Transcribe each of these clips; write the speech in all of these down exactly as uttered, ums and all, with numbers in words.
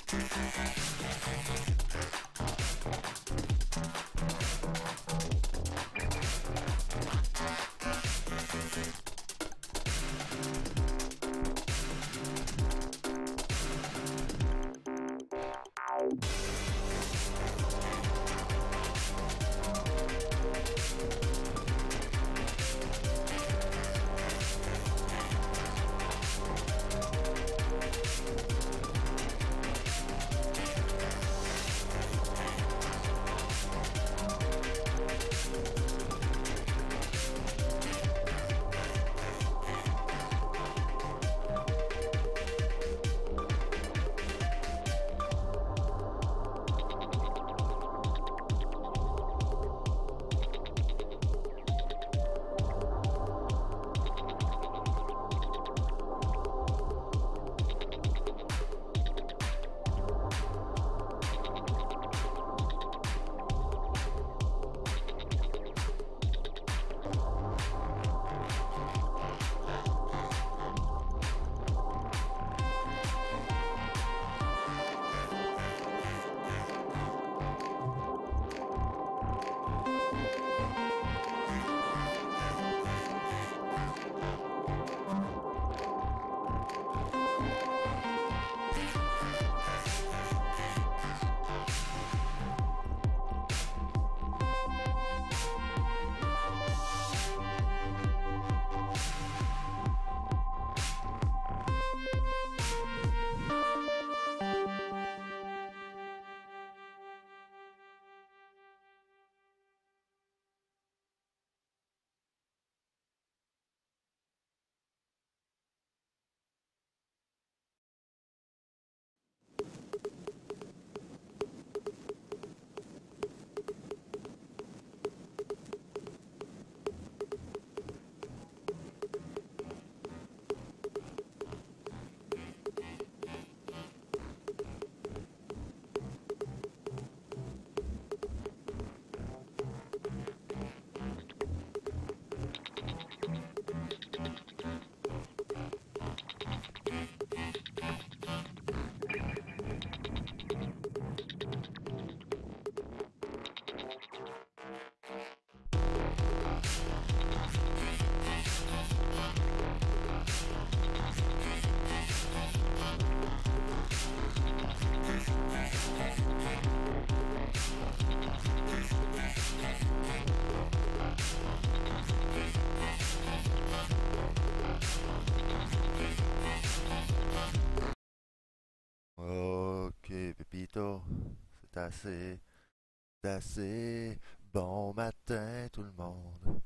Ok, Pépito, c'est assez, c'est assez. Bon matin, tout le monde.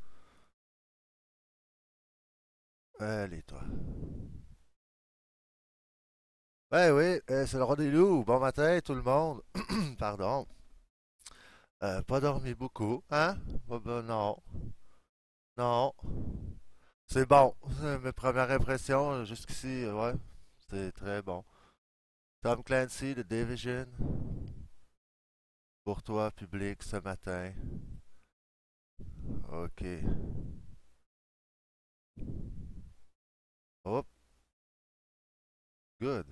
Allez, toi. Ouais, oui, euh, c'est le roi des loups. Bon matin, tout le monde. Pardon. Euh, pas dormi beaucoup, hein? Bah, bah, non, non. C'est bon. C'est mes premières impressions euh, jusqu'ici, euh, ouais, c'est très bon. Tom Clancy de Division, pour toi, public, ce matin. Ok. Hop, good.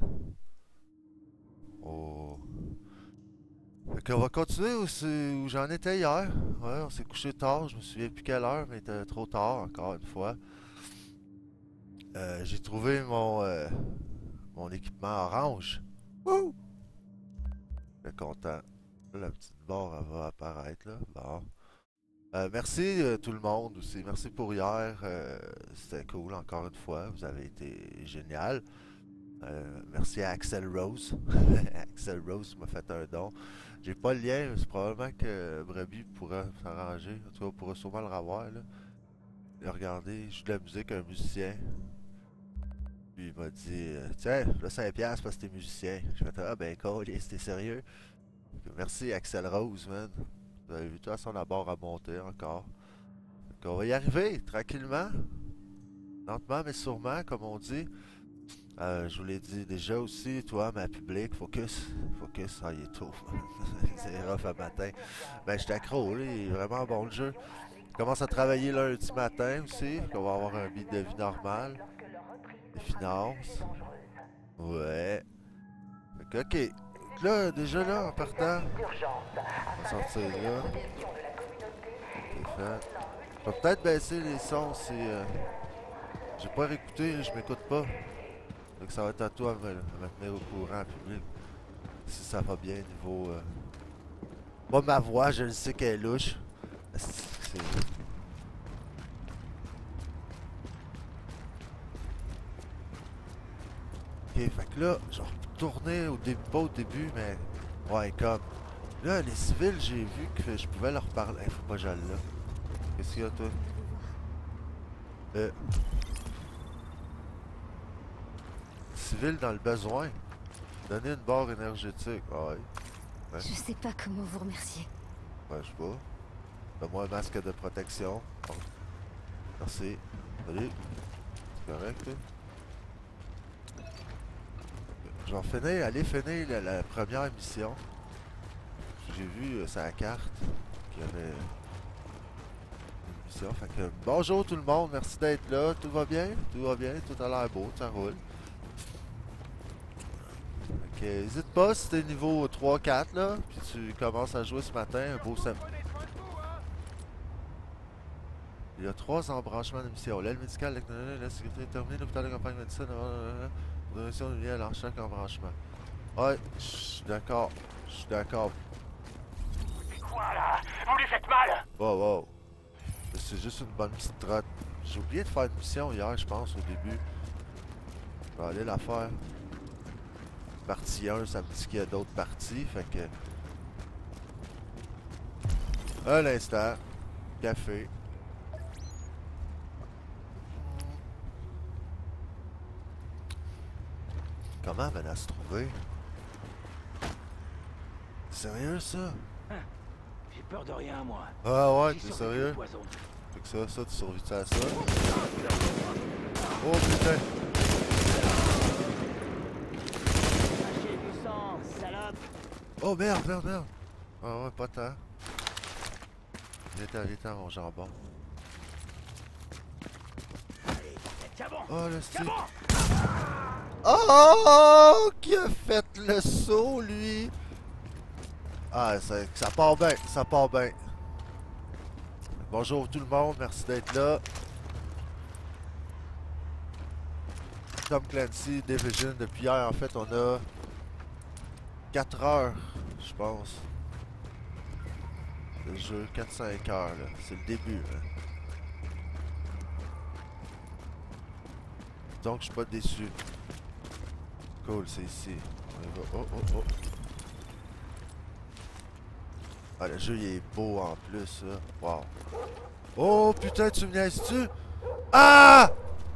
Oh. Fait qu'on va continuer où, c'est- où j'en étais hier. Ouais, on s'est couché tard, je me souviens plus quelle heure, mais il était trop tard encore une fois. Euh, j'ai trouvé mon, euh, mon équipement orange. Wouh! Je suis content. Là, la petite barre elle va apparaître là. Bon. Euh, merci euh, tout le monde aussi. Merci pour hier. Euh, c'était cool encore une fois. Vous avez été génial. Euh, merci à Axel Rose. Axel Rose m'a fait un don. J'ai pas le lien, mais c'est probablement que Brebis pourra s'arranger. En tout cas, on pourra sûrement le revoir. Là. Et regardez, je joue de la musique à un musicien. Puis il m'a dit euh, tiens, là cinq piastres parce que t'es musicien. Je fait ah ben cool, c'était sérieux. Merci Axel Rose, man. Vous avez vu, toi, son abord à monter encore. Donc, on va y arriver tranquillement, lentement mais sûrement, comme on dit. Euh, je vous l'ai dit déjà aussi, toi, ma public, focus, focus, ah, il est tôt. C'est rough à matin. Ben, je suis accro, là, il est vraiment bon le jeu. Je commence à travailler lundi matin aussi, qu'on va avoir un beat de vie normal. Des finances. Ouais. Fait que, ok. que là, déjà là, en partant, on va sortir là. C'est fait. Je vais peut-être baisser les sons si... Euh, j'ai pas réécouté, je m'écoute pas. Donc ça va être à toi à me, à me tenir au courant en public. Si ça va bien niveau... Euh... Moi, ma voix, je le sais qu'elle est louche. C'est... Ok, fait que là, je vais retourner au début, pas au début, mais... Ouais, comme... Là, les civils, j'ai vu que je pouvais leur parler. Hey, faut pas que j'aille là. Qu'est-ce qu'il y a, toi? Euh... Civil dans le besoin. Donner une barre énergétique. Ah ouais. Ouais. Je sais pas comment vous remercier. Ouais, je sais pas. Donne-moi un masque de protection. Bon. Merci. Salut. C'est correct, là? Je vais finir, aller finir la, la première mission. J'ai vu euh, sur la carte qu'il y avait une mission. Fait que, bonjour tout le monde, merci d'être là. Tout va bien? Tout va bien? Tout a l'air beau, ça roule. Ok, n'hésite pas si t'es niveau trois quatre là, puis tu commences à jouer ce matin, un beau samedi. Il y a trois embranchements de mission. L'aide médicale, l'économie, la sécurité terminée, l'hôpital de campagne médecine, la donation de lumière dans chaque embranchement. Ouais, je suis d'accord. Je suis d'accord. C'est quoi là? Vous les faites mal! Wow, wow. C'est juste une bonne petite trotte. J'ai oublié de faire une mission hier, je pense, au début. Je vais aller la faire. Partie un, ça me dit qu'il y a d'autres parties, fait que... Un instant. Café. Comment elle va se trouver? Sérieux, ça? J'ai peur de rien, moi. Ah ouais, J'ai t'es survécu sérieux? au poison. Fait que ça, ça, tu survis à ça? Oh putain! Lâchez du sang, salope! Oh merde, merde, merde! Ah ouais, pas tant. Viens-t'en, viens-t'en, mon jambon. Allez, tiens bon! Oh le style! Tiens bon! Oh! Qui a fait le saut, lui? Ah, ça, ça part bien, ça part bien. Bonjour tout le monde, merci d'être là. Tom Clancy, Division, depuis hier, en fait, on a quatre heures, je pense. Le jeu, quatre cinq heures, là. C'est le début, hein. Donc, je suis pas déçu. Cool, c'est ici. On y va. Oh, oh, oh. Ah, le jeu, il est beau en plus, là. Wow. Oh, putain, tu me niaises-tu? Ah!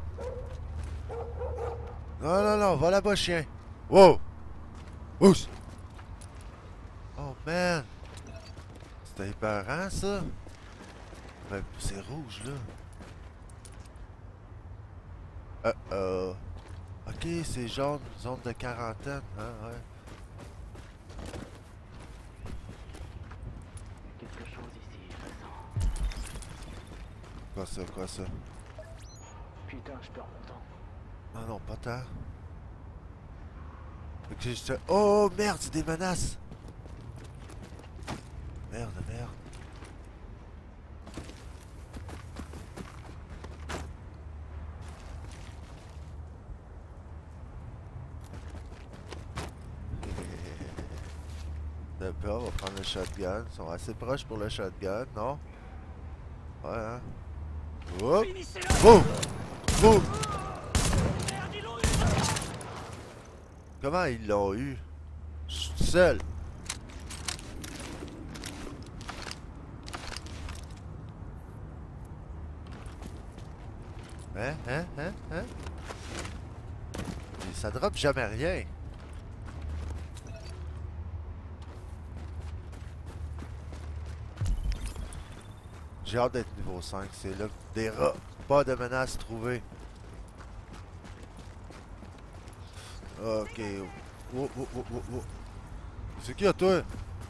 Non, non, non, va là-bas, chien. Wow! Oups! Oh, man! C'était épeurant, ça. Ben, c'est rouge, là. Euh, euh... Ok, c'est jaune, zone de quarantaine, hein, ouais. Quelque chose ici, je le sens. Quoi ça, quoi ça? Putain, je perds mon temps. Non, non, pas tant. Ok, je... Oh, merde, c'est des menaces! Merde, merde. D'accord, on va prendre le shotgun. Ils sont assez proches pour le shotgun, non? Ouais, hein? Hop! Boum! Boum! Comment ils l'ont eu? Je suis tout seul. Hein? Hein? Hein? Hein? Et ça drop jamais rien. J'ai hâte d'être niveau cinq, c'est là. Des rats. Pas de menaces trouvées. Ok. Oh, oh, oh, oh, oh. C'est qui à toi?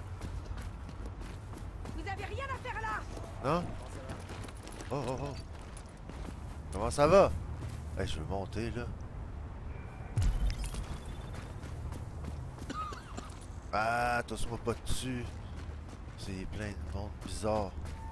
Vous avez rien à faire là! Non? Oh, oh, oh. Comment ça va? Hey, je veux monter, là. Ah, touche-moi pas dessus. C'est plein de monde bizarre.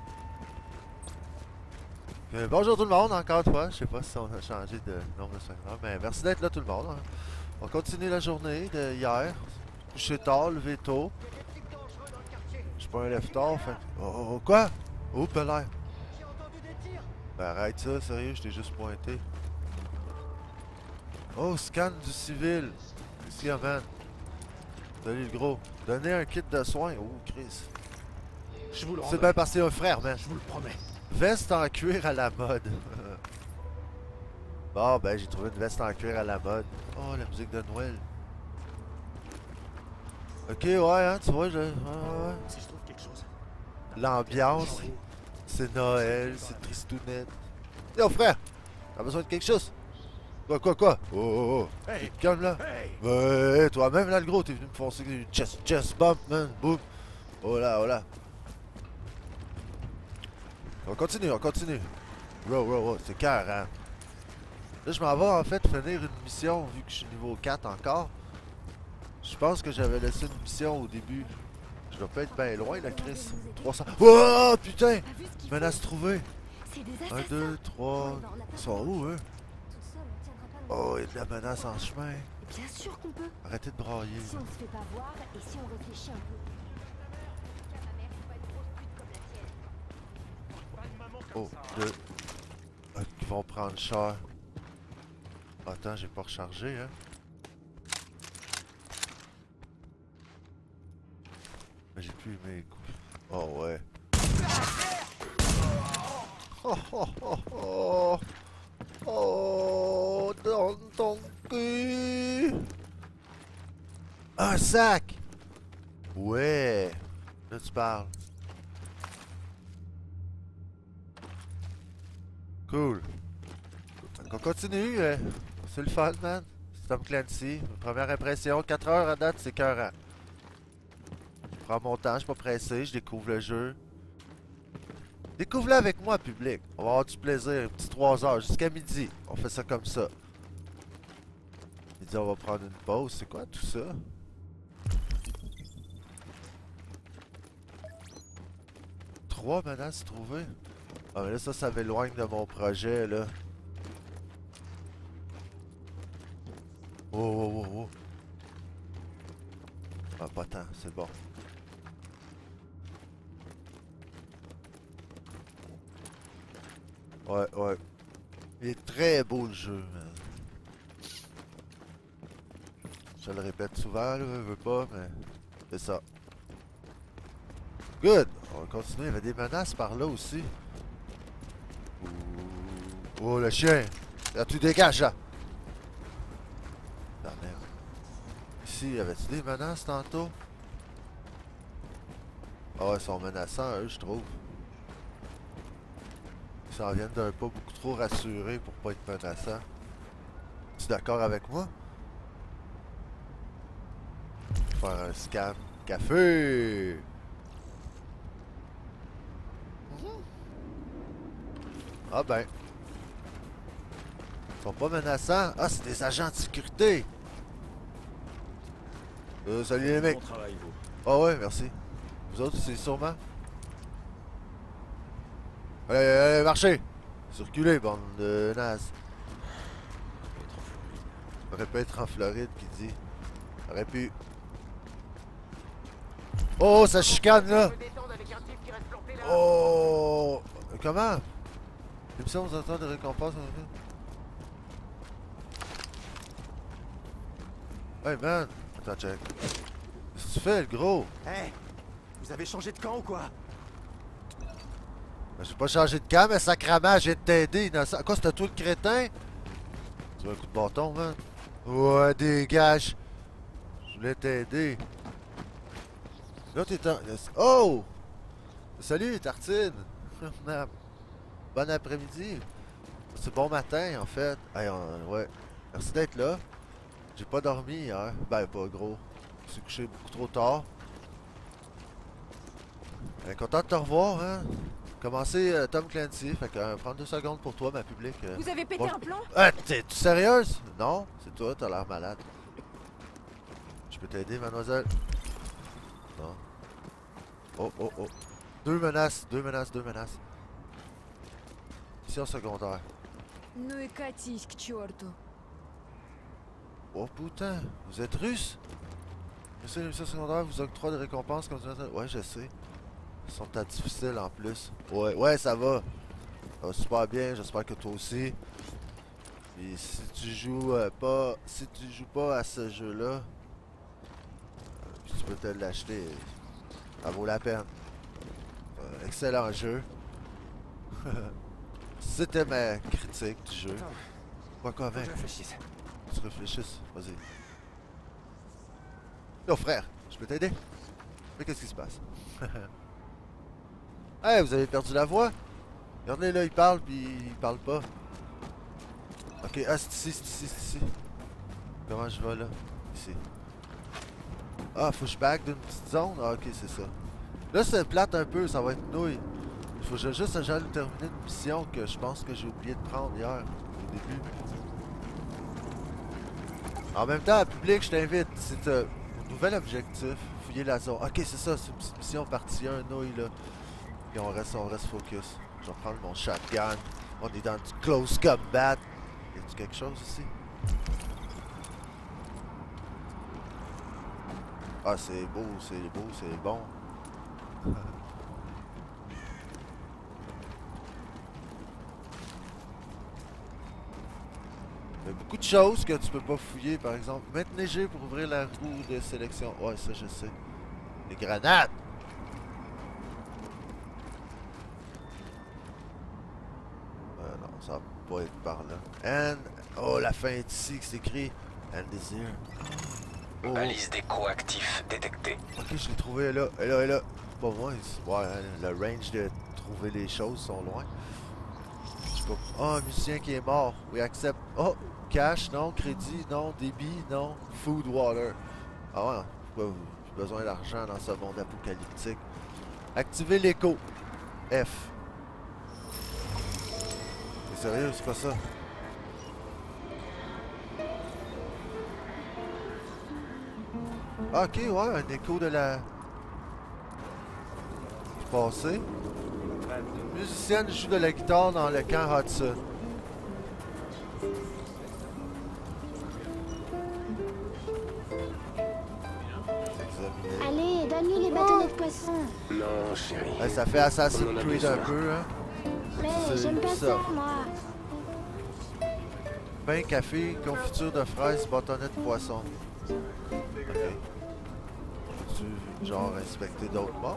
Euh, bonjour tout le monde, encore une fois. Je sais pas si on a changé de nombre de secondes, mais merci d'être là tout le monde. Hein. On continue la journée de hier. Couché tard, levé tôt. Je suis pas un lève-tard, fait. Oh, oh, oh, quoi? Oh, l'air. Ben arrête ça, sérieux, je t'ai juste pointé. Oh, scan du civil. Ici, man. Salut le gros. Donnez un kit de soins. Oh, Chris. Je vous le C'est bien parce que c'est un frère, man. Je vous le promets. Veste en cuir à la mode. Bon, ben j'ai trouvé une veste en cuir à la mode. Oh, la musique de Noël. Ok, ouais, hein, tu vois, je... Ouais, ouais. Si je trouve quelque chose. L'ambiance, c'est Noël, c'est tristounette. Yo, frère, t'as besoin de quelque chose? Quoi, quoi, quoi? Oh, oh, oh. Hey! Calme là. Hey! Ouais, toi-même là, le gros, t'es venu me foncer une chest, chest bump, man. Boum. Oh là, oh là. On continue, on continue. Wow, wow, wow, c'est cœur, hein. Là, je m'en vais en fait finir une mission vu que je suis niveau quatre encore. Je pense que j'avais laissé une mission au début. Je dois pas être bien loin, la Chris. trois cents. Oh putain! Menace trouvée. un, deux, trois. Ils sont où, eux? Oh, il y a de la menace en chemin. Bien sûr qu'on peut. Arrêtez de brailler. Si on se fait pas voir et si on réfléchit un peu. Oh, deux. Ah, ils vont prendre cher. Attends, j'ai pas rechargé, hein. Mais j'ai plus mes coups. Oh, ouais. Oh, oh, oh, oh. Oh, dans ton cul. Un sac. Ouais. Là, tu parles. Cool. Donc, on continue. Euh, c'est le fun, man. C'est Tom Clancy. Première impression, quatre heures à date, c'est écœurant. Je prends mon temps, je suis pas pressé, je découvre le jeu. Découvre-le avec moi, public. On va avoir du plaisir. Un petit trois heures jusqu'à midi. On fait ça comme ça. Midi, on va prendre une pause. C'est quoi tout ça? Trois menaces trouvées. Ah, mais là, ça, ça m'éloigne de mon projet, là. Oh, oh, oh, oh. Ah, pas tant, c'est bon. Ouais, ouais. Il est très beau le jeu, man. Je le répète souvent, là, je veux pas, mais c'est ça. Good! On va continuer, il y avait des menaces par là aussi. Ouh. Oh, le chien! Là, tu dégages, là! Ah, merde. Ici, y avait-tu des menaces tantôt? Ah ouais, ils sont menaçants, eux, je trouve. Ils s'en viennent d'un pas beaucoup trop rassuré pour pas être menaçants. Tu es d'accord avec moi? Faire un scan. Café! Ah ben. Ils sont pas menaçants. Ah, c'est des agents de sécurité! Euh, salut les mecs! Bon travail, vous. Ah ouais, merci. Vous autres, c'est sûrement? Allez, allez, marchez! Circulez, bande de nazes. On aurait pu être en Floride, qui dit. On aurait pu. Oh, ça chicane, là! Oh! Comment? L'émission vous entend de récompenses. Hey, man! Attends, check. Qu'est-ce que tu fais, le gros? Hey! Vous avez changé de camp ou quoi? Ben, j'ai pas changé de camp, mais sacrément, j'ai de t'aider, innocent. Quoi, c'était toi le crétin? Tu veux un coup de bâton, man? Ouais, dégage! Je voulais t'aider. Là, t'es en... Oh! Salut, Tartine! Bon après-midi! C'est bon matin, en fait. Hey, on... ouais. Merci d'être là. J'ai pas dormi hier. Ben, pas gros. Je suis couché beaucoup trop tard. Ben, content de te revoir, hein? Commencer euh, Tom Clancy, fait que euh, prendre deux secondes pour toi, ma public. Euh... Vous avez pété Bon... un plan? Ah, t'es-tu sérieuse? Non, c'est toi, t'as l'air malade. Je peux t'aider, mademoiselle? Non. Oh, oh, oh. Deux menaces, deux menaces, deux menaces. Mission secondaire. Ну и катись к черту. Oh putain, vous êtes russe? Mission, mission secondaire vous octroie des récompenses comme ça. Ouais, je sais. Ils sont à difficiles en plus. Ouais, ouais, ça va. Ça va super bien, j'espère que toi aussi. Et si tu joues euh, pas. Si tu joues pas à ce jeu-là, euh, tu peux te l'acheter. Ça vaut la peine. Euh, excellent jeu. C'était ma critique du jeu. Quoi quoi avec? Je réfléchisse. Tu réfléchisses, vas-y. Yo frère, je peux t'aider? Mais qu'est-ce qui se passe? Hey, vous avez perdu la voix? Regardez là, il parle puis il parle pas. Ok, ah c'est ici, c'est ici, c'est ici. Comment je vais là? Ici. Ah, faut que je back d'une petite zone? Ah ok, c'est ça. Là c'est plate un peu, ça va être nouille. Il faut que je- juste que j'aille terminer une mission que je pense que j'ai oublié de prendre hier, au début. En même temps, public, je t'invite. C'est un nouvel objectif. Fouiller la zone. Ok, c'est ça, c'est une petite mission partie un, nouille là. Et on reste, on reste focus. Je vais prendre mon shotgun. On est dans du close combat. Y a-tu quelque chose ici? Ah, c'est beau, c'est beau, c'est bon. Il y a beaucoup de choses que tu peux pas fouiller, par exemple. Maintenez G pour ouvrir la roue de sélection. Ouais, ça je sais. Les grenades! Euh, non, ça va pas être par là. And... Oh, la fin est ici, c'est écrit. And is here. Oh. Balise d'écho actif détectée. Ok, je l'ai trouvé là. Elle est là, elle est là. Bon, moi, ouais, hein, le range de trouver les choses sont loin. Je sais pas. Oh, un musicien qui est mort. Oui, accepte. Oh, cash, non. Crédit, non. Débit, non. Food, water. Ah ouais, pourquoi j'ai besoin d'argent dans ce monde apocalyptique. Activer l'écho. F. T'es sérieux, c'est pas ça? Ah, ok, ouais, un écho de la... du passé. Une musicienne joue de la guitare dans le camp Hudson. Examiner. Allez, donne-lui les bâtonnets de poisson. Non, chérie. Ouais, ça fait Assassin's On en a Creed besoin. un peu, hein. Mais C'est j'aime pas ça. ça, moi. Pain, café, confiture de fraises, bâtonnet de poisson. Ok. Tu genre inspecter d'autres morts?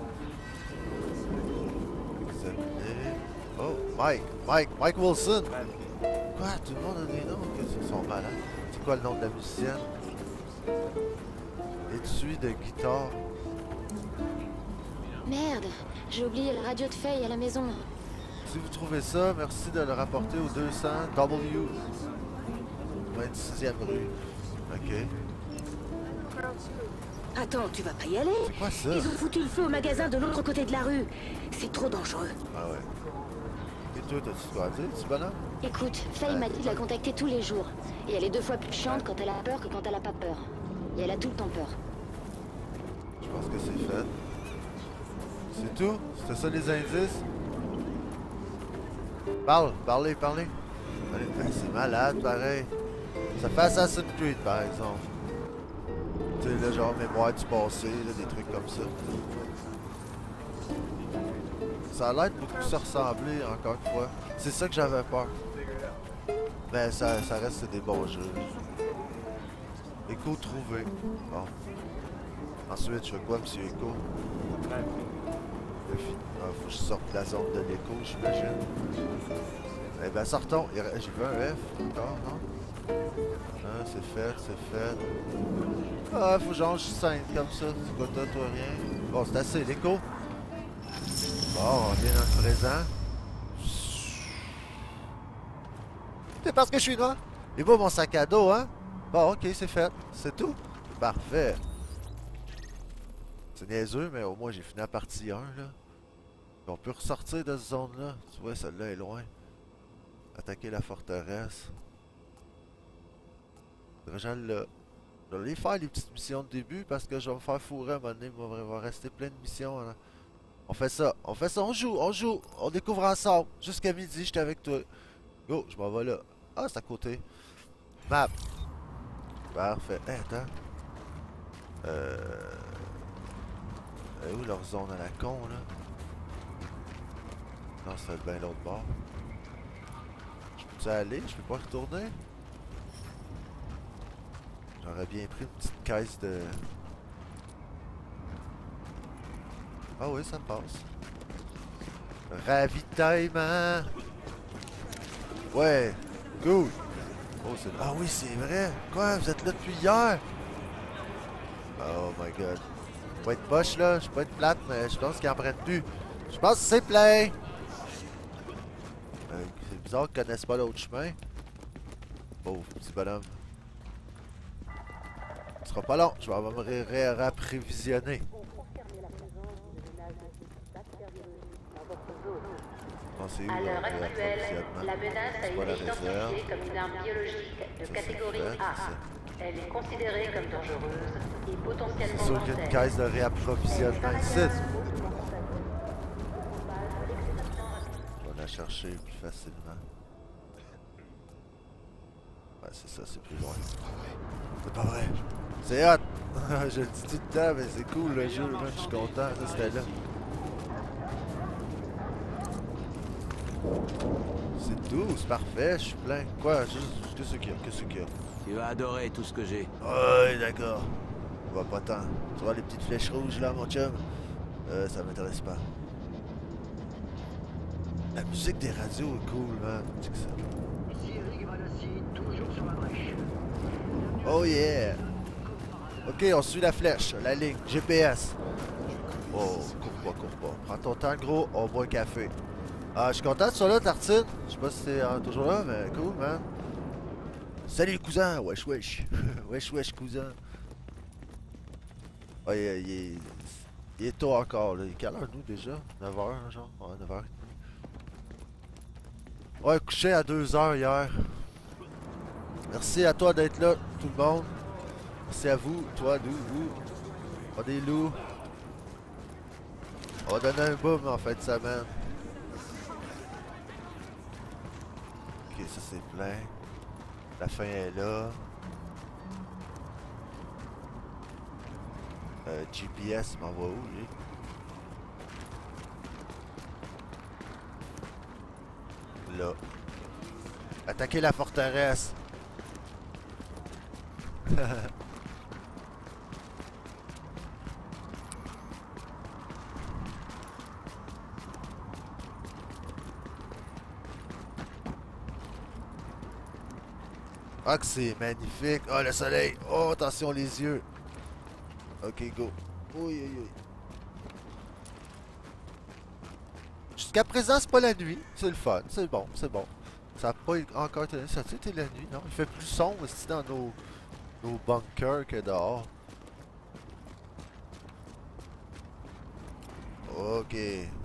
Examiner. Oh, Mike! Mike! Mike Wilson! Quoi? Tout le monde a des noms? Qu'est-ce qu'ils sont malades? C'est quoi le nom de la musicienne? Étui de guitare. Merde, j'ai oublié la radio de Faye à la maison. Si vous trouvez ça, merci de le rapporter au deux cents W. vingt-sixième rue. Ok. Attends, tu vas pas y aller? C'est quoi ça? Ils ont foutu le feu au magasin de l'autre côté de la rue. C'est trop dangereux. Ah ouais. Et toi, t'as-tu quoi à dire, petit bonhomme? Écoute, Faye m'a dit de la contacter tous les jours. Et elle est deux fois plus chiante quand elle a peur que quand elle a pas peur. Et elle a tout le temps peur. Je pense que c'est fait. C'est tout? C'était ça les indices? Parle, parlez, parlez. Allez, ben, c'est malade, pareil. Ça fait Assassin's Creed, par exemple. Tu sais, là, genre mémoire du passé, là, des trucs comme ça. Ça a l'air de beaucoup se ressembler, encore une fois. C'est ça que j'avais peur. Mais ça, ça reste c'est des bons jeux. Echo trouvé. Bon. Ensuite, je fais quoi, monsieur Echo? Il faut que je sorte de la zone de l'écho, j'imagine. Eh ben, sortons. Il re- J'ai vu un F encore, non? Ah, c'est fait, c'est fait. Ah, faut que j'ange simple comme ça. C'est quoi, toi, toi, rien? Bon, c'est assez, l'écho. Bon, on vient dans le présent. C'est parce que je suis noir. Et beau mon sac à dos, hein? Bon, ok, c'est fait. C'est tout. Parfait. C'est niaiseux, mais au moins j'ai fini la partie un, là. On peut ressortir de cette zone-là. Tu vois, celle-là est loin. Attaquer la forteresse. Faudrait que j'aille là. Je vais aller faire les petites missions de début parce que je vais me faire fourrer à un moment donné. Il va il va rester plein de missions. Hein. On fait ça, on fait ça, on joue, on joue, on découvre ensemble. Jusqu'à midi, j'étais avec toi. Go, je m'en vais là. Ah, c'est à côté. Map. Parfait. Hey, attends. Euh... Elle est où leur zone à la con, là? Non, c'est bien l'autre bord. Je peux-tu aller? Je peux pas retourner? J'aurais bien pris une petite caisse de... Ah oui, ça me passe. Ravitaillement! Ouais! Good! Oh, c'est... Ah oui, c'est vrai! Quoi? Vous êtes là depuis hier? Oh my god. Je vais pas être poche là, je vais pas être plate, mais je pense qu'ils en prennent plus. Je pense que c'est plein! Euh, c'est bizarre qu'ils connaissent pas l'autre chemin. Pauvre petit bonhomme. Ce sera pas long, je vais me ré ré rapprévisionner. C'est où, à l'heure actuelle, la menace a été identifiée comme une arme biologique de ça, catégorie fait, A A. Elle est considérée comme dangereuse et potentiellement c'est sûr qu'il y a une mortelle. caisse de réapprovisionnement ici. Je vais la chercher plus facilement. Ouais, c'est ça, c'est plus loin. C'est pas vrai. C'est hot! Je le dis tout le temps, mais c'est cool le jeu, man. Je suis content, ça c'était là. C'est doux, c'est parfait, je suis plein. Quoi? Juste, qu'est-ce qu'il y a? Qu'est-ce qu'il y a? Tu vas adorer tout ce que j'ai. Ouais, d'accord. On va pas tant. Tu vois les petites flèches rouges là, mon chum? Euh, ça m'intéresse pas. La musique des radios est cool, man. C'est que ça. Oh yeah! Ok, on suit la flèche, la ligne, G P S. Oh, cours pas, cours pas. Prends ton temps, gros, on boit un café. Ah, je suis content que tu sois là, Tartine. Je sais pas si t'es euh, toujours là, mais cool, man. Salut, cousin! Wesh, wesh. Wesh, wesh, cousin. Ah, il, il, est... il est tôt encore, là. Il est quelle heure, nous, déjà? neuf heures, genre? Ouais, neuf heures trente. Ouais, couché à deux heures hier. Merci à toi d'être là, tout le monde. Merci à vous, toi, nous, vous. Pas des loups. On va donner un boom en fin de semaine. Ok, ça c'est plein. La fin est là. Euh, G P S, il m'envoie où, lui? Là. Attaquer la forteresse. Ah que c'est magnifique. Oh le soleil. Oh attention les yeux. Ok go. Oui oui oui. Jusqu'à présent c'est pas la nuit. C'est le fun. C'est bon. C'est bon. Ça n'a pas encore été... Ça a été la nuit, non? Il fait plus sombre aussi dans nos, nos bunkers que dehors. Ok.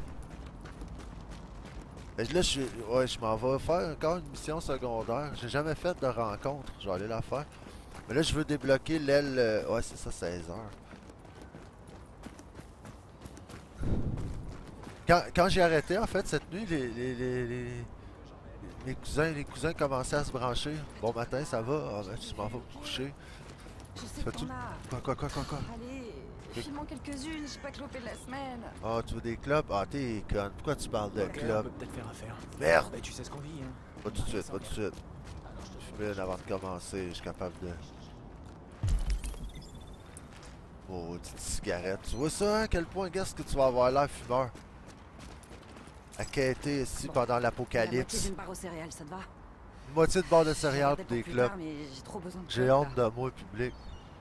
Mais là, je, ouais, je m'en vais faire encore une mission secondaire. J'ai jamais fait de rencontre. Je vais aller la faire. Mais là, je veux débloquer l'aile... Euh... Ouais, c'est ça, seize heures. Quand, quand j'ai arrêté, en fait, cette nuit, les... les, les, les... Mes cousins, les cousins commençaient à se brancher. Bon matin, ça va? Ah ben, tu m'en vas me coucher. Je sais que t'en as. Quoi, quoi, quoi, quoi, quoi? Allez, file-moi quelques-unes, j'ai pas clopé de la semaine. Ah, tu veux des clubs? Ah, t'es conne. Pourquoi tu parles de Ok, on clubs? peut peut-être faire affaire. Merde! Bah, tu sais ce qu'on vit, hein. Pas tout de suite, pas tout de suite. Je fume avant de commencer, je suis capable de... Oh, petite cigarette. Tu vois ça, hein? À quel point, qu'est-ce que tu vas avoir l'air fumeur? À quêter ici Bon. pendant La moitié l'apocalypse. d'une barre aux céréales, ça te va? Moitié de barre de Je vais céréales regarder pour des plus clubs. tard, mais j'ai trop besoin de J'ai clubs, honte là. de moi, public.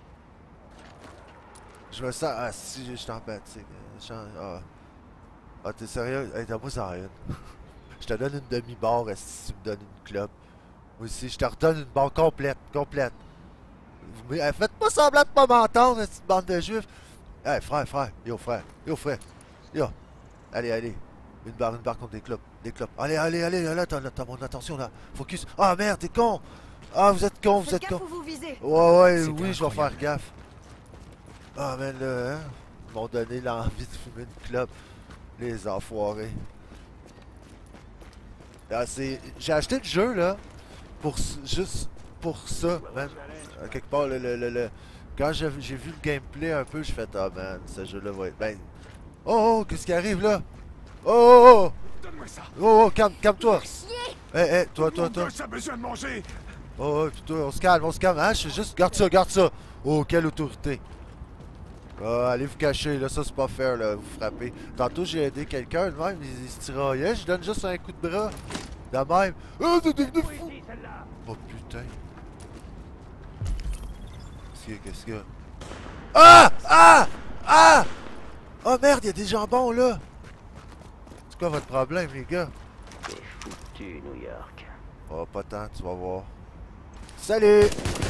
Je me sens... Ah, si, je suis empathique. Je sens... Ah, ah t'es sérieux? Hey, donne-moi ça rien. Je te donne une demi-barre si tu me donnes une clope. Moi aussi, je te redonne une barre complète, complète. Vous me- eh, faites pas semblant de pas m'entendre, cette bande de juifs. Hey, frère, frère, yo, frère, yo, frère, yo. Allez, allez. Une barre, une barre contre des clopes, des clopes. Allez, allez, allez, là, t'as t'as mon attention, là. Focus. Ah, merde, t'es con. Ah, vous êtes con, vous Faites êtes gaffe con. où vous visez. Ouais, ouais, C'était oui, je vais faire incroyable. gaffe. Ah, mais là, hein, ils m'ont donné l'envie de fumer une clope. Les enfoirés. Ah, c'est... J'ai acheté le jeu, là, pour s- juste pour ça, man. À quelque part, le... le, le, le- Quand j'ai j'ai vu le gameplay un peu, j'ai fait, ah, man, ce jeu-là va être... Ben... Oh, oh, qu'est-ce qui arrive, là? Oh, oh, oh! Donne-moi ça. Oh, oh, calme, calme-toi! Eh, eh, toi, toi, Mon toi! gosse a besoin de manger. Oh, oh, puis toi, on se calme, on se calme, hein? Je suis juste... Garde ça, garde ça! Oh, quelle autorité! Ah, allez vous cacher, là, ça c'est pas fair, là, vous frappez. Tantôt j'ai aidé quelqu'un, de même, il, il se tiraillait, je donne juste un coup de bras. De même. Oh, t'es devenu fou! Oh putain. Qu'est-ce qu'il y a, qu'est-ce qu'il y a? Ah! Ah! Ah! Oh merde, il y a des jambons, là! C'est quoi votre problème, les gars? C'est foutu, New York. Oh, pas tant, tu vas voir. Salut!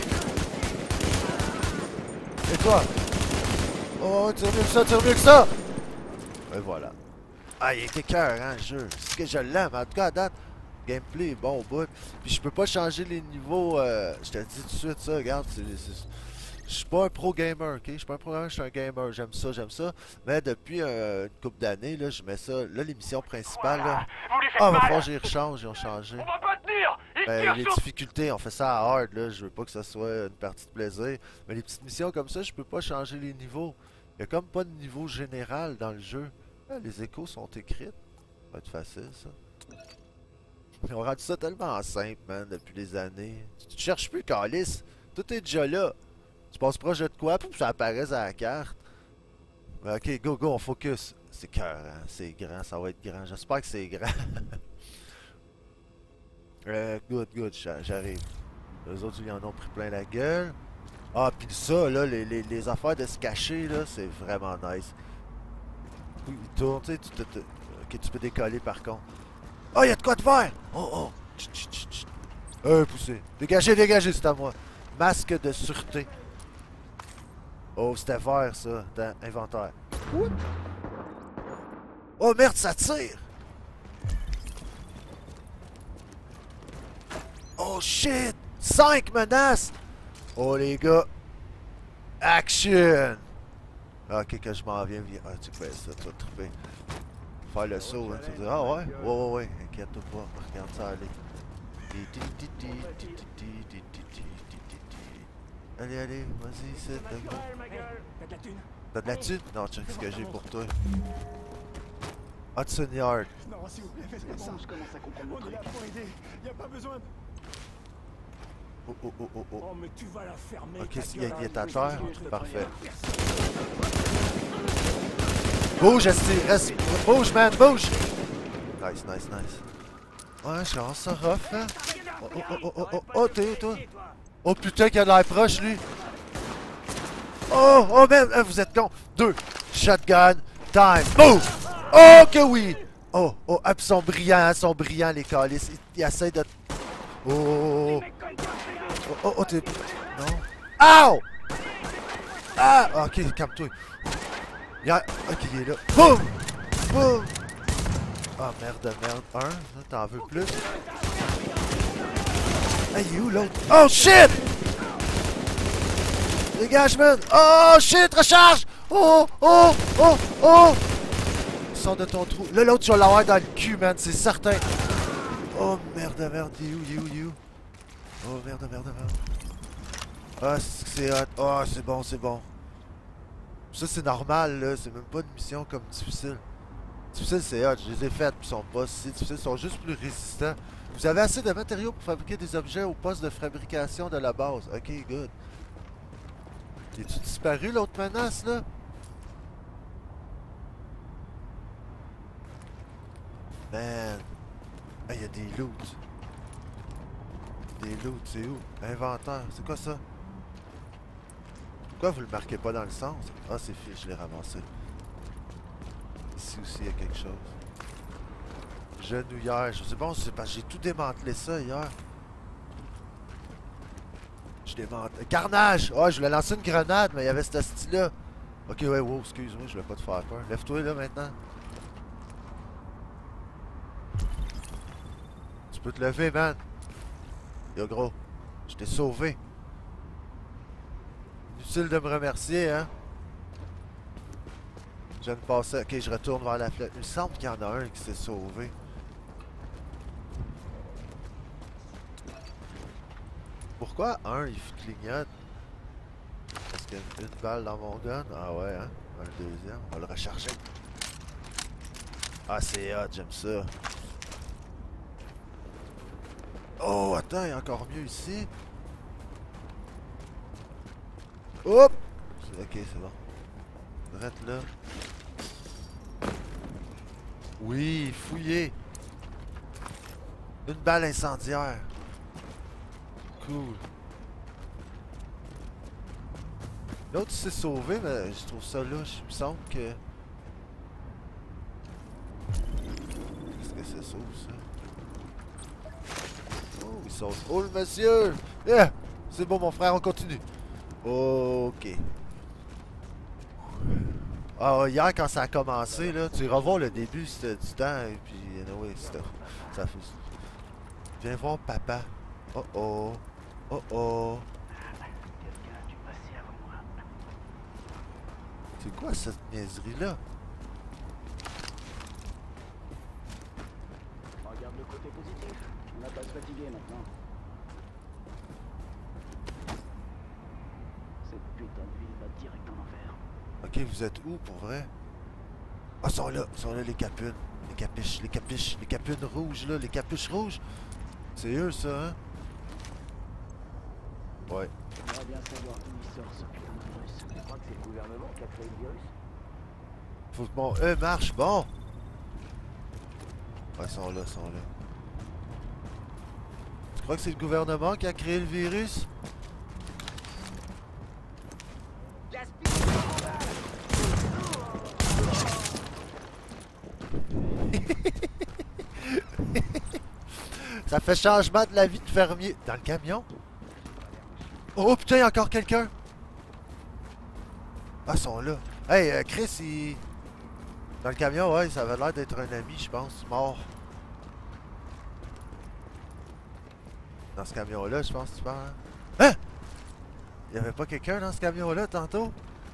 Et toi? Oh, tire mieux que ça, tire mieux que ça! Et voilà. Ah, il était cœur, hein, le jeu. C'est que je l'aime. En tout cas, à date, gameplay est bon au bout. Puis je peux pas changer les niveaux. Euh, je te le dis tout de suite, ça. Regarde, c'est... c'est- je suis pas un pro gamer, ok? Je suis pas un pro gamer, je suis un gamer. J'aime ça, j'aime ça. Mais depuis euh, une couple d'années, là, je mets ça. Là, l'émission principale, là. Vous lui faites Ah, va mal. falloir que j'y rechange, ils ont changé. On va pas tenir. Il Ben, tire les sur... difficultés, on fait ça à hard, là. Je veux pas que ça soit une partie de plaisir. Mais les petites missions comme ça, je peux pas changer les niveaux. Il y a comme pas de niveau général dans le jeu. Ah, les échos sont écrites. Ça va être facile, ça. Ils ont rendu ça tellement simple, man, depuis des années. Tu te cherches plus, Calice. Tout est déjà là. Tu passes proche de quoi, puis ça apparaît à la carte. Ben, ok, go, go, on focus. C'est cœur, hein. C'est grand, ça va être grand. J'espère que c'est grand. euh, good, good, j'a- j'arrive. Les autres, ils en ont pris plein la gueule. Ah, pis ça, là, les, les, les affaires de se cacher, là, c'est vraiment nice. Oui, il tourne, tu sais, tu, te- te- ok, tu peux décoller par contre. Oh, il y a de quoi de faire! Oh, oh! Chut, chut, chut, chut. Euh, poussez. Dégagez, dégagez, c'est à moi. Masque de sûreté. Oh, c'était vert, ça. Dans inventaire. Oup. Oh, merde, ça tire! Oh, shit! cinq menaces! Oh les gars! Action! Ah, ok, que je m'en viens, viens. Ah, tu fais ça, tu vas trouver. Faire le saut, hein. Tu vas dire, ah ouais? Ouais, ouais, ouais, inquiète-toi pas, regarde ça aller. Allez, allez, vas-y, c'est le gros. T'as de la thune? Non, check ce que j'ai pour toi. Hudson Yard. Non, s'il vous plaît, faites pas ça. Je commence à comprendre On votre est là pour aider. Y a pas besoin de... Oh, oh, oh, oh, oh. Oh, mais tu vas la fermer. Ok, ta il y a, gueule, il est hein. à terre. Je te Parfait. préviens. Bouge, esti, reste. Bouge, man, bouge! Nice, nice, nice. Ouais, je commence ça rough, hein? Oh, oh, oh, oh, oh, oh, t'es où, toi? Oh putain, qu'il a de l'air proche, lui! Oh, oh, man, euh, vous êtes con! Deux! Shotgun, time, boom! Oh, que oui! Oh, oh, ah, pis ils sont brillants, hein, ils sont brillants, les calices. Ils, ils essaient de... Oh, oh, oh, oh, oh, oh, t'es... Non? Ow! Ah! Ok, calme-toi. Il y a... Ok, il est là. Boum! Boum! Ah, merde de merde. Un, là, t'en veux plus? Ah, il est où l'autre? Oh, shit! Dégage, man! Oh, shit! Recharge! Oh, oh, oh, oh! Sors de ton trou. Là, l'autre, tu vas l'avoir dans le cul, man, c'est certain. Oh, merde de merde. Il est où, il est où, il est où? Oh, merde de merde de merde. Ah, c'est hot. Oh, c'est bon, c'est bon. Ça, c'est normal, là. C'est même pas une mission comme difficile. Difficile, c'est hot. Je les ai faites, puis ils sont pas si difficiles. Ils sont juste plus résistants. Vous avez assez de matériaux pour fabriquer des objets au poste de fabrication de la base. Ok, good. Es-tu disparu, l'autre menace, là? Man. Ah, il y a des loots. Des loots, c'est où? Inventaire. C'est quoi ça? Pourquoi vous le marquez pas dans le sens? Ah, c'est fait, je l'ai ramassé. Ici aussi, il y a quelque chose. Genouillère. Je sais pas, c'est parce que j'ai tout démantelé ça hier. Je démante. Carnage! Ah, oh, je voulais lancer une grenade, mais il y avait ce style-là. Ok, ouais, wow, excuse-moi, je voulais pas te faire peur. Lève-toi là maintenant. Tu peux te lever, man. Yo, gros. Je t'ai sauvé. Inutile de me remercier, hein. Je viens de passer. Ok, je retourne vers la flèche. Il me semble qu'il y en a un qui s'est sauvé. Pourquoi un, il clignote? Parce qu'il y a une balle dans mon gun? Ah ouais, hein? Un deuxième. On va le recharger. Ah, c'est hot, j'aime ça. Oh, attends, il y a encore mieux ici. Hop! Ok, c'est bon. Arrête là. Oui, fouillé. Une balle incendiaire. Cool. L'autre s'est sauvé, mais je trouve ça louche. Il me semble que... Qu'est-ce que c'est ça, ça? Oh, ils sont... Oh, le monsieur! Yeah! C'est bon, mon frère, on continue. Ok. Ah, hier, quand ça a commencé, là, tu iras voir le début, c'était du temps, et puis, anyway, c'était... Ça fait... Viens voir papa. Oh oh. Oh oh. C'est quoi cette niaiserie-là? Regarde le côté positif. On n'a pas à se fatiguer maintenant. Cette putain de ville va direct en enfer. Ok, vous êtes où pour vrai? Ah, ils sont là, ils sont là les capunes. Les capiches, les capiches, les capunes rouges là, les capuches rouges. C'est eux ça, hein? Ouais. On va bien savoir d'où il sort ce putain de virus. Je crois que c'est le gouvernement qui a créé le virus. Faut que mon E marche, bon! Ouais, ils sont là, ils sont là. Tu crois que c'est le gouvernement qui a créé le virus? Ça fait changement de la vie de fermier. Dans le camion? Oh putain, il y a encore quelqu'un! Ah, ils sont là. Hey, euh, Chris, il... Dans le camion, ouais, ça avait l'air d'être un ami, je pense, mort. Dans ce camion-là, je pense, tu parles. Hein? Il y avait pas quelqu'un dans ce camion-là, tantôt?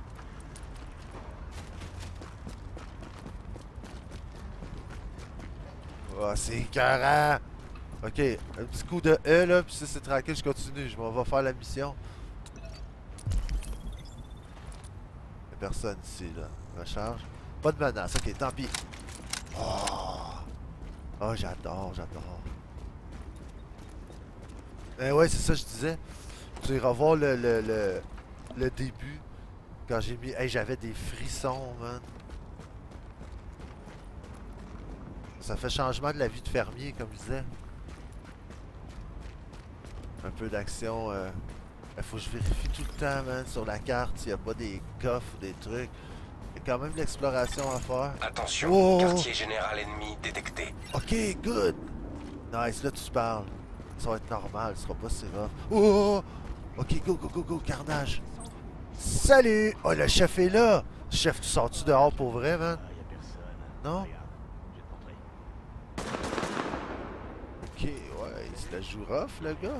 Oh, c'est écœurant! Ok, un petit coup de E, là, puis ça, c'est tranquille, je continue. Je m'en vais faire la mission. Y'a personne ici, là. Recharge. Pas de menace, ok, tant pis. Oh, oh j'adore, j'adore. Eh ouais, c'est ça que je disais. Tu iras voir le, le, le, le début. Quand j'ai mis... Hey, j'avais des frissons, man. Ça fait changement de la vie de fermier, comme je disais. Un peu d'action. Il euh... faut que je vérifie tout le temps, man, sur la carte, s'il n'y a pas des coffres ou des trucs. Il y a quand même de l'exploration à faire. Attention, oh! Quartier général ennemi détecté. Ok, good. Nice, là tu parles. Ça va être normal, ce sera pas si rough. Oh! Ok, go, go, go, go, carnage. Salut! Oh, le chef est là! Chef, tu sors-tu dehors pour vrai, man? Non? Ok, ouais, il se la joue rough, le gars.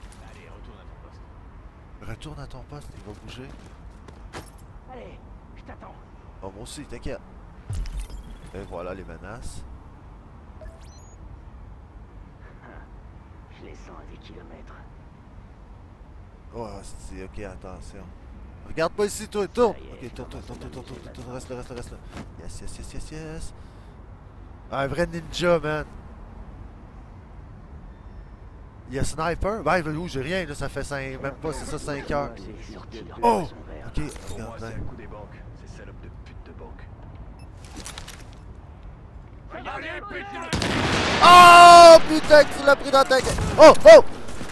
Retourne à ton poste, il va bouger. Allez, je t'attends. Oh, moi aussi, t'inquiète. Et voilà les menaces. Je les sens à des kilomètres. Oh, c'est ok, attention. Regarde pas ici, toi, tourne! Ok, tourne, tourne, tourne, tourne, tourne, tourne, tourne, reste là, reste là, reste là. Yes, yes, yes, yes, yes. Ah, un vrai ninja, man. Il y a sniper? Ben, où j'ai rien, là, ça fait cinq, même pas, c'est ça, cinq heures. Oh! Ok, regarde là. Oh putain, tu l'as pris dans ta gueule. Oh, oh!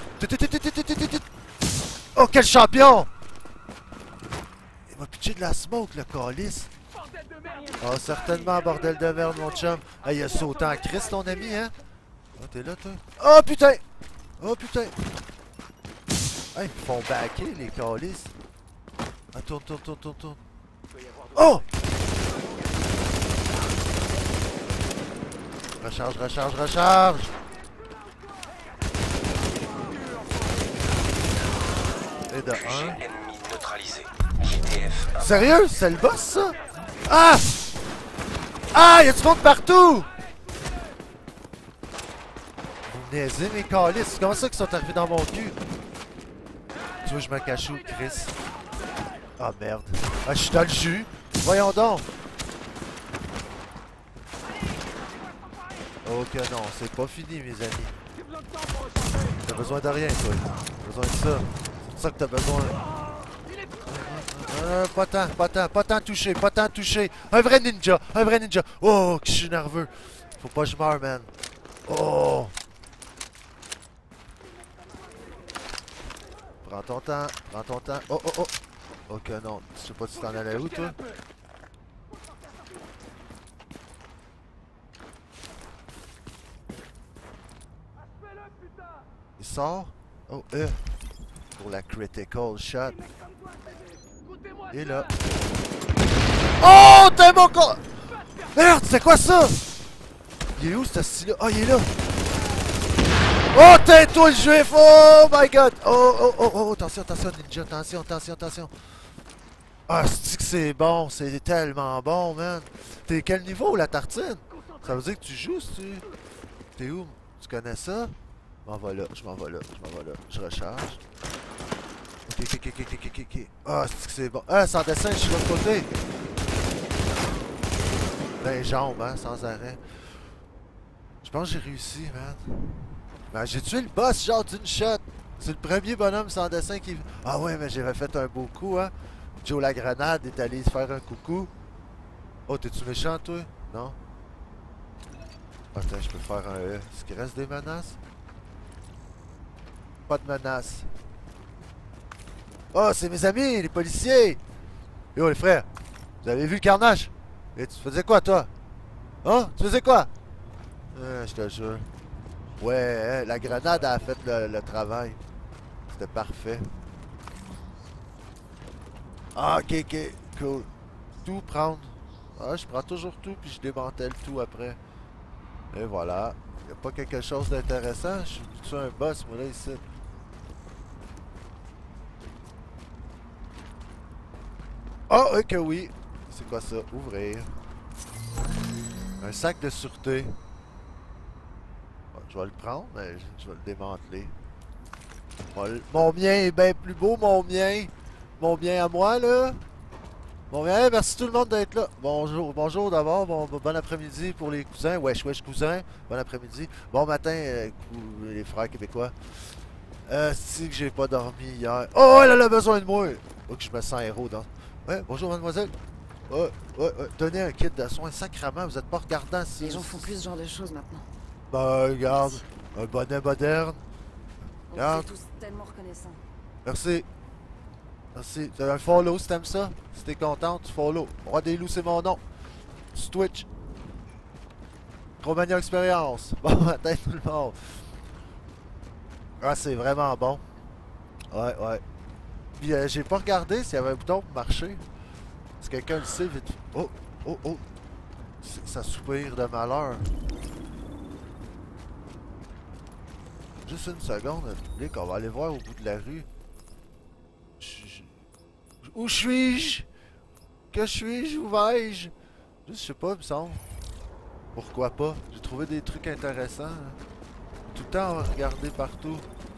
Oh, quel champion! Il m'a pitché de la smoke, le calice. Oh, certainement, bordel de merde, mon chum. Ah, il a sauté en Christ, ton ami, hein? Oh, t'es là, toi? Oh, putain! Oh, putain! Hey, ils font backer, les calices. Ah, tourne, tourne, tourne, tourne, tourne. Oh! Recharge, recharge, recharge! donné de Q G un. ennemi neutralisé. J T F. Sérieux? C'est le boss, ça? Ah! Ah! Y'a du monde partout! Vous niaisez, mes calices. Comment ça qu'ils sont arrivés dans mon cul? Tu veux que je me cache où, Chris? Ah, merde. Ah, je suis dans le jus. Voyons donc. Ok, non, c'est pas fini, mes amis. T'as besoin de rien, toi. T'as besoin de ça. C'est de ça que t'as besoin. Euh, pas tant, pas tant, pas tant touché, pas tant touché. Un vrai ninja, un vrai ninja. Oh, que je suis nerveux. Faut pas que je meure, man. Oh. Prends ton temps, prends ton temps. Oh, oh, oh. Ok, non. Je sais pas si t'en allais où, toi. Il sort. Oh, euh. Pour la critical shot. Il est là. Oh, t'es mon con! Merde, c'est quoi ça? Il est où, ce style-là? Oh, il est là. Oh, t'es toi le juif! Oh my god! Oh, oh, oh, oh, attention, attention, ninja, attention, attention, attention. Ah, c'est que c'est bon, c'est tellement bon, man. T'es quel niveau, la tartine? Ça veut dire que tu joues, si tu... T'es où? Tu connais ça? Je m'en vais là, je m'en vais là, je m'en vais là. Je recharge. Ok, ok, ok, ok, ok, ok. Ah, c'est que c'est bon. Ah, sans dessin, je suis de l'autre côté. Dans les jambes, hein, sans arrêt. Je pense que j'ai réussi, man. Ben, j'ai tué le boss, genre d'une shot. C'est le premier bonhomme sans dessin qui... Ah ouais, mais j'avais fait un beau coup, hein. Joe la grenade est allé faire un coucou. Oh, t'es-tu méchant, toi? Non? Attends, je peux faire un E. Est-ce qu'il reste des menaces? Pas de menaces. Oh, c'est mes amis, les policiers! Yo, les frères, vous avez vu le carnage? Et tu faisais quoi, toi? Hein? Tu faisais quoi? Euh, je te jure. Ouais, la grenade a fait le, le travail. C'était parfait. Ah, ok, ok, cool. Tout prendre. Ah, je prends toujours tout, puis je démantèle tout après. Et voilà. Y'a pas quelque chose d'intéressant? Je suis tu un boss, moi, là, ici. Oh, ok, oui. C'est quoi ça? Ouvrir. Un sac de sûreté. Bon, je vais le prendre, mais je vais le démanteler. Bon, mon mien est bien plus beau, mon mien. Mon bien à moi, là. Bon, bien, merci tout le monde d'être là. Bonjour, bonjour d'abord. Bon, bon après-midi pour les cousins. Wesh, wesh, cousins. Bon après-midi. Bon matin, euh, les frères québécois. Euh, si que j'ai pas dormi hier. Oh, elle a besoin de moi. Oh, que je me sens héros dans. Ouais, bonjour, mademoiselle. Ouais, ouais, ouais. Donnez un kit de soins. Sacrement, vous êtes pas regardant. Si... Les gens font plus ce genre de choses maintenant. Ben, regarde. Un bonnet moderne. On est tous tellement reconnaissants. Merci. Merci. T'as un follow si t'aimes ça? Si t'es content, tu follow. Roi des loups, c'est mon nom. Sur Twitch. Romania Expérience. Bon matin tout le monde. Ah, c'est vraiment bon. Ouais, ouais. Puis euh, j'ai pas regardé s'il y avait un bouton pour marcher. Si quelqu'un le sait, vite. Oh, oh, oh. Ça soupire de malheur. Juste une seconde, le public, on va aller voir au bout de la rue. Où suis-je? Que suis-je? Où vais-je? Je sais pas, il me semble. Pourquoi pas? J'ai trouvé des trucs intéressants. Hein. Tout le temps, on va regarder partout.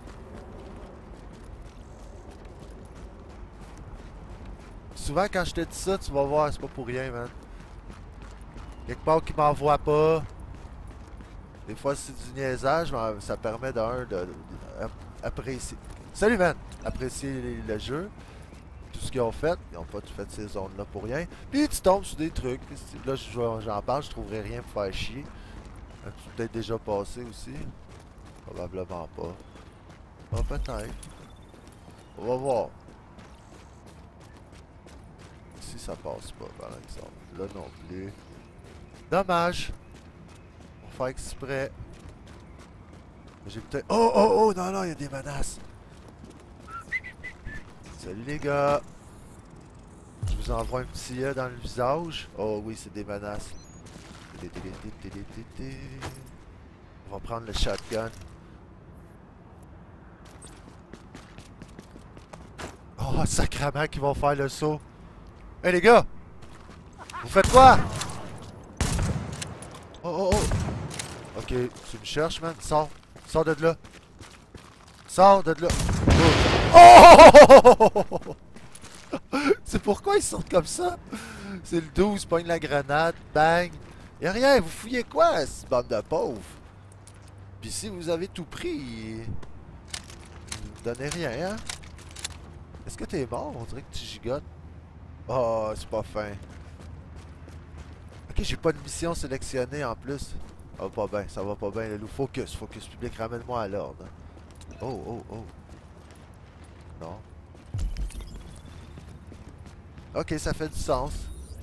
Souvent, quand je te dis ça, tu vas voir, c'est pas pour rien, man. Quelque part qui m'envoie pas. Des fois, c'est du niaisage, mais ça permet d'un de, d'apprécier. Salut, man! Apprécier le jeu. Tout ce qu'ils ont fait, ils n'ont pas tout fait ces zones-là pour rien. Puis tu tombes sur des trucs. Là, j'en parle, je trouverais rien pour faire chier. C'est peut-être déjà passé aussi. Probablement pas. Ah, peut-être. On va voir. Si ça passe pas, par exemple. Là non plus. Dommage. On va faire exprès. J'ai peut-être... Oh, oh, oh! Non, non, il y a des menaces. Salut les gars! Je vous envoie un petit œil dans le visage. Oh oui, c'est des menaces. On va prendre le shotgun. Oh, sacrément qu'ils vont faire le saut. Hé hey, les gars! Vous faites quoi? Oh oh oh! Ok, tu me cherches, man. Sors. Sors de là. Sors de là. Oh! C'est pourquoi ils sortent comme ça? C'est le douze, pogne la grenade, bang. Y'a rien, vous fouillez quoi, cette bande de pauvres? Puis si vous avez tout pris, vous me donnez rien, hein? Est-ce que t'es mort? On dirait que tu gigotes. Oh, c'est pas fin. Ok, j'ai pas de mission sélectionnée en plus. Ça va pas bien, ça va pas bien, le loup. Focus, focus public, ramène-moi à l'ordre. Oh, oh, oh. Non. Ok, ça fait du sens.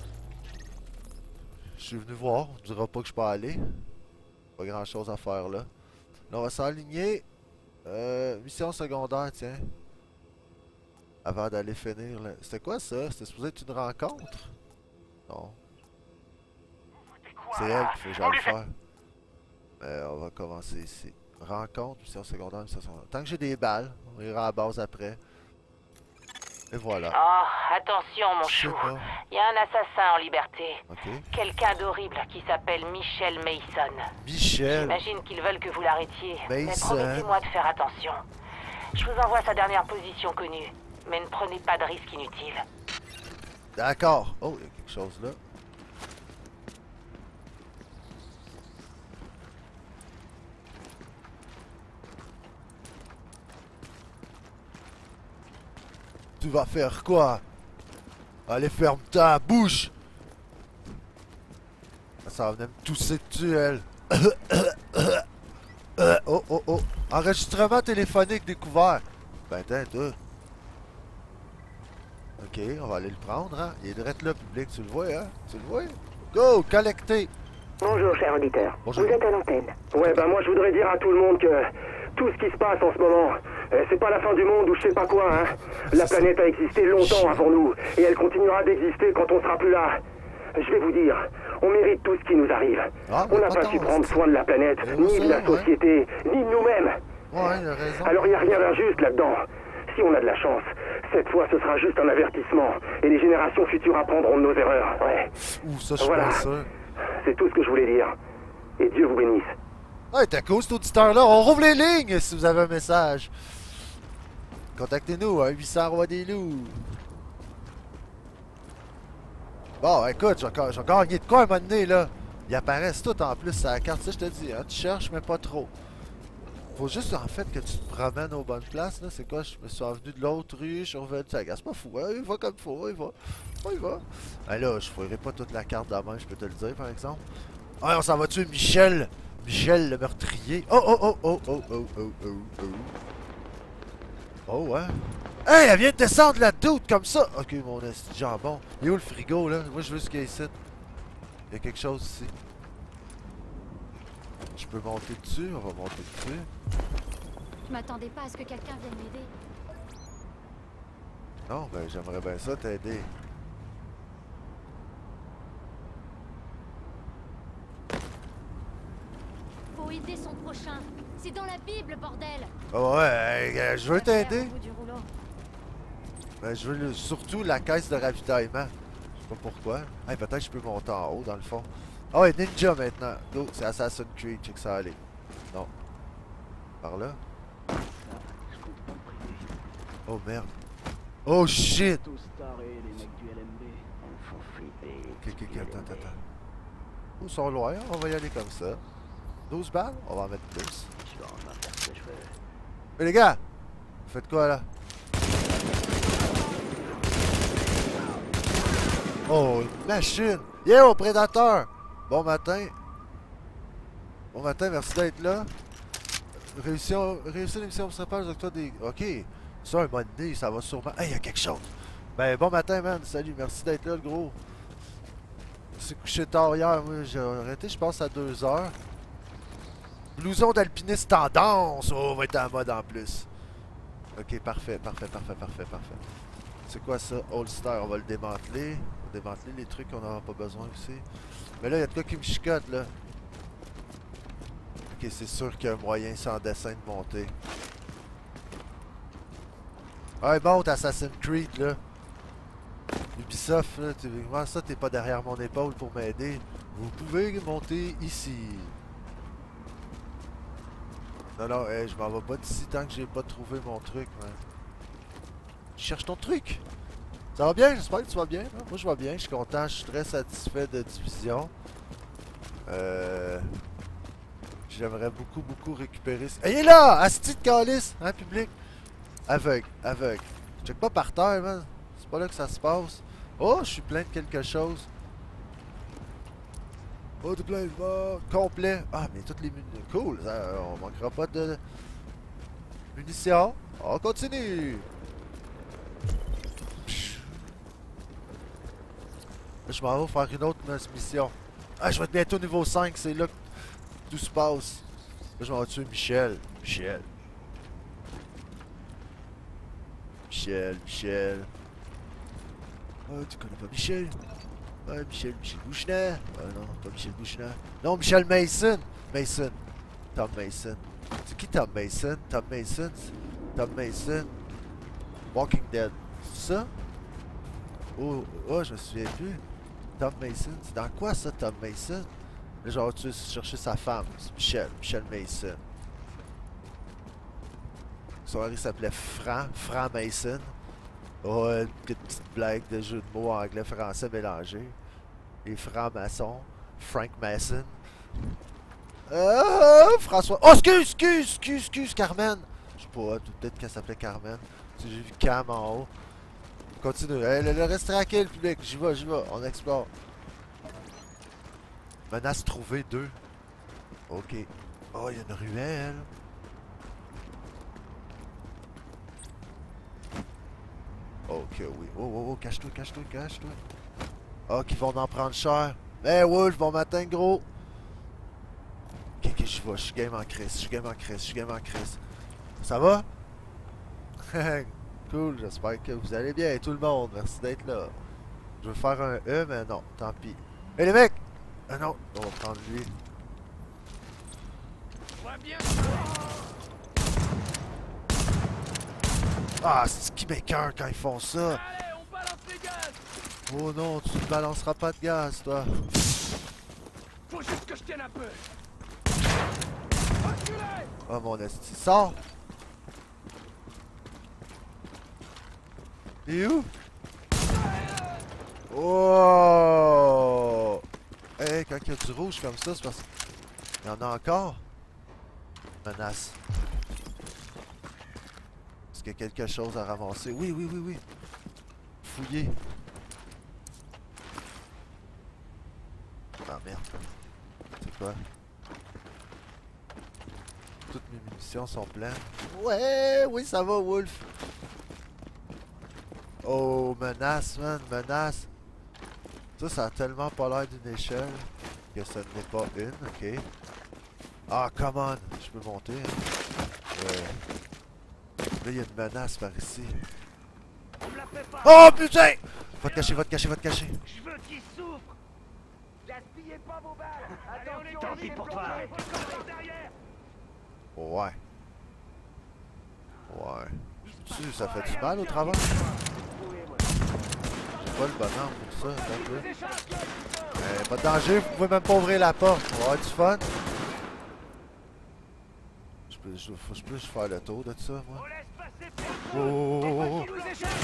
Je suis venu voir, on ne dira pas que je peux aller. Pas grand chose à faire là. Là, on va s'aligner. Euh, mission secondaire, tiens. Avant d'aller finir. C'était quoi ça? C'était supposé être une rencontre? Non. C'est elle qui fait genre le faire. Mais on va commencer ici. Rencontre, mission secondaire, mission secondaire. Tant que j'ai des balles, on ira à la base après. Et voilà. Oh, attention mon chou. Il y a un assassin en liberté. Okay. Quelqu'un d'horrible qui s'appelle Michel Mason. Michel. J'imagine qu'ils veulent que vous l'arrêtiez. Mais Mason. promettez-moi de faire attention. Je vous envoie sa dernière position connue. Mais ne prenez pas de risques inutiles. D'accord. Oh, il y a quelque chose là. Tu vas faire quoi? Allez, ferme ta bouche! Ça va venir me tousser dessus, elle. Oh, oh, oh. Enregistrement téléphonique découvert. Ben, t'es, toi. Ok, on va aller le prendre, hein. Il est direct là, public, tu le vois, hein. Tu le vois? Go, collecter! Bonjour, cher auditeur. Bonjour. Vous êtes à l'antenne. Ouais, bah moi, je voudrais dire à tout le monde que tout ce qui se passe en ce moment, euh, c'est pas la fin du monde ou je sais pas quoi, hein. La planète a existé longtemps avant nous, et elle continuera d'exister quand on sera plus là. Je vais vous dire, on mérite tout ce qui nous arrive. Ah, on n'a pas su prendre soin de la planète, ni de la société, ouais. ni de nous-mêmes. Ouais, il a raison. Alors il n'y a rien d'injuste là-dedans. Si on a de la chance, cette fois ce sera juste un avertissement, et les générations futures apprendront de nos erreurs, ouais. Ouh, ça, je suis voilà. pas sûr. C'est tout ce que je voulais dire. Et Dieu vous bénisse. Ouais, t'as cause cet auditeur-là. On rouvre les lignes si vous avez un message. Contactez-nous, hein, huit cents Roi des Loups. Bon, écoute, j'ai gagné de quoi un moment donné, là? Ils apparaissent tous en plus sur la carte, ça je te dis, hein, tu cherches, mais pas trop. Faut juste en fait que tu te promènes aux bonnes places, là. C'est quoi? Je me suis revenu de l'autre rue, je suis revenu de ça. C'est pas fou, hein? Il va comme il faut, il va. Ouais, il va. Ben là, je fouillerai pas toute la carte de la main, je peux te le dire, par exemple. Ah, on s'en va tuer Michel! Michel le meurtrier. Oh, oh, oh, oh, oh, oh, oh, oh, oh. Oh, ouais. Hey, elle vient de descendre la doute comme ça! Ok, mon esti jambon. Il est où le frigo, là? Moi, je veux ce qu'il y a ici. Il y a quelque chose ici. Je peux monter dessus? On va monter dessus. Je m'attendais pas à ce que quelqu'un vienne m'aider. Non, ben, j'aimerais bien ça t'aider. Faut aider son prochain. C'est dans la Bible, bordel. Oh ouais, euh, je veux t'aider. Au bout du rouleau. Ben, je veux le- surtout la caisse de ravitaillement. Je sais pas pourquoi. Hey, peut-être que je peux monter en haut, dans le fond. Ah ouais, Ninja maintenant. Go, c'est Assassin's Creed, check ça aller. Non. Par là. Oh merde. Oh shit! Tous tarés, les mecs du L M B. Ils font flipper. Ok, ok, ok, attends, attends, attends. Oh, ils sont loin, on va y aller comme ça. douze balles? On va en mettre plus. Je vais en faire ce que je veux. Mais les gars! Vous faites quoi là? Oh, une machine! Yo, prédateur! Bon matin. Bon matin, merci d'être là. Réussir, réussir l'émission principale des octobre des... Ok. Ça, un bon idée, ça va sûrement... Hey, il y a quelque chose! Ben, bon matin, man. Salut, merci d'être là, le gros. C'est couché tard hier. Moi, j'ai arrêté, je pense, à deux heures. Blouson d'alpiniste tendance! Oh, on va être en mode en plus. Ok, parfait, parfait, parfait, parfait, parfait. C'est quoi ça? Holster, on va le démanteler. On va démanteler les trucs qu'on n'aura pas besoin aussi. Mais là, il y a de quoi qui me chicote, là. Ok, c'est sûr qu'il y a un moyen sans dessin de monter. Ouais, monte Assassin's Creed, là. Ubisoft, là, tu, comment ça, t'es pas derrière mon épaule pour m'aider? Vous pouvez monter ici. Non, non, hey, je m'en vais pas d'ici tant que j'ai pas trouvé mon truc, man. Tu cherches ton truc? Ça va bien? J'espère que tu vas bien. Non? Moi, je vais bien. Je suis content. Je suis très satisfait de Division. Euh... J'aimerais beaucoup, beaucoup récupérer... Hey, il est là! Asti de calice! Hein, public? Aveugle, aveugle. Check pas par terre, man. C'est pas là que ça se passe. Oh, je suis plein de quelque chose. Oh, t'es plein de morts. Complet. Ah, mais toutes les munitions. Cool. Ça, on manquera pas de munitions. On continue. Psh. Là, je m'en vais faire une autre mission. Ah, je vais être bientôt niveau cinq. C'est là que tout se passe. Là, je m'en vais tuer Michel. Michel. Michel, Michel. Oh, tu connais pas Michel? Ouais, Michel, Michel Bouchner. Ah non, pas Michel Bouchner. Non, Michel Mason. Mason. Tom Mason. C'est qui Tom Mason? Tom Mason? Tom Mason. Walking Dead. C'est ça? Oh, oh, je me souviens plus. Tom Mason. C'est dans quoi ça, Tom Mason? Là, genre, tu vas chercher sa femme. C'est Michel. Michel Mason. Son mari s'appelait Frank. Frank Mason. Oh, une petite, petite blague de jeu de mots anglais-français mélangés. Les francs-maçons. Frank Mason. Euh, François. Oh, excuse, excuse, excuse, excuse, Carmen. Je sais pas, peut-être qu'elle s'appelait Carmen. J'ai vu Cam en haut. Continue. Hey, le, le reste tranquille, public. J'y vais, j'y vais. On explore. Menace trouvée deux. Ok. Oh, il y a une ruelle. Ok, oui. Oh, oh, oh, cache-toi, cache-toi, cache-toi. Oh, qu'ils vont en prendre cher. Eh, hey, Wolf, bon matin, gros. Ok, ok, j'y vais. Je suis game en crise. Je suis game en crise. Je suis game en crise. Ça va? Cool, j'espère que vous allez bien, tout le monde. Merci d'être là. Je veux faire un E, mais non, tant pis. Hé, hey, les mecs! Ah non, on va prendre lui. Ah, c'est qui m'écoeure quand ils font ça? Allez, on balance les gaz! Oh non, tu ne balanceras pas de gaz, toi. Faut juste que je tienne un peu! Oh mon esti, sors! Et où? Oh! Hey, quand il y a du rouge comme ça, c'est parce qu'il y en a encore. Menace. Est-ce qu'il y a quelque chose à ramasser? Oui, oui, oui, oui. Fouiller. Ah merde. C'est quoi? Toutes mes munitions sont pleines. Ouais, oui, ça va, Wolf. Oh, menace, man, menace. Ça, ça a tellement pas l'air d'une échelle que ce n'est pas une, ok. Ah, come on, je peux monter. Hein. Ouais. Là, il y a une menace par ici. Oh, putain! Va te cacher, va te cacher, va te cacher. Je veux qu'il souffre! Gaspillez pas vos balles! Attention, tant pis pour toi! Ouais. Ouais. Tu ça fait du mal au travail? J'ai pas le bonheur pour ça, un peu. Euh, pas de danger, vous pouvez même pas ouvrir la porte. On va avoir du fun. Je peux, je, faut, je peux juste faire le tour de ça, moi. Oh, oh, oh, oh.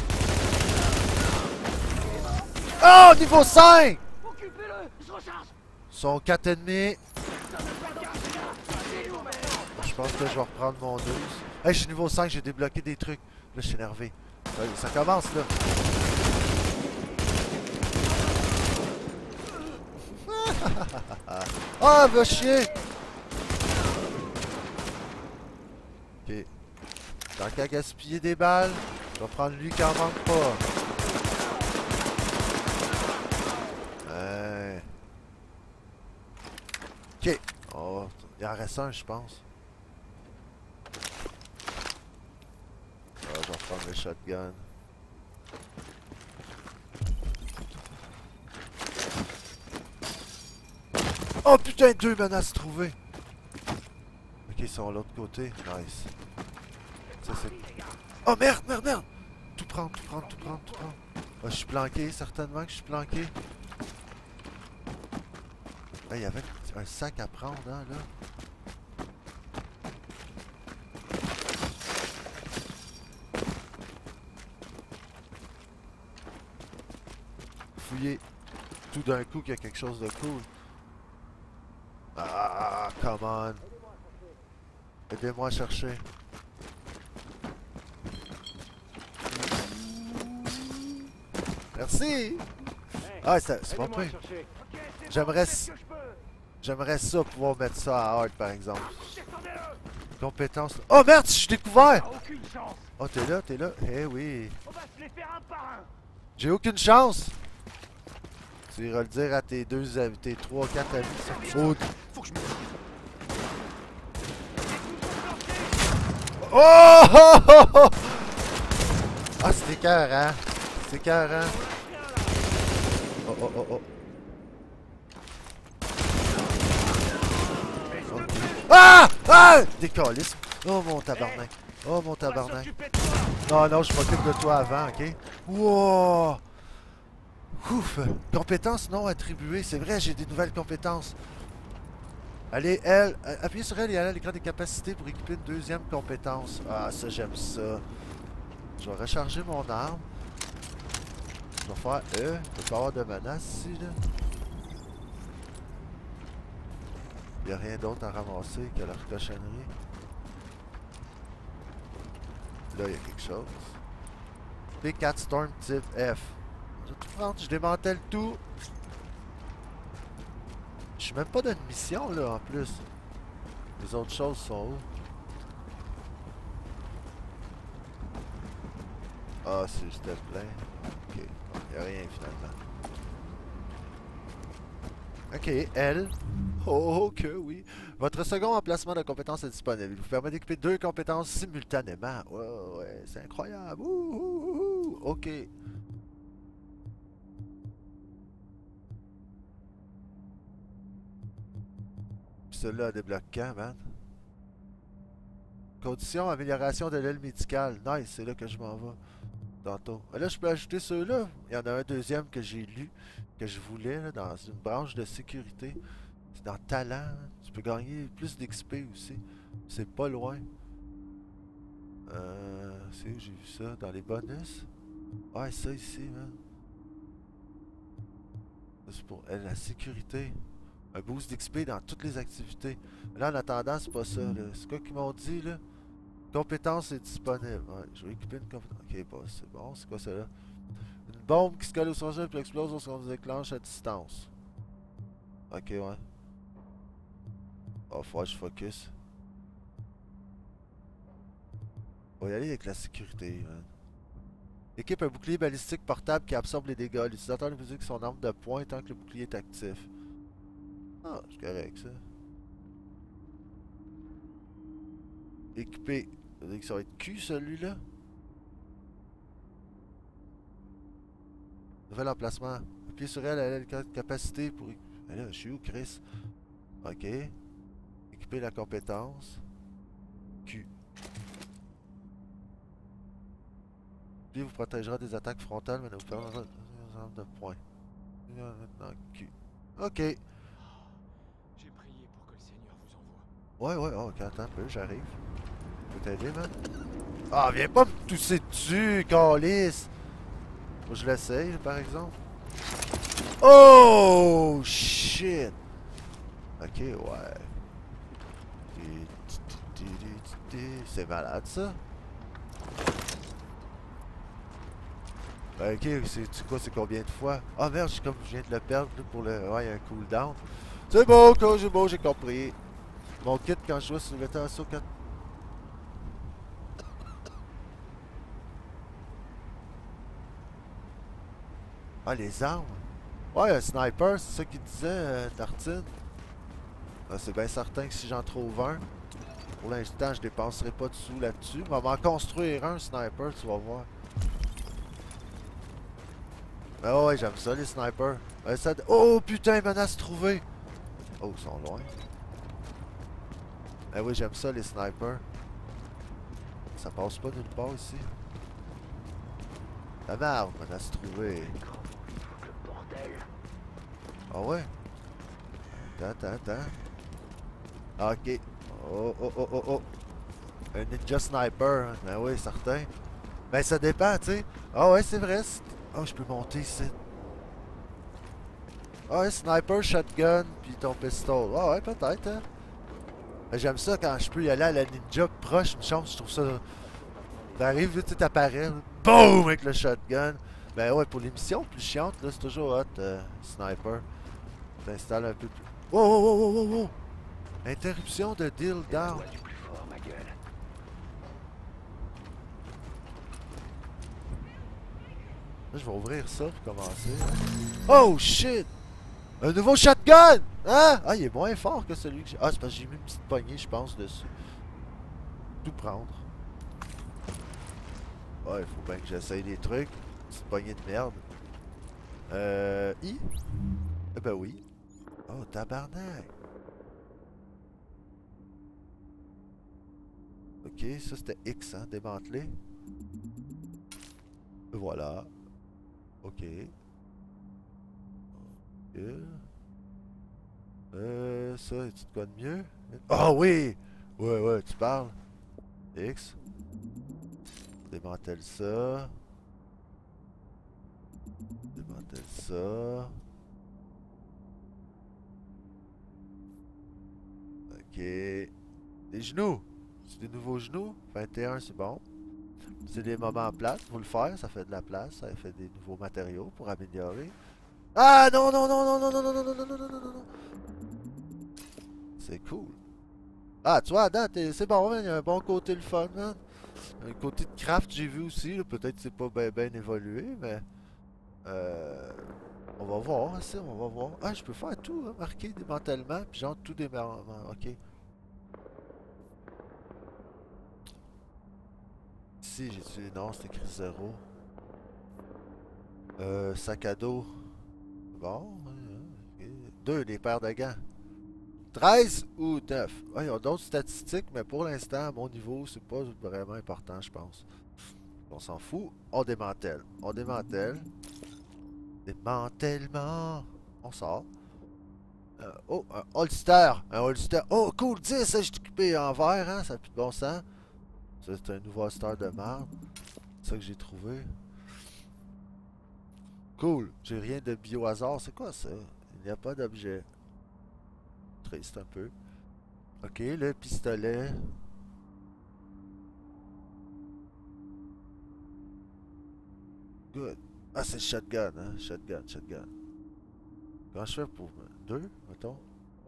Oh, niveau cinq! Ils sont quatre ennemis. Je pense que je vais reprendre mon douze. Hey, je suis niveau cinq, j'ai débloqué des trucs. Là, je suis énervé. Ça, ça commence, là. Ah, va chier! Ok. Tant qu'à gaspiller des balles, je vais prendre lui qui en manque pas. Euh... Ok. Oh, il en reste un, je pense. Ah, je vais prendre le shotgun. Oh putain, deux menaces trouvées. Ok, ils sont de l'autre côté. Nice. Ça c'est... Oh merde, merde, merde! tout prendre, tout prendre, tout prendre, tout prendre. Ah, je suis planqué, certainement que je suis planqué. Ah, il y avait un sac à prendre, hein, là. Fouiller tout d'un coup qu'il y a quelque chose de cool. Ah, come on. Aidez-moi à chercher. Merci! Ah, c'est pas pire. J'aimerais... J'aimerais ça pouvoir mettre ça à hard, par exemple. Compétence... Oh merde, je suis découvert! Oh, t'es là, t'es là. Eh oui. J'ai aucune chance! Tu iras le dire à tes deux amis, tes trois, quatre amis. Oh! Faut que je me... Oh! Oh! Oh! Oh! Ah, c'est écœurant! C'est écœurant! Oh, oh, oh, oh! Okay. Ah! Ah! Décalisse! Oh, mon tabarnak! Oh, mon tabarnak! Non, non, je m'occupe de toi avant, ok? Wow! Ouf! Compétences non attribuées. C'est vrai, j'ai des nouvelles compétences. Allez, elle, appuyez sur elle et allez à l'écran des capacités pour équiper une deuxième compétence. Ah, ça, j'aime ça. Je vais recharger mon arme. Je vais faire E. Il ne peut pas avoir de menace ici, là. Il n'y a rien d'autre à ramasser que la cochonnerie. Là, il y a quelque chose. P quatre Storm type F. Je vais tout prendre, je démantèle tout. Je suis même pas dans une mission là en plus. Les autres choses sont où? Ah, c'est juste plein. Ok, bon, y a rien finalement. Ok, elle. Oh, que oui. Votre second emplacement de compétence est disponible. Il vous permet d'équiper deux compétences simultanément. Ouais, ouais, c'est incroyable. Ouh, ouh, ouh. Ok. Celui-là débloque quand, man? Condition, amélioration de l'aile médicale. Nice, c'est là que je m'en vais. Tantôt. Là, je peux ajouter ceux-là. Il y en a un deuxième que j'ai lu, que je voulais, là, dans une branche de sécurité. C'est dans talent. Hein. Tu peux gagner plus d'X P aussi. C'est pas loin. Euh, c'est où j'ai vu ça? Dans les bonus? Ouais, ça ici, man. C'est pour elle, la sécurité. Un boost d'X P dans toutes les activités. Là, en attendant, c'est pas ça. C'est quoi qu'ils m'ont dit, là? Compétence est disponible. Ouais, je vais équiper une compétence. Ok, bah, c'est bon. C'est quoi ça, là? Une bombe qui se colle au soldat puis explose lorsqu'on se déclenche à distance. Ok, ouais. Oh, faut que je focus. On va y aller avec la sécurité, man. Équipe un bouclier balistique portable qui absorbe les dégâts. L'utilisateur ne peut utiliser son arme de poing tant que le bouclier est actif. Ah, c'est correct ça. Équipé. Ça va être Q celui-là. Nouvel emplacement. Appuyez sur elle, elle a la capacité pour... Mais là, je suis où, Chris? Ok. Équiper la compétence. Q. Lui vous protégera des attaques frontales, mais ne vous permettra de points. Maintenant, Q. Ok. J'ai prié pour que le Seigneur vous envoie. Ouais, ouais, oh, ok, attends un peu, j'arrive. Je peux t'aider, man? Ah, viens pas me tousser dessus, calice! Faut que je l'essaye, par exemple. Oh, shit! Ok, ouais. C'est malade, ça. Ok, c'est quoi, c'est combien de fois? Ah merde, je, comme je viens de le perdre pour le... Ouais, il y a un cooldown. C'est bon, c'est bon, j'ai compris. Mon kit quand je joue sur le Tasso quatre. Ah, les armes. Ouais, un sniper, c'est ça qu'il disait, euh, Tartine. Ah, c'est bien certain que si j'en trouve un, pour l'instant, je dépenserai pas de sous là-dessus. On va m'en construire un sniper, tu vas voir. Ah ouais, j'aime ça, les snipers. Euh, ça... Oh putain, menace trouvée. Oh, ils sont loin. Ah oui, j'aime ça, les snipers. Ça passe pas nulle part ici. La merde, on a se trouver. Le bordel. Ah ouais? Attends, attends, attends. Ah, ok. Oh, oh, oh, oh, oh. Un ninja sniper, hein. Ben oui, certain. Ben ça dépend, tu sais. Ah ouais, c'est vrai. Ah, oh, je peux monter ici. Ah ouais, sniper, shotgun, puis ton pistol. Ah ouais, peut-être, hein. Ben, j'aime ça quand je peux y aller à la ninja proche, une chance, je trouve ça... T'arrives, tu t'apparais, boum, avec le shotgun. Ben ouais, pour les missions plus chiantes, là, c'est toujours hot, euh, sniper. T'installes un peu plus... Oh, oh, oh, oh, oh, oh! Interruption de deal down. Du plus fort, ma gueule. Là, je vais ouvrir ça pour commencer. Oh shit! Un nouveau shotgun! Hein? Ah, il est moins fort que celui que j'ai. Ah, c'est parce que j'ai mis une petite poignée, je pense, dessus. Tout prendre. Ouais, il faut bien que j'essaye des trucs. Petite poignée de merde. Euh. I? Eh ben oui. Oh, tabarnak! Ok, ça c'était X, hein, démantelé. Voilà. Ok. Ok. Euh, ça, tu te connais mieux? Ah oh, oui! Ouais, ouais, tu parles. X. On démantèle ça. On démantèle ça. Ok. Des genoux! C'est des nouveaux genoux. vingt et un, c'est bon. C'est des moments plates, faut le faire, ça fait de la place, ça fait des nouveaux matériaux pour améliorer. Ah non, non, non, non, non, non, non, non, non, non, non, non, non. C'est cool. Ah, tu vois, Adam, c'est bon, man, il y a un bon côté le fun, man. Un côté de craft, j'ai vu aussi, peut-être que c'est pas bien ben évolué, mais... Euh... On va voir, ça, on va voir. Ah, je peux faire tout, hein, marquer démantèlement, puis genre tout démantèlement, ok. Ici, j'ai tué. Non, c'est écrit zéro. Euh, sac à dos. Bon. Okay. Deux, des paires de gants. treize ou neuf. Ah, ils ont d'autres statistiques, mais pour l'instant, à mon niveau, c'est pas vraiment important, je pense. On s'en fout. On démantèle. On démantèle. Démantèlement. On sort. Euh, oh, un holster. Un holster. Oh, cool, dix, ça, j'ai occupé en vert, hein. Ça n'a plus de bon sens. Ça, c'est un nouveau holster de marde. C'est ça que j'ai trouvé. Cool. J'ai rien de bio-hasard. C'est quoi ça? Il n'y a pas d'objet. Triste un peu. Ok, le pistolet. Good. Ah, c'est le shotgun, hein? Shotgun, shotgun. Comment je fais pour... Deux, mettons?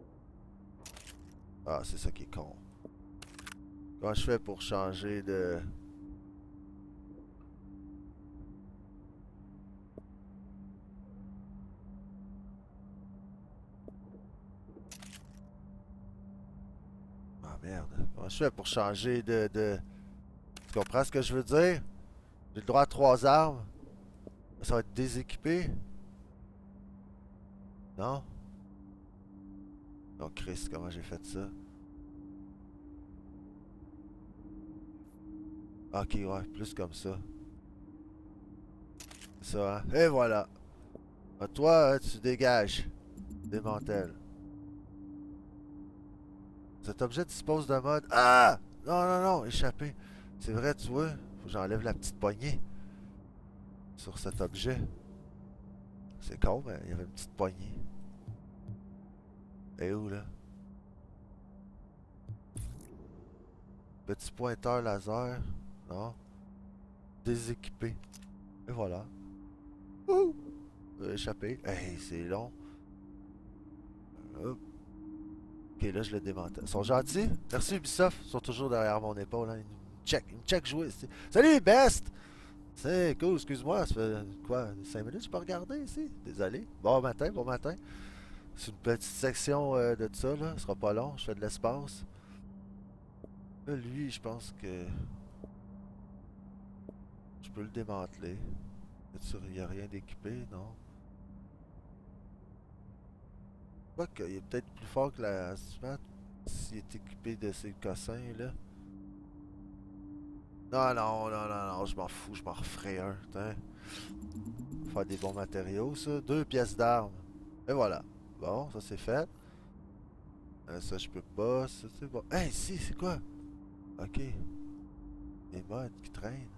Ah, c'est ça qui est con. Comment je fais pour changer de... Ah merde. Comment je fais pour changer de... de... Tu comprends ce que je veux dire? J'ai le droit à trois armes. Ça va être déséquipé. Non? Oh Christ, comment j'ai fait ça? Ok, ouais, plus comme ça. C'est ça, hein? Et voilà. Ah, toi, hein, tu dégages. Démantèle. Cet objet dispose d'un mode... Ah! Non, non, non, échappé. C'est vrai, tu vois. Faut que j'enlève la petite poignée. Sur cet objet. C'est con, mais il y avait une petite poignée. Et où, là? Petit pointeur laser. Non. Déséquipé. Et voilà. Ouh! Euh, échappé. Hey, c'est long. Hop. Ok, là, je le démantèle. Ils sont gentils. Merci Ubisoft. Ils sont toujours derrière mon épaule. Hein. Ils me check. Ils me check jouer. Salut, Best! C'est cool, excuse-moi. Ça fait quoi? cinq minutes, je peux regarder ici? Désolé. Bon matin, bon matin. C'est une petite section euh, de ça, là. Ce sera pas long. Je fais de l'espace. Là, lui, je pense que... Je peux le démanteler. Il n'y a rien d'équipé, non? Quoique, il est peut-être plus fort que la SMAT s'il est équipé de ces cossins, là. Non, non, non, non, non, je m'en fous, je m'en referai un. Putain. Faire des bons matériaux, ça. Deux pièces d'armes. Et voilà. Bon, ça c'est fait. Euh, ça je peux pas, ça c'est bon. Hey, si, c'est quoi? Ok. Les modes qui traînent.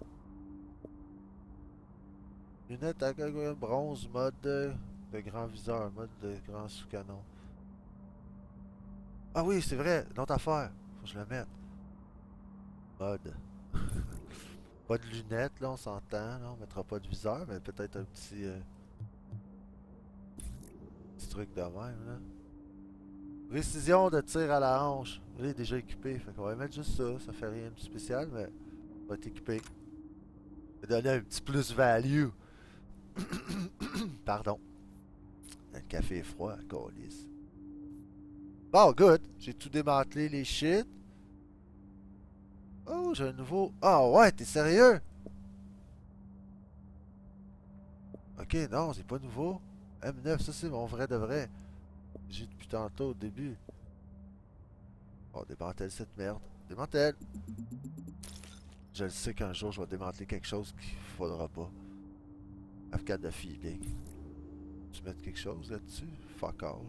Lunettes à bronze, mode de, de grand viseur, mode de grand sous-canon. Ah oui, c'est vrai, l'autre affaire. Faut que je le mette. Mode. Pas de lunettes, là, on s'entend. Là, on mettra pas de viseur, mais peut-être un petit... Euh, petit truc de même, là. Précision de tir à la hanche. Il est déjà équipé, fait qu'on va mettre juste ça. Ça fait rien de spécial, mais on va être équipé. Ça va donner un petit plus-value. Pardon. Le café est froid, câlisse. Bon, good. J'ai tout démantelé, les shit. Oh, j'ai un nouveau... Ah oh, ouais, t'es sérieux? Ok, non, c'est pas nouveau. M neuf, ça c'est mon vrai de vrai. J'ai depuis tantôt au début. Bon, démantèle cette merde. Démantèle. Je le sais qu'un jour je vais démanteler quelque chose qu'il faudra pas. F quatre de feeling. Tu mets quelque chose là-dessus? Fuck all.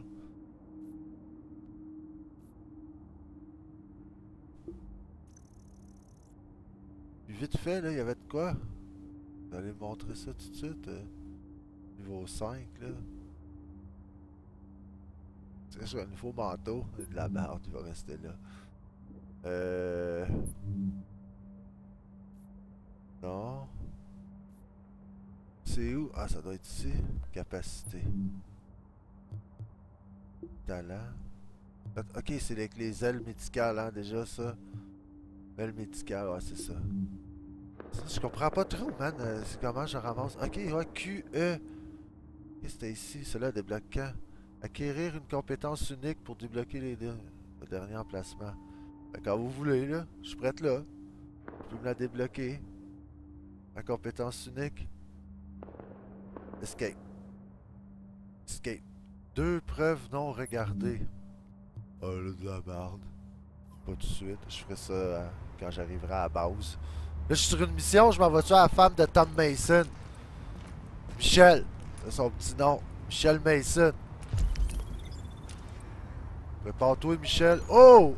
Puis vite fait, là, il y avait de quoi? Vous allez me montrer ça tout de suite. Euh, niveau cinq, là. C'est sur un nouveau manteau. De la merde, il va rester là. Euh... Non. C'est où? Ah, ça doit être ici. Capacité. Talent. Ok, c'est avec les ailes médicales, hein, déjà, ça. Ailes médicales, ouais, c'est ça. Je comprends pas trop, man. Euh, c'est comment je ramasse. Ok, ouais, Q, E. Qu'est-ce que c'était ici? Cela débloque quand? Acquérir une compétence unique pour débloquer les deux. Le dernier emplacement. Ben, quand vous voulez, là. Je suis prête là. Je peux me la débloquer. La compétence unique. Escape. Escape. Deux preuves non regardées. Oh là, de la merde. Pas tout de suite. Je ferai ça euh, quand j'arriverai à la base. Là, je suis sur une mission. Je m'en vais tuer à la femme de Tom Mason. Michel. C'est son petit nom. Michel Mason. Prépare-toi, Michel. Oh!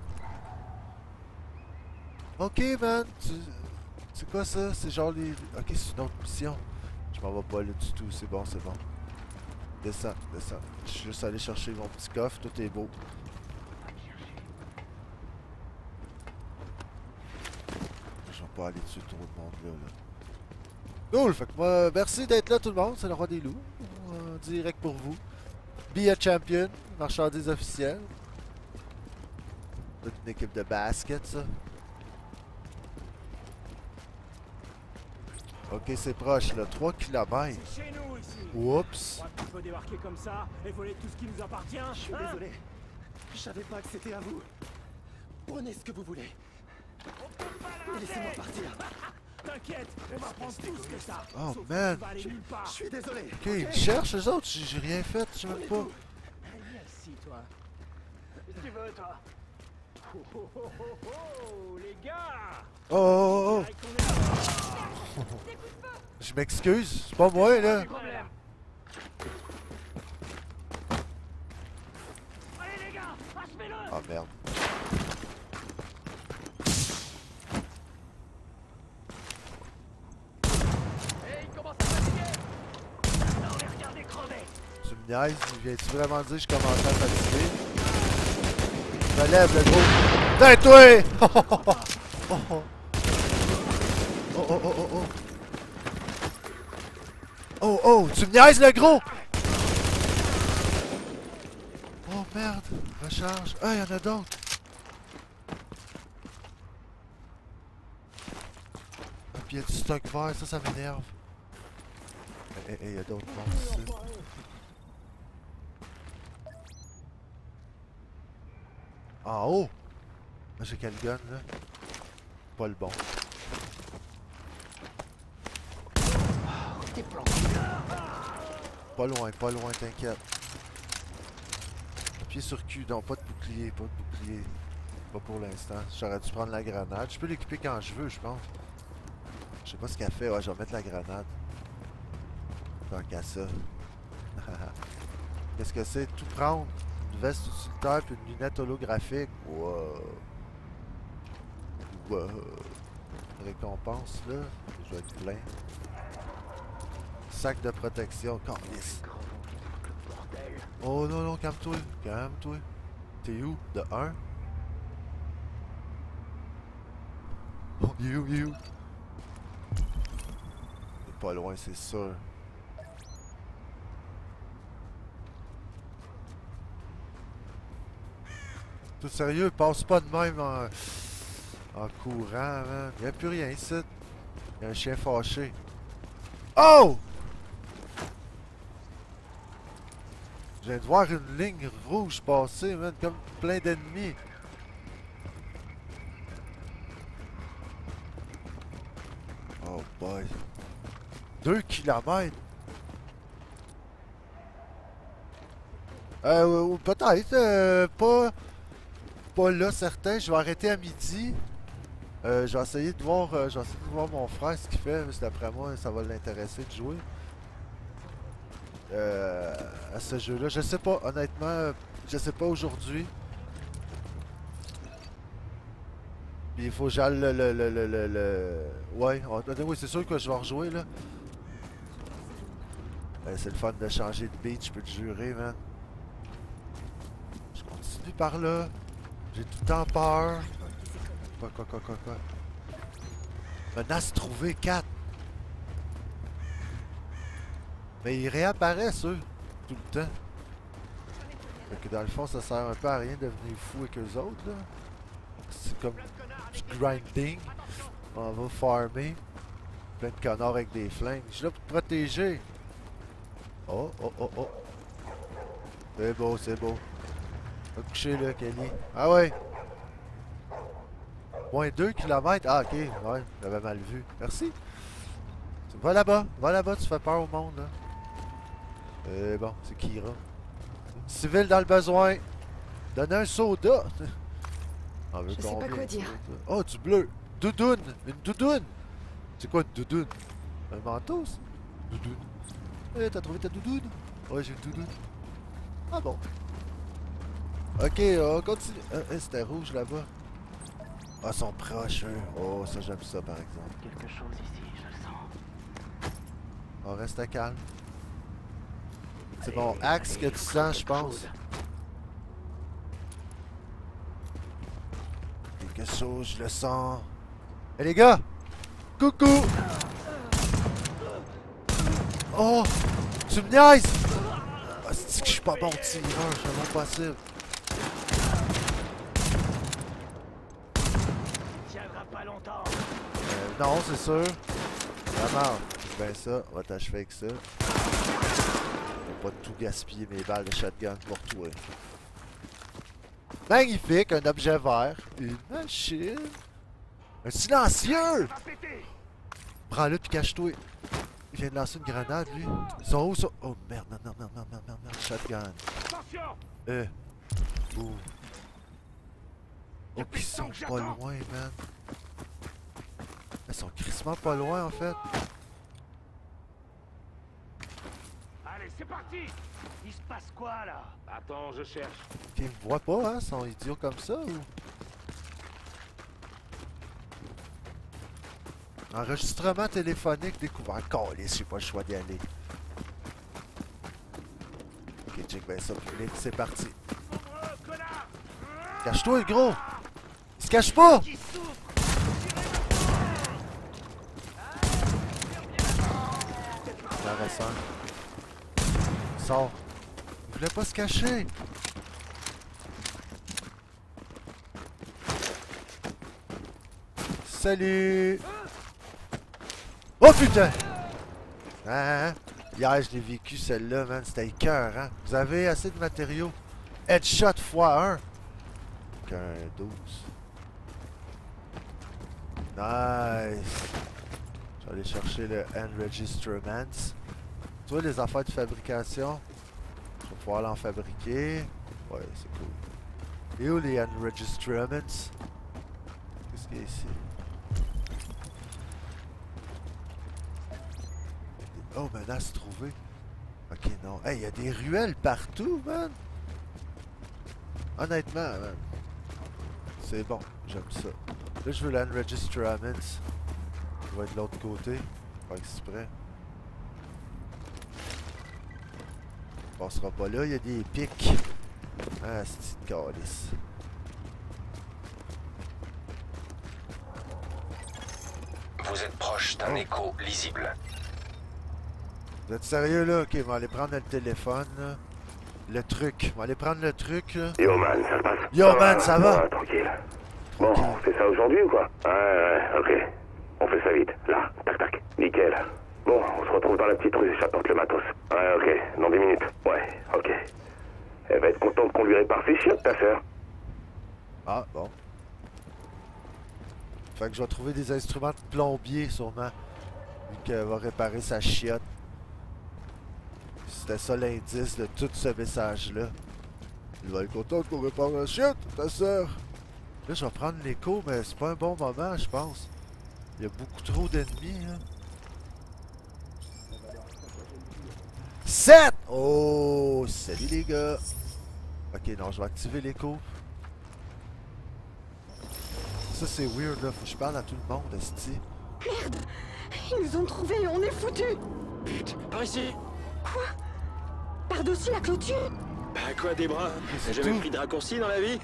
Ok, man. Tu... C'est quoi ça? C'est genre les... Ok, c'est une autre mission. Je m'en vais pas là du tout. C'est bon, c'est bon. Descends, descends. Je suis juste allé chercher mon petit coffre. Tout est beau. Je vais pas aller dessus trop de monde là. là. Cool! Fait que moi, merci d'être là tout le monde. C'est le roi des loups. En direct pour vous. Be a champion. Marchandise officielle. C'est une équipe de basket, ça. Ok, c'est proche, là. trois kilomètres. C'est chez nous, ici. Oups. On peut débarquer comme ça et voler tout ce qui nous appartient. Je suis désolé. Je savais pas que c'était à vous. Prenez ce que vous voulez. Laissez-moi partir. T'inquiète, on va prendre tout ce que ça. Oh, Sauf man. que tu vas aller nulle part. Je suis désolé. Ok, ils me cherchent, les autres. J'ai rien fait, je sais même pas. Merci, toi. Tu veux, toi? Oh, oh, oh, oh, oh, les gars! Oh, oh, oh, oh. Je m'excuse, c'est pas moi, là. Allez, les gars, achevez-le! Oh, merde. Hey, il commence à fatiguer! On les regarder crever! Tu me niaises, viens-tu vraiment dire que je commence à fatiguer? Je me lève, le gros. Tais-toi! Oh, oh. Oh, oh, oh, oh, oh. Oh, oh, tu me niaises, le gros! Oh, merde. Recharge. Ah, il y en a d'autres. Ah, puis il y a du stock vert, ça, ça m'énerve. Eh, eh, il y a d'autres mondes ici. En haut! J'ai quel gun, là? Pas le bon. Pas loin, pas loin, t'inquiète. Pied sur Q, non, pas de bouclier, pas de bouclier. Pas pour l'instant. J'aurais dû prendre la grenade. Je peux l'équiper quand je veux, je pense. Je sais pas ce qu'elle fait. Ouais, je vais mettre la grenade. Tant qu'à ça. Qu'est-ce que c'est? Tout prendre. Une veste utilitaire puis une lunette holographique. Wow. Wow. Récompense là. Je vais être plein. Sac de protection. Carlis. Oh non, non, calme-toi. Calme-toi. T'es où? De un? Oh, il est où? Il est où? C'est pas loin, c'est sûr. Tout sérieux, passe pas de même en, en courant, man. Y'a plus rien ici. Y'a un chien fâché. Oh! Je viens de voir une ligne rouge passer, man, comme plein d'ennemis. Oh boy. Deux kilomètres. Euh, peut-être, euh, pas, pas là, certain. Je vais arrêter à midi. Euh, je vais essayer de voir, euh, je vais essayer de voir mon frère ce qu'il fait, mais d'après moi, ça va l'intéresser de jouer. Euh, à ce jeu-là. Je sais pas, honnêtement, je sais pas aujourd'hui. Puis il faut que j'aille le, le, le, le, le, le... Ouais, on... oui, c'est sûr que je vais rejouer, là. Euh, c'est le fun de changer de beat, je peux te jurer, man. Je continue par là. J'ai tout le temps peur. Quoi, quoi, quoi, quoi, quoi. Menace trouvée, quatre. Mais ils réapparaissent, eux, tout le temps. Fait que dans le fond, ça sert un peu à rien de devenir fou avec eux autres, là. C'est comme du grinding. On va farmer. Plein de connards avec des flingues. Je suis là pour te protéger. Oh, oh, oh, oh. C'est beau, c'est beau. Va te coucher là, Kelly. Ah ouais. Moins deux kilomètres. Ah, ok. Ouais, j'avais mal vu. Merci. Va là-bas. Va là-bas, tu fais peur au monde, là. Euh, bon, c'est Kira. Civil dans le besoin. Donne un soda. On veut Je sais pas quoi dire. Oh, du bleu. Doudoune. Une doudoune. C'est quoi une doudoune? Un manteau, ça? Doudoune. Eh, t'as trouvé ta doudoune? Ouais, j'ai une doudoune. Ah bon. Ok, on continue. Ah, eh, c'était rouge là-bas. Ah, ils sont proches, eux. Oh, ça, j'aime ça, par exemple. Quelque chose ici, je le sens. On reste calme. C'est mon axe que tu sens, je pense. Quelque chose, je le sens. Hé hey, les gars! Coucou! Oh! Tu me niaises! Ah, c'est que je suis pas bon tireur, je suis vraiment possible. Tiendra pas longtemps. Euh, non, c'est sûr. Vraiment, ben ça, on va t'achever avec ça. Pas de tout gaspiller mes balles de shotgun pour toi. Magnifique, un objet vert. Une machine. Un silencieux! Prends-le puis cache-toi. Il vient de lancer une grenade, lui. Ils sont où, ça? Oh merde, merde, merde, merde, merde, merde, merde. Shotgun. Euh. Oh. Oh, puis ils sont pas loin, man. Ils sont crissement pas loin, en fait. C'est parti! Il se passe quoi là? Attends, je cherche. Ils me voient pas, hein? Ils sont idiots comme ça ou? Enregistrement téléphonique découvert. Calisse, j'ai pas le choix d'y aller. Ok, check ben ça. C'est parti. Cache-toi, le gros! Il se cache pas! La ressort. Sors. Il voulait pas se cacher. Salut. Oh putain. Hein? Hier, je l'ai vécu celle-là, man. C'était écœurant. Hein? Vous avez assez de matériaux. Headshot fois un. Qu'un douze. Nice. Je vais aller chercher le Enregistrements. Tu vois les affaires de fabrication? Je vais pouvoir l'en fabriquer. Ouais, c'est cool. Et où les Enregistrements? Qu'est-ce qu'il y a ici? Oh, menace trouvée. Ok, non. Hey, il y a des ruelles partout, man. Honnêtement, man. C'est bon, j'aime ça. Là, je veux l'Unregisteraments. Il va être de l'autre côté. Pas exprès. On passera pas là, il y a des pics. Ah, c'est une calice. Vous êtes proche d'un Oh. écho lisible. Vous êtes sérieux là? Ok, on va aller prendre le téléphone. Là. Le truc. On va aller prendre le truc là. Yo man, ça se passe? Yo man, ça va? Ouais, tranquille. Bon, on fait ça aujourd'hui ou quoi? Ouais, ouais, ok. On fait ça vite. Là, tac tac. Nickel. Bon, on se retrouve dans la petite rue, j'apporte le matos. Ouais, ok. Dans dix minutes. Ouais, ok. Elle va être contente qu'on lui répare ses chiottes, ta sœur. Ah, bon. Fait que je vais trouver des instruments de plombier sûrement. Vu qu'elle va réparer sa chiotte. C'était ça l'indice de tout ce message-là. Il va être content qu'on répare la chiotte, ta sœur. Là, je vais prendre l'écho, mais c'est pas un bon moment, je pense. Il y a beaucoup trop d'ennemis, hein. sept! Oh! Salut les gars! Ok, non, je vais activer l'écho. Ça, c'est weird, là. Faut que je parle à tout le monde, esti. Merde! Ils nous ont trouvés, on est foutus! Putain, par ici. Quoi? Par-dessus la clôture? Bah quoi, des bras? T'as jamais pris de raccourci dans la vie?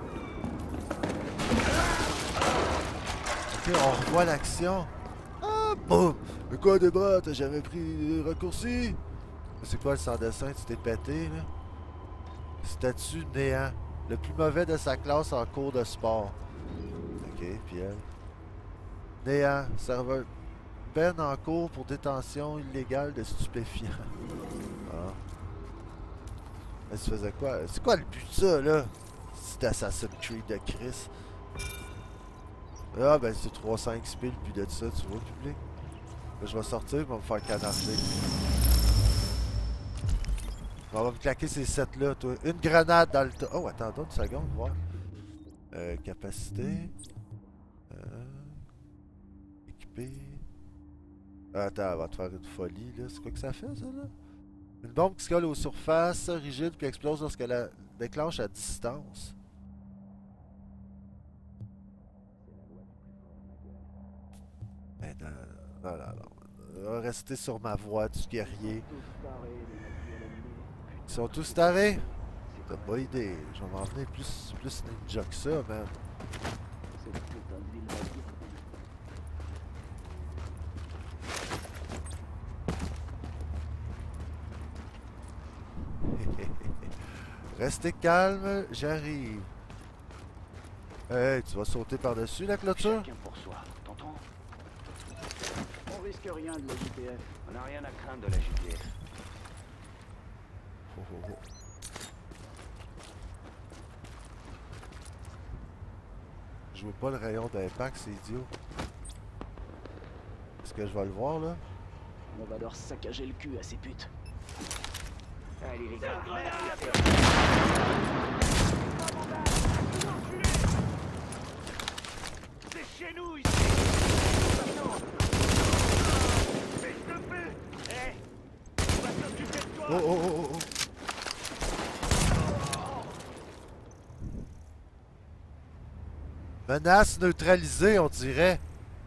Ok, on revoit l'action. Ah, boum! Mais quoi, des bras? T'as jamais pris de raccourci? C'est quoi le sans-dessin? Tu t'es pété, là? Statut néant. Le plus mauvais de sa classe en cours de sport. Ok, puis elle. Néant. Serveur. Peine en cours pour détention illégale de stupéfiants. Ah. Mais tu faisais quoi? C'est quoi le but de ça, là? C'est Assassin's Creed de Chris. Ah, ben c'est trois cents X P le but de ça, tu vois, public? Là, je vais sortir, je vais me faire canarder. On va me claquer ces sept là, toi. Une grenade dans le tas. Oh, attends, une seconde, voir. Euh, capacité. Euh, équipé. Attends, elle va te faire une folie, là. C'est quoi que ça fait, ça, là? Une bombe qui se colle aux surfaces, rigide, puis explose lorsqu'elle la déclenche à distance. Mais non, non, non, non. On va rester sur ma voie du guerrier. Ils sont tous tarés? C'est une bonne idée. Je vais m'en venir plus, plus ninja que ça, man. Restez calme, j'arrive. Hey, tu vas sauter par-dessus la clôture? Chacun pour soi, t'entends? On risque rien de la J T F. On n'a rien à craindre de la J T F. Oh, oh, oh. Je vois pas le rayon d'impact, c'est idiot. Est-ce que je vais le voir, là? On va leur saccager le cul à ces putes. Allez les gars. C'est chez nous ici. Fils de pute. Eh, on va s'occuper de toi. Oh, oh, oh, oh, oh. Menace neutralisée, on dirait.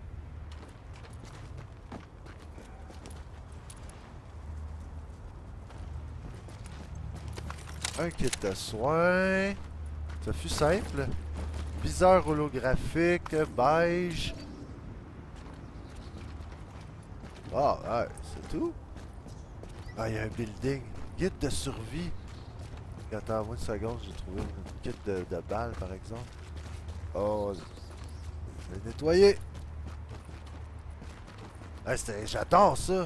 Un kit de soins. Ça fut simple. Viseur holographique, beige. Ah, ouais, c'est tout. Ah, il y a un building. Guide de survie. Attends-moi une seconde, j'ai trouvé une kit de, de balles, par exemple. Oh, je vais nettoyer. Ah, j'adore ça.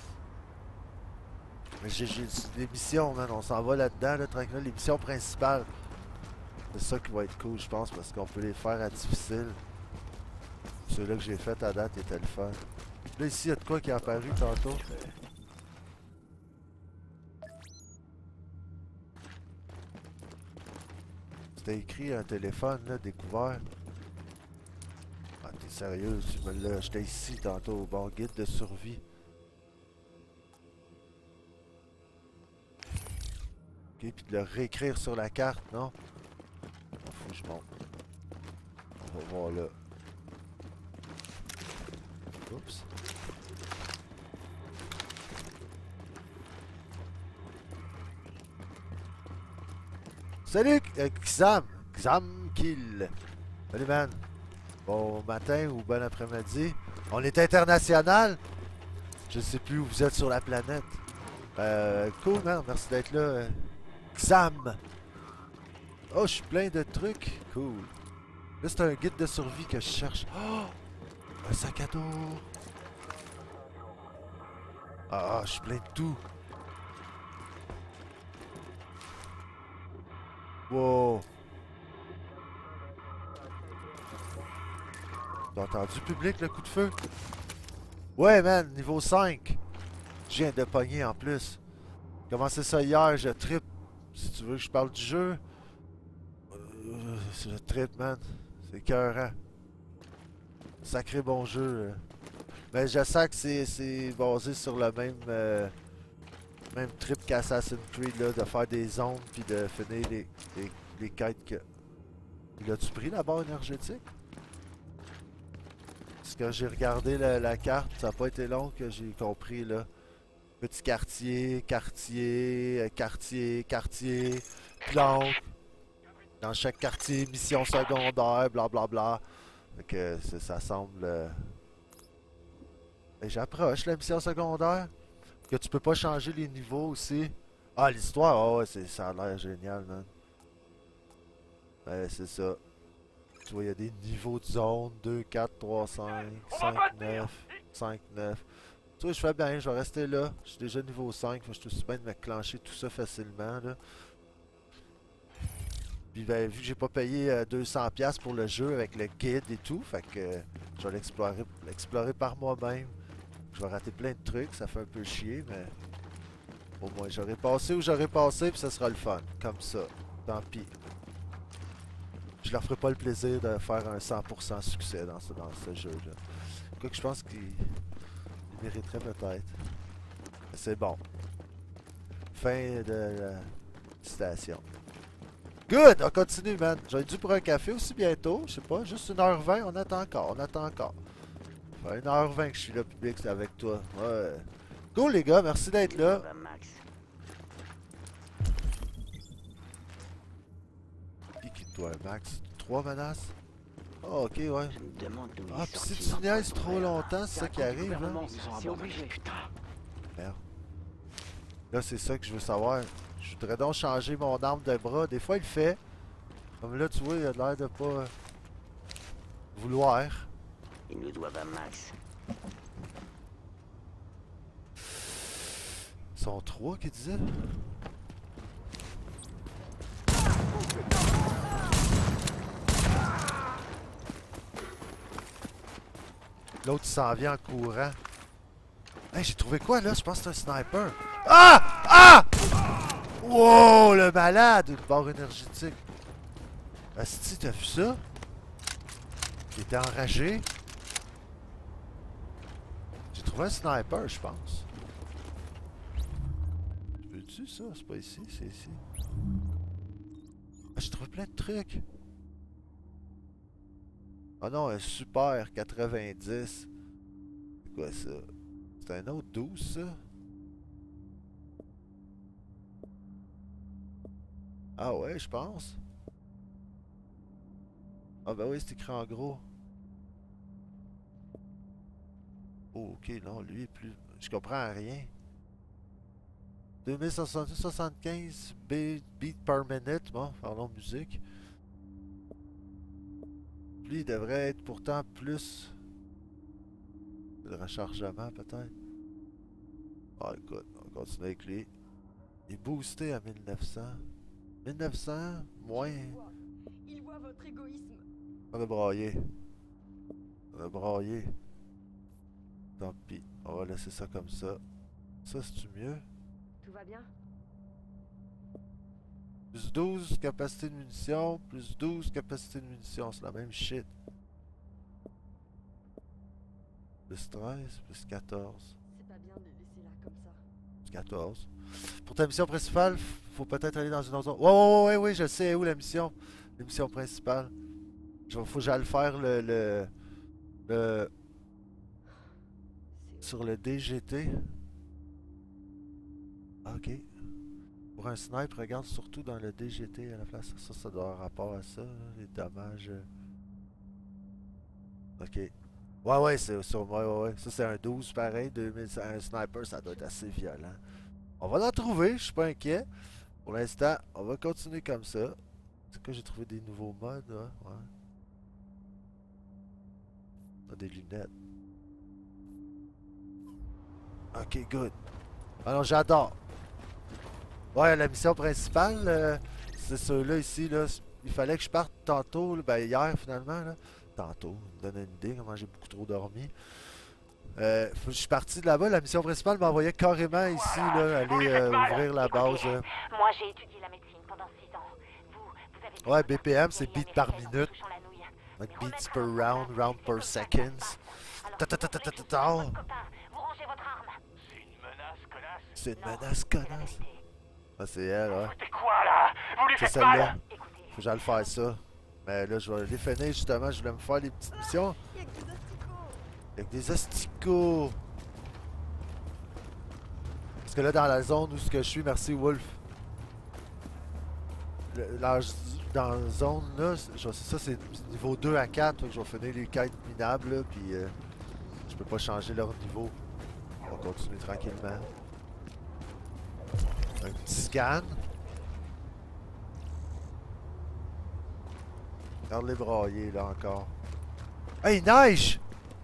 Mais j'ai des missions, man. On s'en va là-dedans, là, tranquillement. Les missions principales. C'est ça qui va être cool, je pense, parce qu'on peut les faire à difficile. Ceux-là que j'ai fait à date étaient le fun. Là, ici, il y a de quoi qui est apparu tantôt. C'était écrit un téléphone, là, découvert. Ah, t'es sérieux? Tu me l'as acheté ici tantôt. Bon, guide de survie. Ok, puis de le réécrire sur la carte, non? Faut que je monte. On va voir là. Oups. Salut, euh, Xam! Xam Kill! Salut, man! Bon matin ou bon après-midi. On est international! Je sais plus où vous êtes sur la planète. Euh, cool, man. Merci d'être là. euh, Xam! Oh, je suis plein de trucs. Cool. Là, c'est un guide de survie que je cherche. Oh! Un sac à dos! Ah, je suis plein de tout. Wow! T'as entendu, public, le coup de feu? Ouais, man, niveau cinq. Je viens de pogner en plus. J'ai commencé ça hier, je trippe. Si tu veux que je parle du jeu. Euh, je trippe, man. C'est écœurant. Sacré bon jeu. euh. Mais je sais que c'est basé sur le même euh, même trip qu'Assassin's Creed, là, de faire des zones puis de finir les, les, les quêtes que... L'as-tu pris la barre énergétique? Parce que j'ai regardé la, la carte, ça n'a pas été long que j'ai compris, là. Petit quartier, quartier, euh, quartier, quartier, planque. Dans chaque quartier, mission secondaire, blablabla. Bla, bla. Fait que ça, ça semble... Euh... J'approche la mission secondaire. Que tu peux pas changer les niveaux aussi. Ah, l'histoire, oh, ouais, ça a l'air génial, man. Ouais, c'est ça. Tu vois, il y a des niveaux de zone. deux, quatre, trois, cinq, cinq, neuf, cinq, neuf. Tu vois, je fais bien, je vais rester là. Je suis déjà niveau cinq, je suis aussi bien de me clencher tout ça facilement, là. Puis ben, vu que j'ai pas payé euh, deux cents dollars pour le jeu avec le guide et tout, fait que euh, je vais l'explorer l'explorer par moi-même. Je vais rater plein de trucs, ça fait un peu chier, mais au moins j'aurai passé où j'aurai passé, puis ça sera le fun, comme ça. Tant pis. Je leur ferai pas le plaisir de faire un cent pour cent succès dans ce, dans ce jeu-là. Quoi que je pense qu'il mériterait peut-être. C'est bon. Fin de la citation. Good! On continue, man. J'aurais dû pour un café aussi bientôt. Je sais pas, juste une heure vingt. On attend encore, on attend encore. Ça fait une heure vingt que je suis là, public, c'est avec toi. Ouais. Cool, les gars. Merci d'être là. Qui quitte toi, Max? Trois menaces? Oh, ok, ouais. Ah, pis si tu niaises trop longtemps, c'est ça qui arrive, hein? C'est obligé. Merde. Là, c'est ça que je veux savoir. Je voudrais donc changer mon arme de bras. Des fois, il le fait. Comme là, tu vois, il a l'air de pas euh, vouloir. Ils nous doivent un max. Ils sont trois qui disaient. L'autre, il s'en vient en courant. Hey, j'ai trouvé quoi, là? Je pense que c'est un sniper. Ah! Ah! Wow, le malade! Une barre énergétique. Asti, t'as vu ça? Il était enragé. J'ai trouvé un sniper, je pense. Veux-tu ça? C'est pas ici, c'est ici. Ah, j'ai trouvé plein de trucs. Ah non, un super quatre-vingt-dix. C'est quoi ça? C'est un autre douze, ça? Ah ouais, je pense. Ah ben oui, c'est écrit en gros. Oh, ok, non, lui est plus... Je comprends rien. deux mille soixante-quinze beats per minute. Bon, parlons musique. Lui, il devrait être pourtant plus... de rechargement, peut-être. Ah, écoute, on va continuer avec lui. Il est boosté à mille neuf cents. mille neuf cents, moins... Il voit votre égoïsme. On a braillé. On a braillé. Tant pis. On va laisser ça comme ça. Ça, c'est-tu mieux? Tout va bien? Plus douze capacité de munitions, plus douze capacité de munitions. C'est la même shit. Plus treize, plus quatorze. C'est pas bien de les laisser là comme ça. Plus quatorze. Pour ta mission principale, faut peut-être aller dans une autre zone. Ouais, ouais, ouais, ouais, je sais où la mission. La mission principale. Il faut que j'aille faire le, le, le... Sur le D G T. Ok. Pour un sniper, regarde surtout dans le D G T à la place. Ça, ça doit avoir rapport à ça, là, les dommages. Ok. Ouais, ouais, c'est sur ouais, ouais, ouais. Ça, c'est un douze pareil. deux mille, un sniper, ça doit être assez violent. On va en trouver, je suis pas inquiet. Pour l'instant, on va continuer comme ça. C'est que j'ai trouvé des nouveaux modes, là. Ouais. On a des lunettes. Ok, good. Alors, j'adore. Ouais, la mission principale, euh, c'est ceux-là ici, là. Il fallait que je parte tantôt, là, ben hier finalement, là. Tantôt, ça me donne une idée comment j'ai beaucoup trop dormi. Euh, je suis parti de là-bas, la mission principale m'envoyait carrément ici, là, aller euh, ouvrir la base. Euh. Moi, j'ai étudié la médecine pendant six ans. Vous, vous avez... Ouais, B P M, c'est beat par minute. Like beats per round, round per seconds. Ta ta ta ta ta ta ta. Vous rangez votre arme. C'est une menace, connasse. Ah, c'est elle, ouais. C'est quoi là? Vous lui C'est faites celle-là. mal? Faut que j'aille faire ça. Mais là, je vais les finir justement. Je voulais me faire les petites missions. Avec des asticots. Parce que là, dans la zone où ce que je suis, merci Wolf. Le, la, dans la zone là, je, ça c'est niveau deux à quatre. Je vais finir les quêtes minables là, puis euh, je peux pas changer leur niveau. On va continuer tranquillement. Un petit scan. Regarde les braillés là encore. Hey, il neige!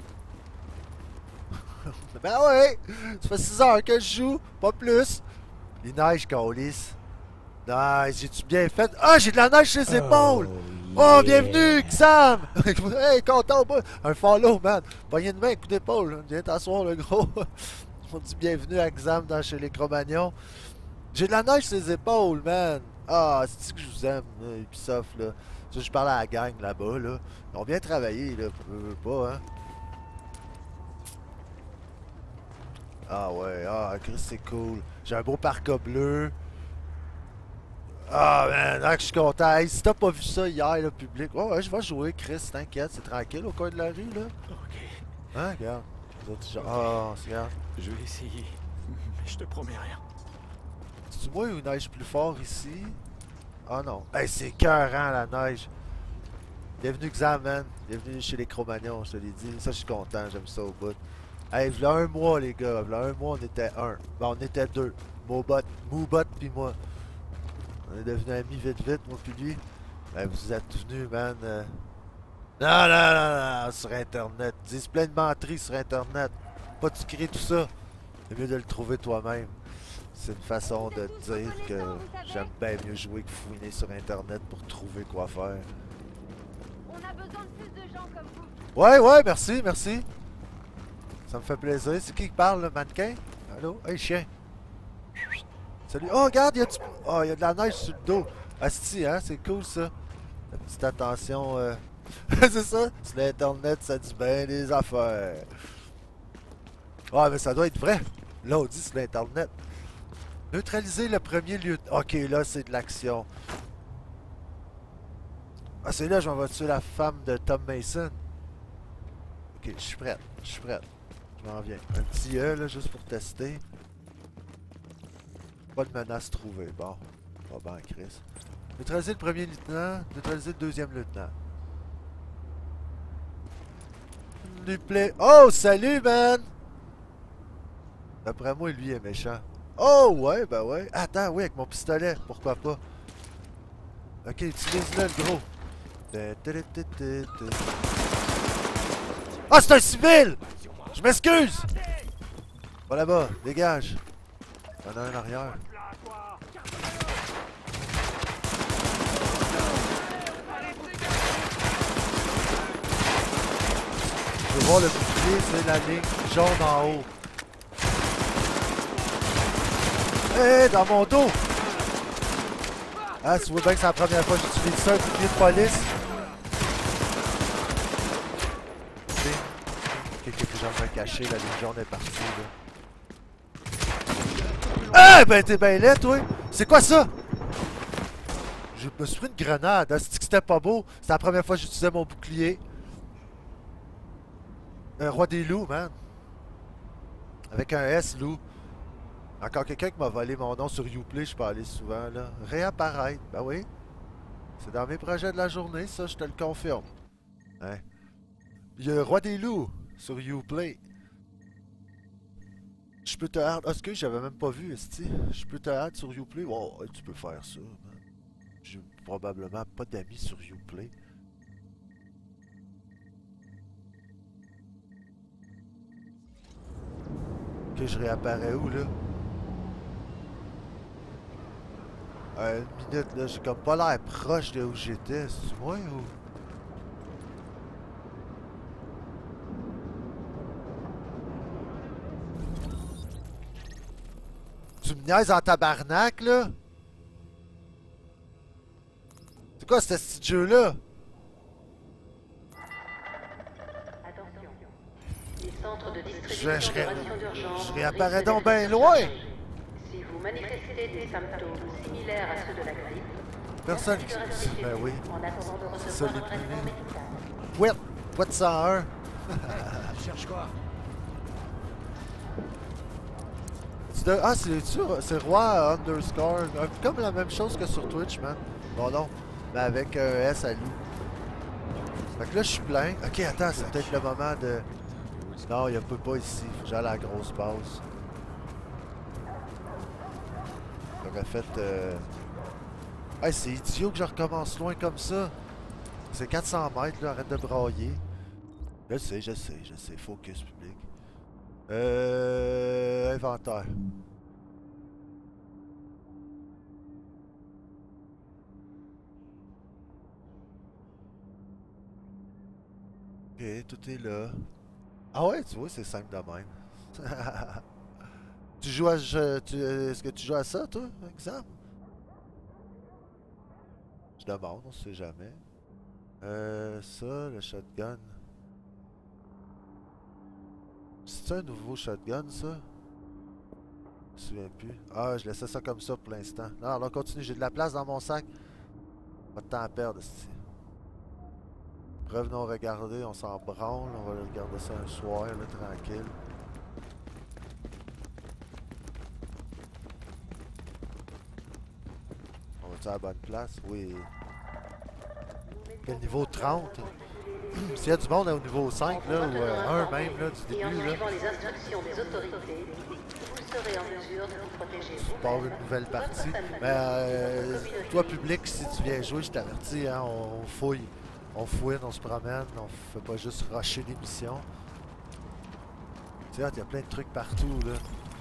Ben ouais! Ça fait six heures que je joue, pas plus! Il neige, Caulis. Nice, j'ai-tu bien fait? Ah, j'ai de la neige sur les épaules! Oh, yeah. Oh bienvenue, Xam! Hey, content au bout! Un follow, man! Poignée de main, coup d'épaule. Viens t'asseoir, le gros. On dit bienvenue à Xam dans chez les Cro-Magnons. J'ai de la neige sur les épaules, man! Ah, c'est-tu que je vous aime, là, Ubisoft, là? Ça, je parle à la gang là-bas, là. Ils ont bien travaillé, là. Peu, pas, hein? Ah ouais, ah, Chris, c'est cool. J'ai un beau parka bleu. Ah, man, ah, que je suis content. Hey, si t'as pas vu ça hier, le public. Ouais, ouais, je vais jouer, Chris, t'inquiète, c'est tranquille au coin de la rue, là. Ok. Hein, regarde. Ah, oh, regarde. Je vais essayer, mais je te promets rien. C'est-tu moi où il neige plus fort ici? Ah non. Hey, c'est écœurant la neige. Bienvenue Xam, man. Bienvenue chez les Cro-Magnons, je te l'ai dit. Ça, je suis content, j'aime ça au bout. Hey, v'là un mois, les gars. V'là un mois, on était un. Ben, on était deux. Moobot, Moobot pis moi. On est devenus amis vite vite, moi pis lui. Ben, vous êtes venus, man. Euh... Non, non, non, non, sur Internet. Ils disent plein de menteries sur Internet. Pas tu crées tout ça. C'est mieux de le trouver toi-même. C'est une façon de dire que j'aime bien mieux jouer que fouiner sur Internet pour trouver quoi faire. On a besoin de plus de gens comme vous. Ouais, ouais, merci, merci. Ça me fait plaisir. C'est qui qui parle, le mannequin? Allô? Hey, chien. Salut. Oh, regarde, il y a du... Oh, il y a de la neige sur le dos. Asti, hein? C'est cool, ça. La petite attention. Euh... c'est ça? Sur l'Internet, ça dit bien des affaires. Ah, mais ça doit être vrai. Là, on dit sur l'Internet. Neutraliser le premier lieu... Ok, là, c'est de l'action. Ah, c'est là, je m'en vais tuer la femme de Tom Mason. Ok, je suis prête. Je suis prête. Je m'en viens. Un petit E, là, juste pour tester. Pas de menace trouvée. Bon. Pas bien, Chris. Neutraliser le premier lieutenant. Neutraliser le deuxième lieutenant. Lui plaît. Oh, salut, man! D'après moi, lui est méchant. Oh, ouais, ben ouais. Attends, oui, avec mon pistolet. Pourquoi pas? Ok, utilise-le, le gros. Ah, c'est un civil! Je m'excuse! Va là-bas, dégage. Il y en a un en arrière. Je veux voir le bouclier, c'est la ligne jaune en haut. Hé, hey, dans mon dos! Ah, tu vois bien que c'est la première fois que j'utilise ça, un bouclier de police. Quelques gens sont cachés, la ligne jaune est partie, là. Ah, ben t'es ben laid, toi! C'est quoi ça? Je me suis pris une grenade. Hein? C'est que c'était pas beau. C'était la première fois que j'utilisais mon bouclier. Un roi des loups, man. Avec un S, loup. Encore quelqu'un qui m'a volé mon nom sur Uplay, je peux aller souvent, là. Réapparaître, ben oui. C'est dans mes projets de la journée, ça, je te le confirme. Hein? Il y a Roi des loups sur Uplay. Je peux te hard. Ah, excuse, j'avais même pas vu, esti. Je peux te hard sur Uplay. Oh, tu peux faire ça, man. J'ai probablement pas d'amis sur Uplay. Ok, je réapparais où, là? Euh, une minute, là, j'ai comme pas l'air proche de où j'étais, c'est moi ou... Tu me niaises en tabarnak, là? C'est quoi ce petit jeu-là? Attention. Les centres de Je, distribution je, de rations d'urgence je réapparais risquent donc d'être bien loin! Si vous manifestez des symptômes similaires à ceux de la grippe, Personne merci qui... de rester chez Ben vous oui. en attendant de C'est ça, recevoir les un traitement plus... médical. Ouais! What cent un? Tu cherches quoi? C'est de- Ah, c'est sûr, c'est Roi underscore. Un- Comme la même chose que sur Twitch, man. Bon, non. Mais avec un S à loup. Fait que là, je suis plein. Ok, attends, c'est peut-être le moment de... Non, il y a peu pas ici. Faut que j'aille à la grosse base. J'aurais fait... Euh... Hey, c'est idiot que je recommence loin comme ça. C'est quatre cents mètres, là. Arrête de brailler. Je sais, je sais, je sais. Focus public. Euh... Inventaire. Ok, tout est là. Ah ouais, tu vois, c'est simple de même. Tu joues à... je- tu- Est-ce que tu joues à ça, toi, exemple? Je demande, on sait jamais. Euh, ça, le shotgun. C'est un nouveau shotgun, ça? Je me souviens plus. Ah, je laissais ça comme ça pour l'instant. Non, alors continue, j'ai de la place dans mon sac. Pas de temps à perdre, ici. Revenons regarder, on s'en branle. On va regarder ça un soir, là, tranquille. On va-tu à la bonne place? Oui. Quel niveau trente? S'il y a du monde au niveau cinq, là, ou euh, un même, là, du Et en début, là, suivant les instructions des autorités, vous serez en mesure de vous protéger tu pars vous-même, une nouvelle votre partie. famille, Mais euh, votre communauté. toi, public, si tu viens jouer, je t'avertis, hein, on fouille. On fouine, on se promène, on fait pas juste rusher l'émission. Tu sais, il y a plein de trucs partout, là.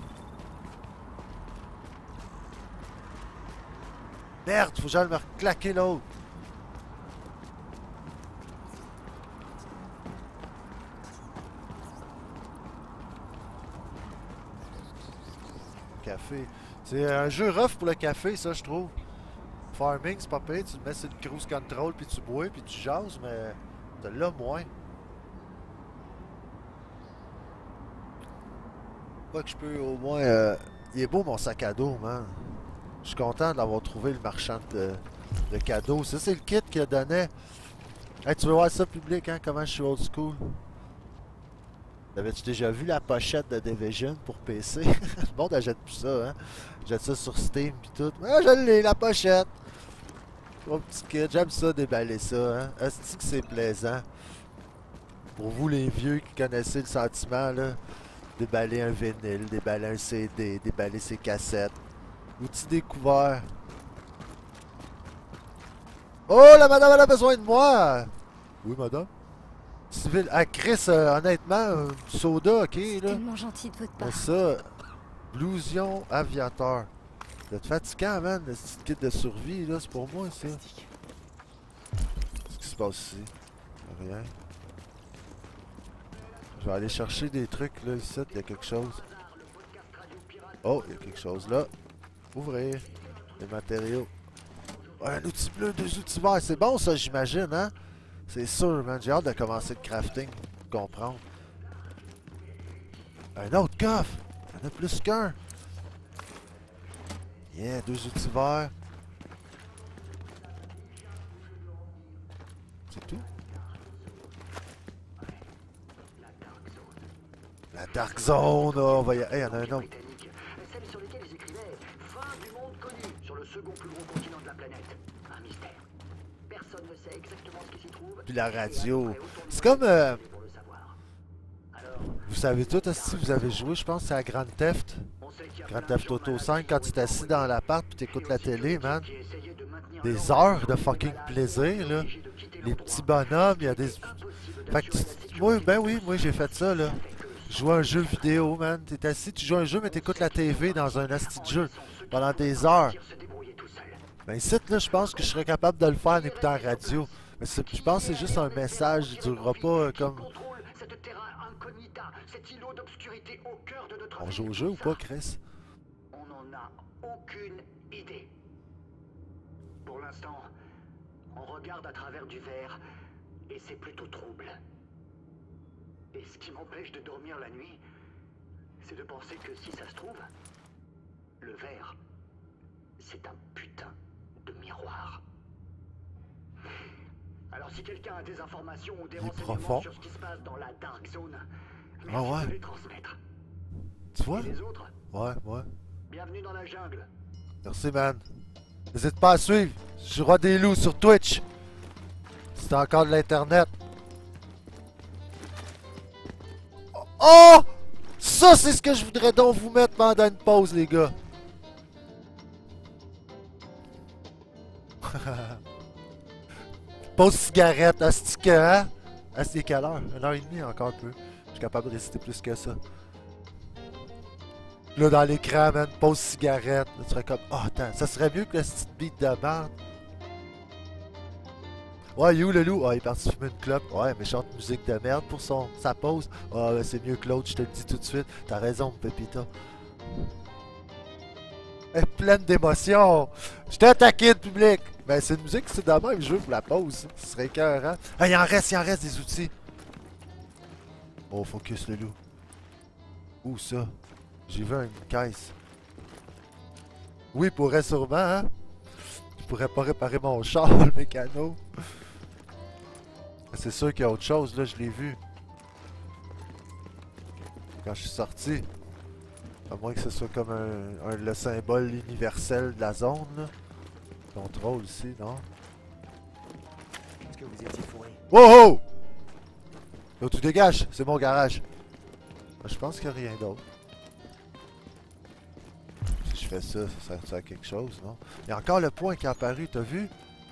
Merde, faut que j'aille me reclaquer l'autre. Café. C'est un jeu rough pour le café, ça, je trouve. Farming, c'est pas pire. Tu le mets sur le cruise control, puis tu bois, puis tu jases, mais t'as là moins. Pas que je peux au moins... euh, Il est beau mon sac à dos, man. Je suis content d'avoir trouvé le marchand de, de cadeaux. Ça, c'est le kit qu'il a donné. Hey, tu veux voir ça public, hein? Comment je suis old school? T'avais-tu déjà vu la pochette de Division pour P C? Le monde achète plus ça, hein? Jette ça sur Steam pis tout. Ah, je l'ai, la pochette! Mon petit kit, j'aime ça déballer ça, hein? Est-ce que c'est plaisant? Pour vous les vieux qui connaissez le sentiment, là, déballer un vinyle, déballer un C D, déballer ses cassettes. Outil découvert. Oh, la madame, elle a besoin de moi! Oui, madame? Civil. Ah, Chris, euh, honnêtement, euh, soda, ok, là. Tellement gentil de votre part. Mais ça, Blousion aviateur. Vous êtes fatigant, man, le petit kit de survie, là, c'est pour moi, ça. Qu'est-ce qui se passe ici? Rien. Je vais aller chercher des trucs, là, ici, il y a quelque chose. Oh, il y a quelque chose là. Ouvrir. Les matériaux. Ouais, un outil bleu, deux outils verts, c'est bon, ça, j'imagine, hein? C'est sûr, man. J'ai hâte de commencer le crafting pour comprendre. Un autre coffre! Il y en a plus qu'un! Yeah, deux outils verts. C'est tout? La Dark Zone, oh, on va y... Hey, y en a un autre. Celle sur laquelle ils écrivaient fin du monde connu sur le second plus gros continent de la planète. Un mystère. Personne ne sait exactement ce qui s'y trouve. Puis la radio. C'est comme... Euh... Vous savez tout, si vous avez joué, je pense, c'est à Grand Theft. Grand Theft Auto cinq, quand tu t'es assis dans l'appart puis t'écoutes la télé, man. Des heures de fucking plaisir, là. Les petits bonhommes, il y a des... Fait que tu... Moi, ben oui, moi j'ai fait ça, là. Jouer un jeu vidéo, man. T'es assis, tu joues un jeu, mais t'écoutes la T V dans un asti de jeu pendant des heures. Ben ici, là, je pense que je serais capable de le faire en écoutant la radio. Mais je pense que c'est juste un message, il durera pas euh, comme... On joue au jeu ou pas, Chris? On n'en a aucune idée. Pour l'instant, on regarde à travers du verre et c'est plutôt trouble. Et ce qui m'empêche de dormir la nuit, c'est de penser que si ça se trouve, le verre, c'est un putain de miroir. Alors si quelqu'un a des informations ou des renseignements sur ce qui se passe dans la Dark Zone, ah ouais. de les transmettre. Tu vois? Et les autres? Ouais, ouais. Bienvenue dans la jungle. Merci, man. N'hésite pas à suivre. Je suis Roi des Loups sur Twitch. C'est encore de l'internet. Oh! Ça, c'est ce que je voudrais donc vous mettre pendant une pause, les gars. Pause cigarette, asti que, hein? Asti, quelle heure? Une heure et demie, encore un peu. Je suis capable de résister plus que ça. Là, dans l'écran, man, pause cigarette. Là, tu serais comme, oh, attends, ça serait mieux que le petit beat de merde. Ouais, you, le loup? Ah, il est parti fumer une clope. Ouais, méchante musique de merde pour son, sa pause. Ah, ouais, c'est mieux que l'autre, je te le dis tout de suite. T'as raison, Pépita. Elle est pleine d'émotions. Je t'ai attaqué, le public. Ben, c'est une musique, c'est de même jeu pour la pause. Ce serait écœurant. Ah, il en reste, il en reste des outils. Oh, focus, le loup. Où ça? J'ai vu une caisse. Oui, pourrait sûrement, hein? Je pourrais pas réparer mon char, le mécano. C'est sûr qu'il y a autre chose, là, je l'ai vu. Quand je suis sorti. À moins que ce soit comme un, un, le symbole universel de la zone, là. Contrôle ici, non? Est-ce que vous étiez fourré? Wow! Oh! Là, tu dégages, c'est mon garage. Je pense qu'il n'y a rien d'autre. Si je fais ça, ça sert à quelque chose, non? Il y a encore le point qui est apparu, t'as vu?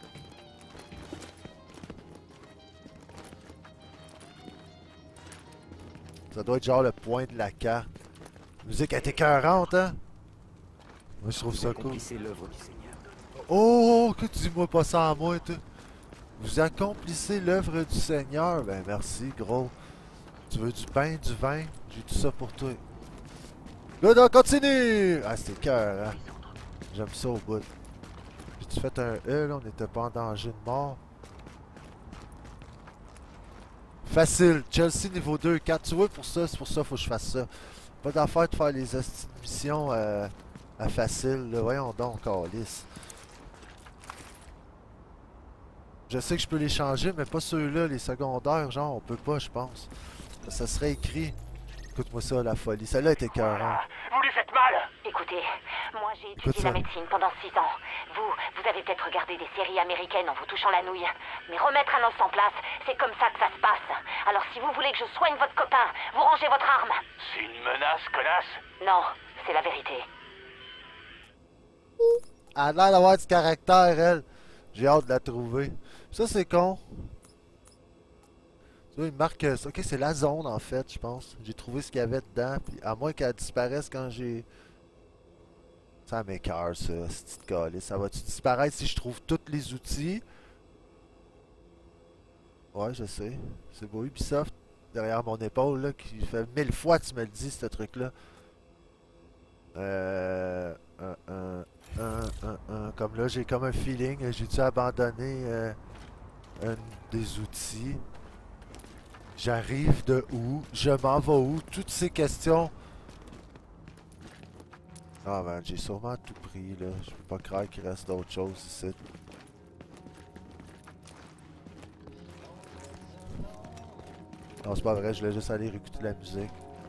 Ça doit être genre le point de la carte. La musique a été écœurante, hein? Moi, je trouve ça cool. Oh, que tu dis-moi pas ça à moi, toi? Vous accomplissez l'œuvre du Seigneur. Ben, merci, gros. Tu veux du pain, du vin? J'ai tout ça pour toi. Là, non, continue! Ah, c'est cœur, hein? J'aime ça au bout. J'ai-tu fait un E, là? On n'était pas en danger de mort. Facile. Chelsea niveau deux, quatre. Tu vois, pour ça, c'est pour ça qu'il faut que je fasse ça. Pas d'affaire de faire les missions euh, à facile. Là. Voyons donc, calice. Je sais que je peux les changer, mais pas ceux-là, les secondaires. Genre, on peut pas, je pense. Ça serait écrit. Écoute-moi ça, la folie. Celle-là était écœurante. Vous lui faites mal! Écoutez, moi j'ai étudié la médecine pendant six ans. Vous, vous avez peut-être regardé des séries américaines en vous touchant la nouille. Mais remettre un os en place, c'est comme ça que ça se passe. Alors si vous voulez que je soigne votre copain, vous rangez votre arme. C'est une menace, connasse? Non, c'est la vérité. Elle a l'air d'avoir du caractère, elle. J'ai hâte de la trouver. Ça, c'est con. Tu vois, il marque... Ok, c'est la zone, en fait, je pense. J'ai trouvé ce qu'il y avait dedans. Puis à moins qu'elle disparaisse quand j'ai... Ça m'écoeure, ça, cette petite calice. Ça va-tu disparaître si je trouve tous les outils? Ouais, je sais. C'est beau, Ubisoft. Derrière mon épaule, là, qui fait mille fois que tu me le dis, ce truc-là. Euh... Un, un, un, un, un. Comme là, j'ai comme un feeling. J'ai dû abandonner euh, un des outils. J'arrive de où? Je m'en vais où? Toutes ces questions. Ah man, j'ai sûrement tout pris là. Je peux pas croire qu'il reste d'autres choses ici. Non, c'est pas vrai, je voulais juste aller écouter la musique.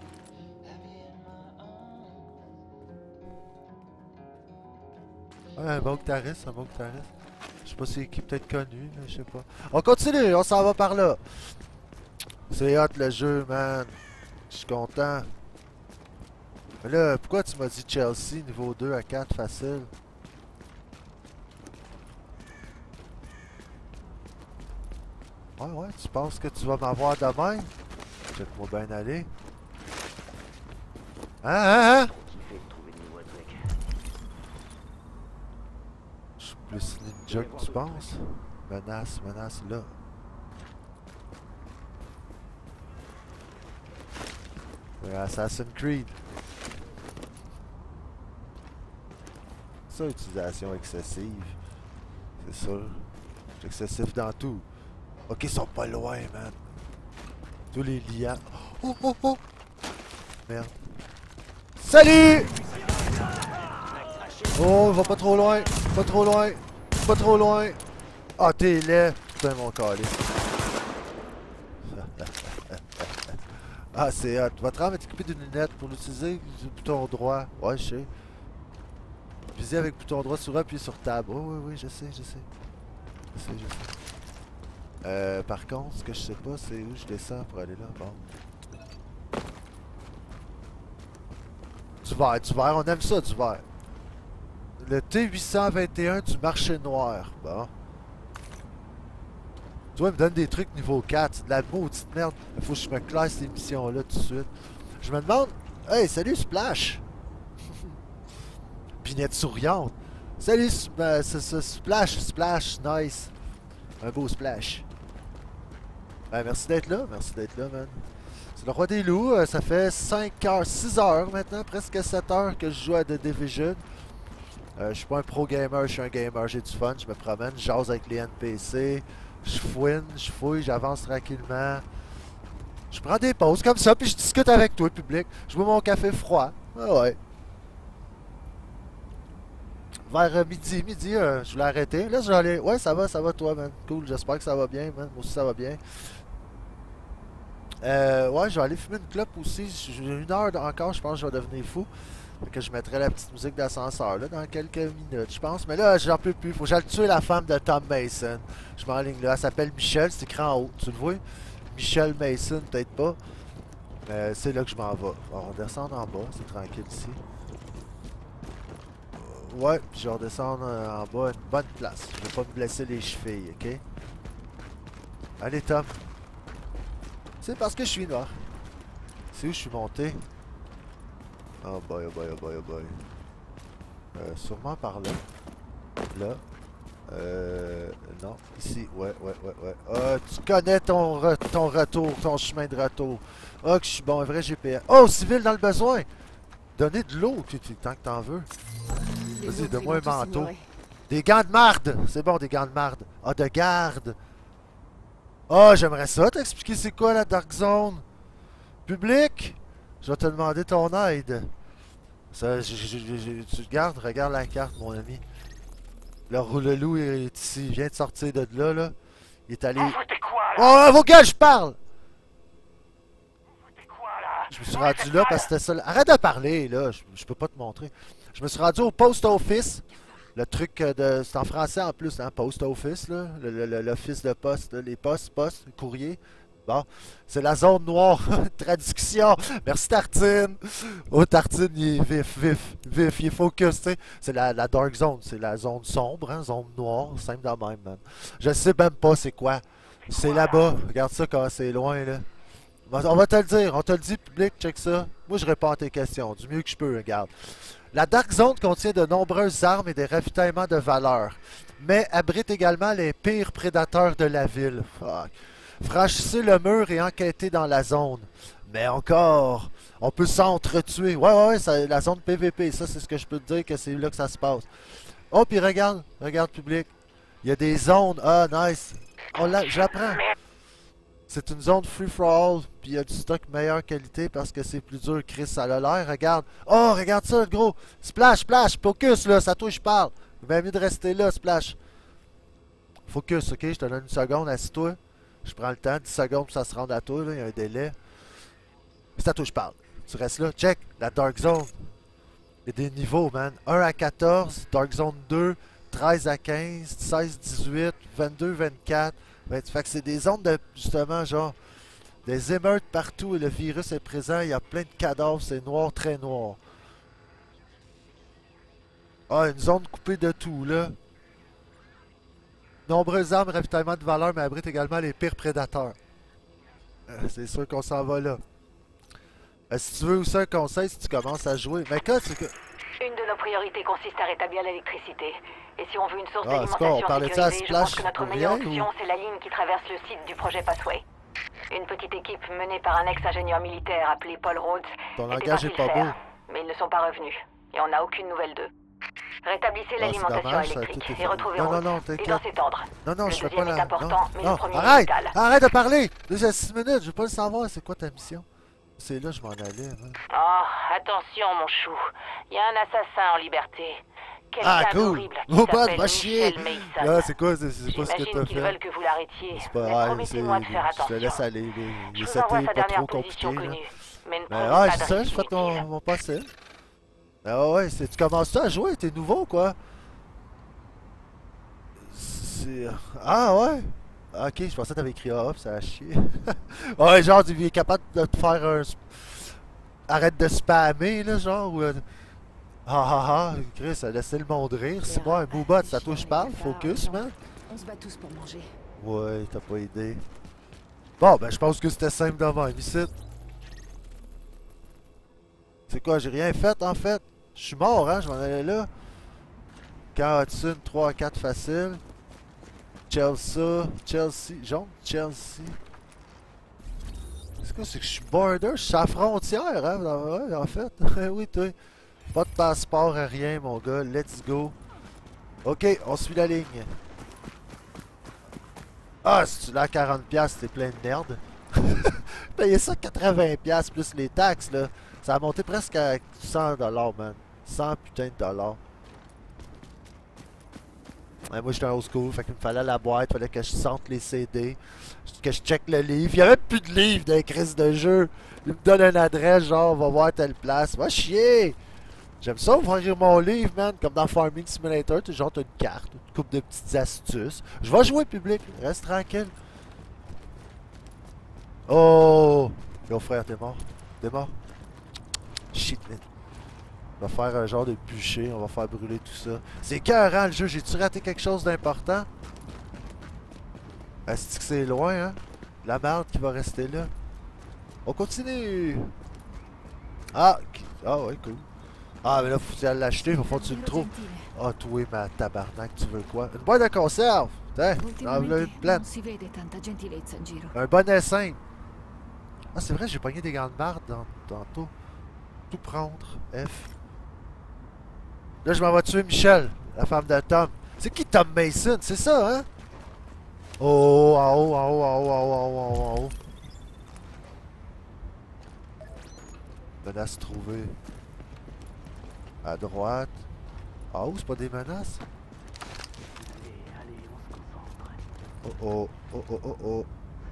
Ouais, un bon guitariste, un bon guitariste. Je sais pas si c'est qui peut-être connu, là, je sais pas. On continue, on s'en va par là. C'est hot le jeu, man. Je suis content. Mais là, pourquoi tu m'as dit Chelsea, niveau deux à quatre, facile? Ouais, ouais, tu penses que tu vas m'avoir demain? Check-moi bien aller. Hein, hein, hein? Je suis plus ninja que tu penses. Menace, menace, là. C'est Assassin's Creed. Ça, utilisation excessive. C'est sûr. C'est excessif dans tout. Ok, ils sont pas loin, man. Tous les liens. Oh, oh, oh! Merde. Salut! Oh, va pas trop loin. Pas trop loin. Pas trop loin. Ah, oh, t'es laid. Putain, mon calé. Ah, c'est hot. Votre arme est équipée d'une lunette pour l'utiliser du bouton droit. Ouais, je sais. Visez avec bouton droit sur A puis sur tab. Oh, oui, oui, je sais, je sais. Je sais, je sais. Euh, par contre, ce que je sais pas, c'est où je descends pour aller là. Bon. Du vert, du vert, on aime ça, du vert. Le T huit cent vingt et un du marché noir. Bon. Tu vois, il me donne des trucs niveau quatre. C'est de la maudite merde. Il faut que je me classe ces missions-là tout de suite. Je me demande... Hey, salut Splash! Pinette souriante. Salut euh, Splash, Splash, nice. Un beau Splash. Ben, merci d'être là, merci d'être là, man. C'est le roi des loups, euh, ça fait cinq heures, six heures maintenant, presque sept heures que je joue à The Division. Euh, je suis pas un pro gamer, je suis un gamer, j'ai du fun, je me promène, je jase avec les N P C, je fouine, je fouille, j'avance tranquillement. Je prends des pauses comme ça, puis je discute avec toi, public. Je bois mon café froid. Ah ouais. Vers euh, midi, midi, euh, je voulais arrêter. Là, je vais aller. Ouais, ça va, ça va, toi, man. Cool, j'espère que ça va bien, man. Moi aussi, ça va bien. Euh, ouais, je vais aller fumer une clope aussi. J'ai une heure encore, je pense que je vais devenir fou. Fait que je mettrai la petite musique d'ascenseur, là, dans quelques minutes, je pense. Mais là, j'en peux plus. Faut que j'aille tuer la femme de Tom Mason. Je m'enligne là. Elle s'appelle Michelle, c'est écrit en haut. Tu le vois? Michelle Mason, peut-être pas. Mais c'est là que je m'en vais. Alors, on va descendre en bas, c'est tranquille ici. Ouais, puis je vais redescendre en bas à une bonne place. Je vais pas me blesser les chevilles, ok? Allez, Tom. C'est parce que je suis noir. C'est où je suis monté? Oh boy, oh boy, oh boy, oh boy. Euh, sûrement par là. Là. Euh... Non, ici. Ouais, ouais, ouais, ouais. Ah, tu connais ton, re ton retour, ton chemin de retour. Ah, que je suis bon, un vrai G P S. Oh, civil dans le besoin! Donnez de l'eau, tant que t'en veux. Vas-y, donne-moi un manteau. Des gants de marde! C'est bon, des gants de marde. Ah, de garde! Ah, oh, j'aimerais ça t'expliquer c'est quoi la Dark Zone. Public, je vais te demander ton aide. Ça, j j j tu regardes, regarde la carte, mon ami. Le roulelou est ici, il vient de sortir de là, là. Il est allé... Oh, vos gars, je parle! Je me suis rendu là parce que c'était ça. Arrête de parler, là, je, je peux pas te montrer. Je me suis rendu au post office. Le truc de... C'est en français en plus, hein, post office, là. L'office de poste, là, les postes, postes, courrier. Bon, c'est la zone noire. Traduction. Merci Tartine. Oh, Tartine, il est vif, vif, vif. Il est focus, tu sais. C'est la, la dark zone. C'est la zone sombre, hein, zone noire. Simple de même, man. Je sais même pas c'est quoi. C'est là-bas. Regarde ça quand c'est loin, là. On va te le dire. On te le dit, public. Check ça. Moi, je réponds à tes questions. Du mieux que je peux, regarde. La Dark Zone contient de nombreuses armes et des ravitaillements de valeur, mais abrite également les pires prédateurs de la ville. Fuck. Franchissez le mur et enquêtez dans la zone. Mais encore, on peut s'entretuer. Ouais, ouais, ouais, ça, la zone P V P, ça c'est ce que je peux te dire que c'est là que ça se passe. Oh, puis regarde, regarde public. Il y a des zones. Ah, nice. On l'a, je l'apprends. C'est une zone free for all, puis il y a du stock meilleure qualité parce que c'est plus dur, Chris, ça a l'air, regarde. Oh, regarde ça, gros. Splash, splash, focus, là, ça toi je parle. Il va mieux de rester là, Splash. Focus, ok, je te donne une seconde, assis-toi. Je prends le temps, dix secondes pour ça se rende à toi, là, il y a un délai. C'est à toi que je parle. Tu restes là, check, la Dark Zone. Il y a des niveaux, man. un à quatorze, Dark Zone deux, treize à quinze, seize à dix-huit, vingt-deux à vingt-quatre. vingt... Fait que c'est des zones de, justement, genre, des émeutes partout et le virus est présent. Il y a plein de cadavres, c'est noir, très noir. Ah, une zone coupée de tout, là. Nombreuses armes, ravitaillement de valeur, mais abritent également les pires prédateurs. Euh, c'est sûr qu'on s'en va là. Euh, si tu veux aussi un conseil, si tu commences à jouer. Mais quand c'est que... Une de nos priorités consiste à rétablir l'électricité. Et si on veut une source Ah, c'est quoi, on d'alimentation parlait de ça à sécurisée, je pense Splash que notre pour meilleure rien, option, ou- c'est la ligne qui traverse le site du projet Pathway. Une petite équipe menée par un ex-ingénieur militaire appelé Paul Rhodes Ton était langage partie est le pas faire, beau. mais ils ne sont pas revenus. Et on n'a aucune nouvelle d'eux. Rétablissez Ah, c'est l'alimentation dommage, ça, électrique tout est et fait. retrouvez Non, non, Rhodes. non, Et dans t'inquiète. cet ordre. Non, non, Le je fais pas deuxième la... est important, non, mais non, le premier est arrête! vital. Arrête de parler! Déjà six minutes, je veux pas le savoir, c'est quoi ta mission? C'est là, je m'en allais, man. Oh, attention mon chou. Il y a un assassin en liberté. Quelqu'un Ah, cool! d'horrible qui Oh, s'appelle va chier! Michel Mason. Ah, c'est quoi, c'est c'est pas ce que J'imagine t'as qu'ils fait. veulent que vous l'arrêtiez. C'est pas Mais grave, c'est... promettez-moi de faire Je te attention. laisse aller, les, Je les vous setés envoie sa pas dernière trop compliqués, position là. connue. Mais ne Ben, prenez ah, pas c'est de ça, risque je fais ton, inutile. mon possible. Ah ouais, c'est, tu commences à jouer, t'es nouveau, quoi. C'est... Ah ouais? Ok, je pensais que t'avais écrit A, puis ça a chier. Ouais, genre, il est capable de te faire un... Arrête de spammer, là, genre, ou... euh, Ah ah ah, Chris, laissez le monde rire. C'est moi, un boobot, c'est à toi que je parle, focus, man. On se bat tous pour manger. Ouais, t'as pas idée. Bon, ben, je pense que c'était simple de même, ici. C'est quoi, j'ai rien fait, en fait? Je suis mort, hein, je m'en allais là. Quand Hudson, trois à quatre facile. Chelsea, Chelsea, jaune, Chelsea. C'est quoi, c'est que je suis border, je suis à la frontière, hein, ouais, en fait. Oui, toi. Pas de passeport à rien, mon gars, let's go. Ok, on suit la ligne. Ah, si tu l'as à quarante piastres, t'es plein de merde. Payer ça quatre-vingts piastres plus les taxes, là. Ça a monté presque à cent dollars, man. cent putain de dollars. Ouais, moi, j'étais un old school, fait qu'il me fallait la boîte, fallait que je sente les C D, que je check le livre. Il y avait plus de livre dans les crises de jeu. Il me donne une adresse, genre, va voir telle place. Va chier! J'aime ça ouvrir mon livre, man, comme dans Farming Simulator. Tu genre, t'as une carte, une couple de petites astuces. Je vais jouer public, reste tranquille. Oh! Yo, frère, t'es mort? T'es mort? Shit, man. On va faire un genre de bûcher, on va faire brûler tout ça. C'est écœurant le jeu, j'ai-tu raté quelque chose d'important? Est-ce que c'est loin, hein? La merde qui va rester là. On continue! Ah! Ah ouais, cool. Ah, mais là, faut que tu ailles l'acheter, il va falloir que tu le trouves. Ah, toi, ma tabarnak, tu veux quoi? Une boîte de conserve! Tiens, j'en veux une pleine. Non si vede tanta gentilezza in giro. Un bonnet simple. Ah, c'est vrai, j'ai pogné des grandes mardes dans, tantôt. Tout prendre. F. Là, je m'en vais tuer Michel, la femme de Tom. C'est qui Tom Mason? C'est ça, hein? Oh, en haut, en haut, en haut, en haut, en haut, en haut. Menace trouvée. À droite. En haut, c'est pas des menaces? Oh oh, oh oh oh oh.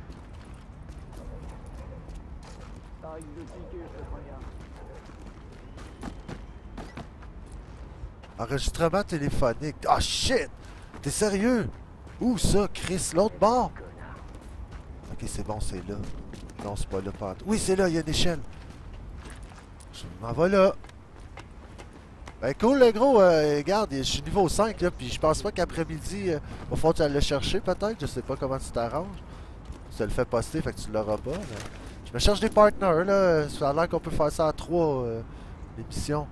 Enregistrement téléphonique. Ah shit! T'es sérieux? Où ça, Chris? L'autre bord? Ok, c'est bon, c'est là. Non, c'est pas là, pas. Oui, c'est là, il y a une échelle. Je m'en vais là. Ben cool, le gros. Euh, regarde, je suis niveau cinq, là, puis je pense pas qu'après-midi, euh, va falloir que tu ailles le chercher, peut-être. Je sais pas comment tu t'arranges. Tu te le fais poster, fait que tu l'auras pas. Mais... Je me cherche des partners, là. Ça a l'air qu'on peut faire ça à trois, euh, l'émission.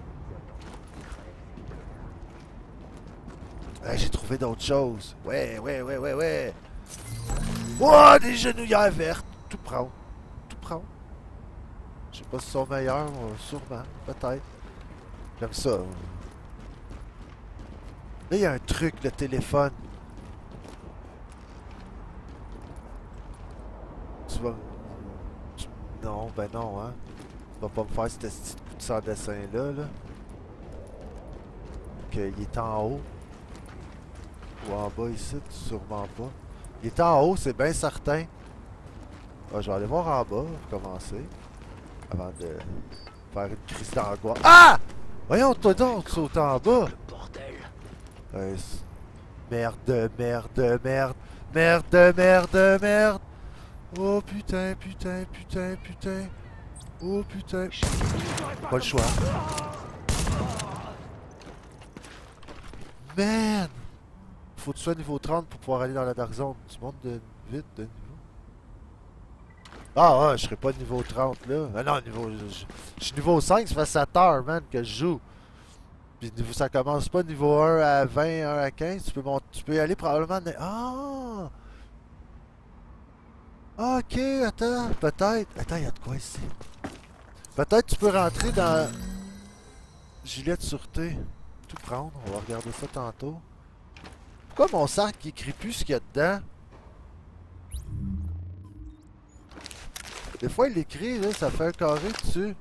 Ouais, j'ai trouvé d'autres choses. Ouais, ouais, ouais, ouais, ouais. Ouah, des genouillères vertes. Tout prendre. Tout prendre. Je sais pas si sont meilleurs, sûrement. Peut-être. J'aime ça. Là, il y a un truc, le téléphone. Tu vas... Tu... Non, ben non, hein. Tu vas pas me faire ce petit coup de sans dessin-là, là. Ok, il est en haut. Ou en bas ici, sûrement pas. Il est en haut, c'est bien certain. Ah, je vais aller voir en bas, pour commencer. Avant de faire une crise d'angoisse. Ah! Voyons, toi donc, tu sautes en bas. Le bordel. Euh, merde, merde, merde. Merde, merde, merde. Oh putain, putain, putain, putain. Oh putain. Pas le choix. Man! Faut que tu sois niveau trente pour pouvoir aller dans la Dark Zone. Tu montes de vite de niveau. Ah ouais, je serai pas niveau trente là. Ah non, niveau. Je, je, je suis niveau cinq, ça fait sept heures, man, que je joue. Puis ça commence pas niveau un à vingt, un à quinze. Tu peux, monter, tu peux y aller probablement. Ah! Ok, attends, peut-être. Attends, il y a de quoi ici. Peut-être tu peux rentrer dans. Gilet de sûreté. Tout prendre, on va regarder ça tantôt. Pourquoi mon sac qui écrit plus ce qu'il y a dedans? Des fois il l'écrit, là, ça fait un carré dessus.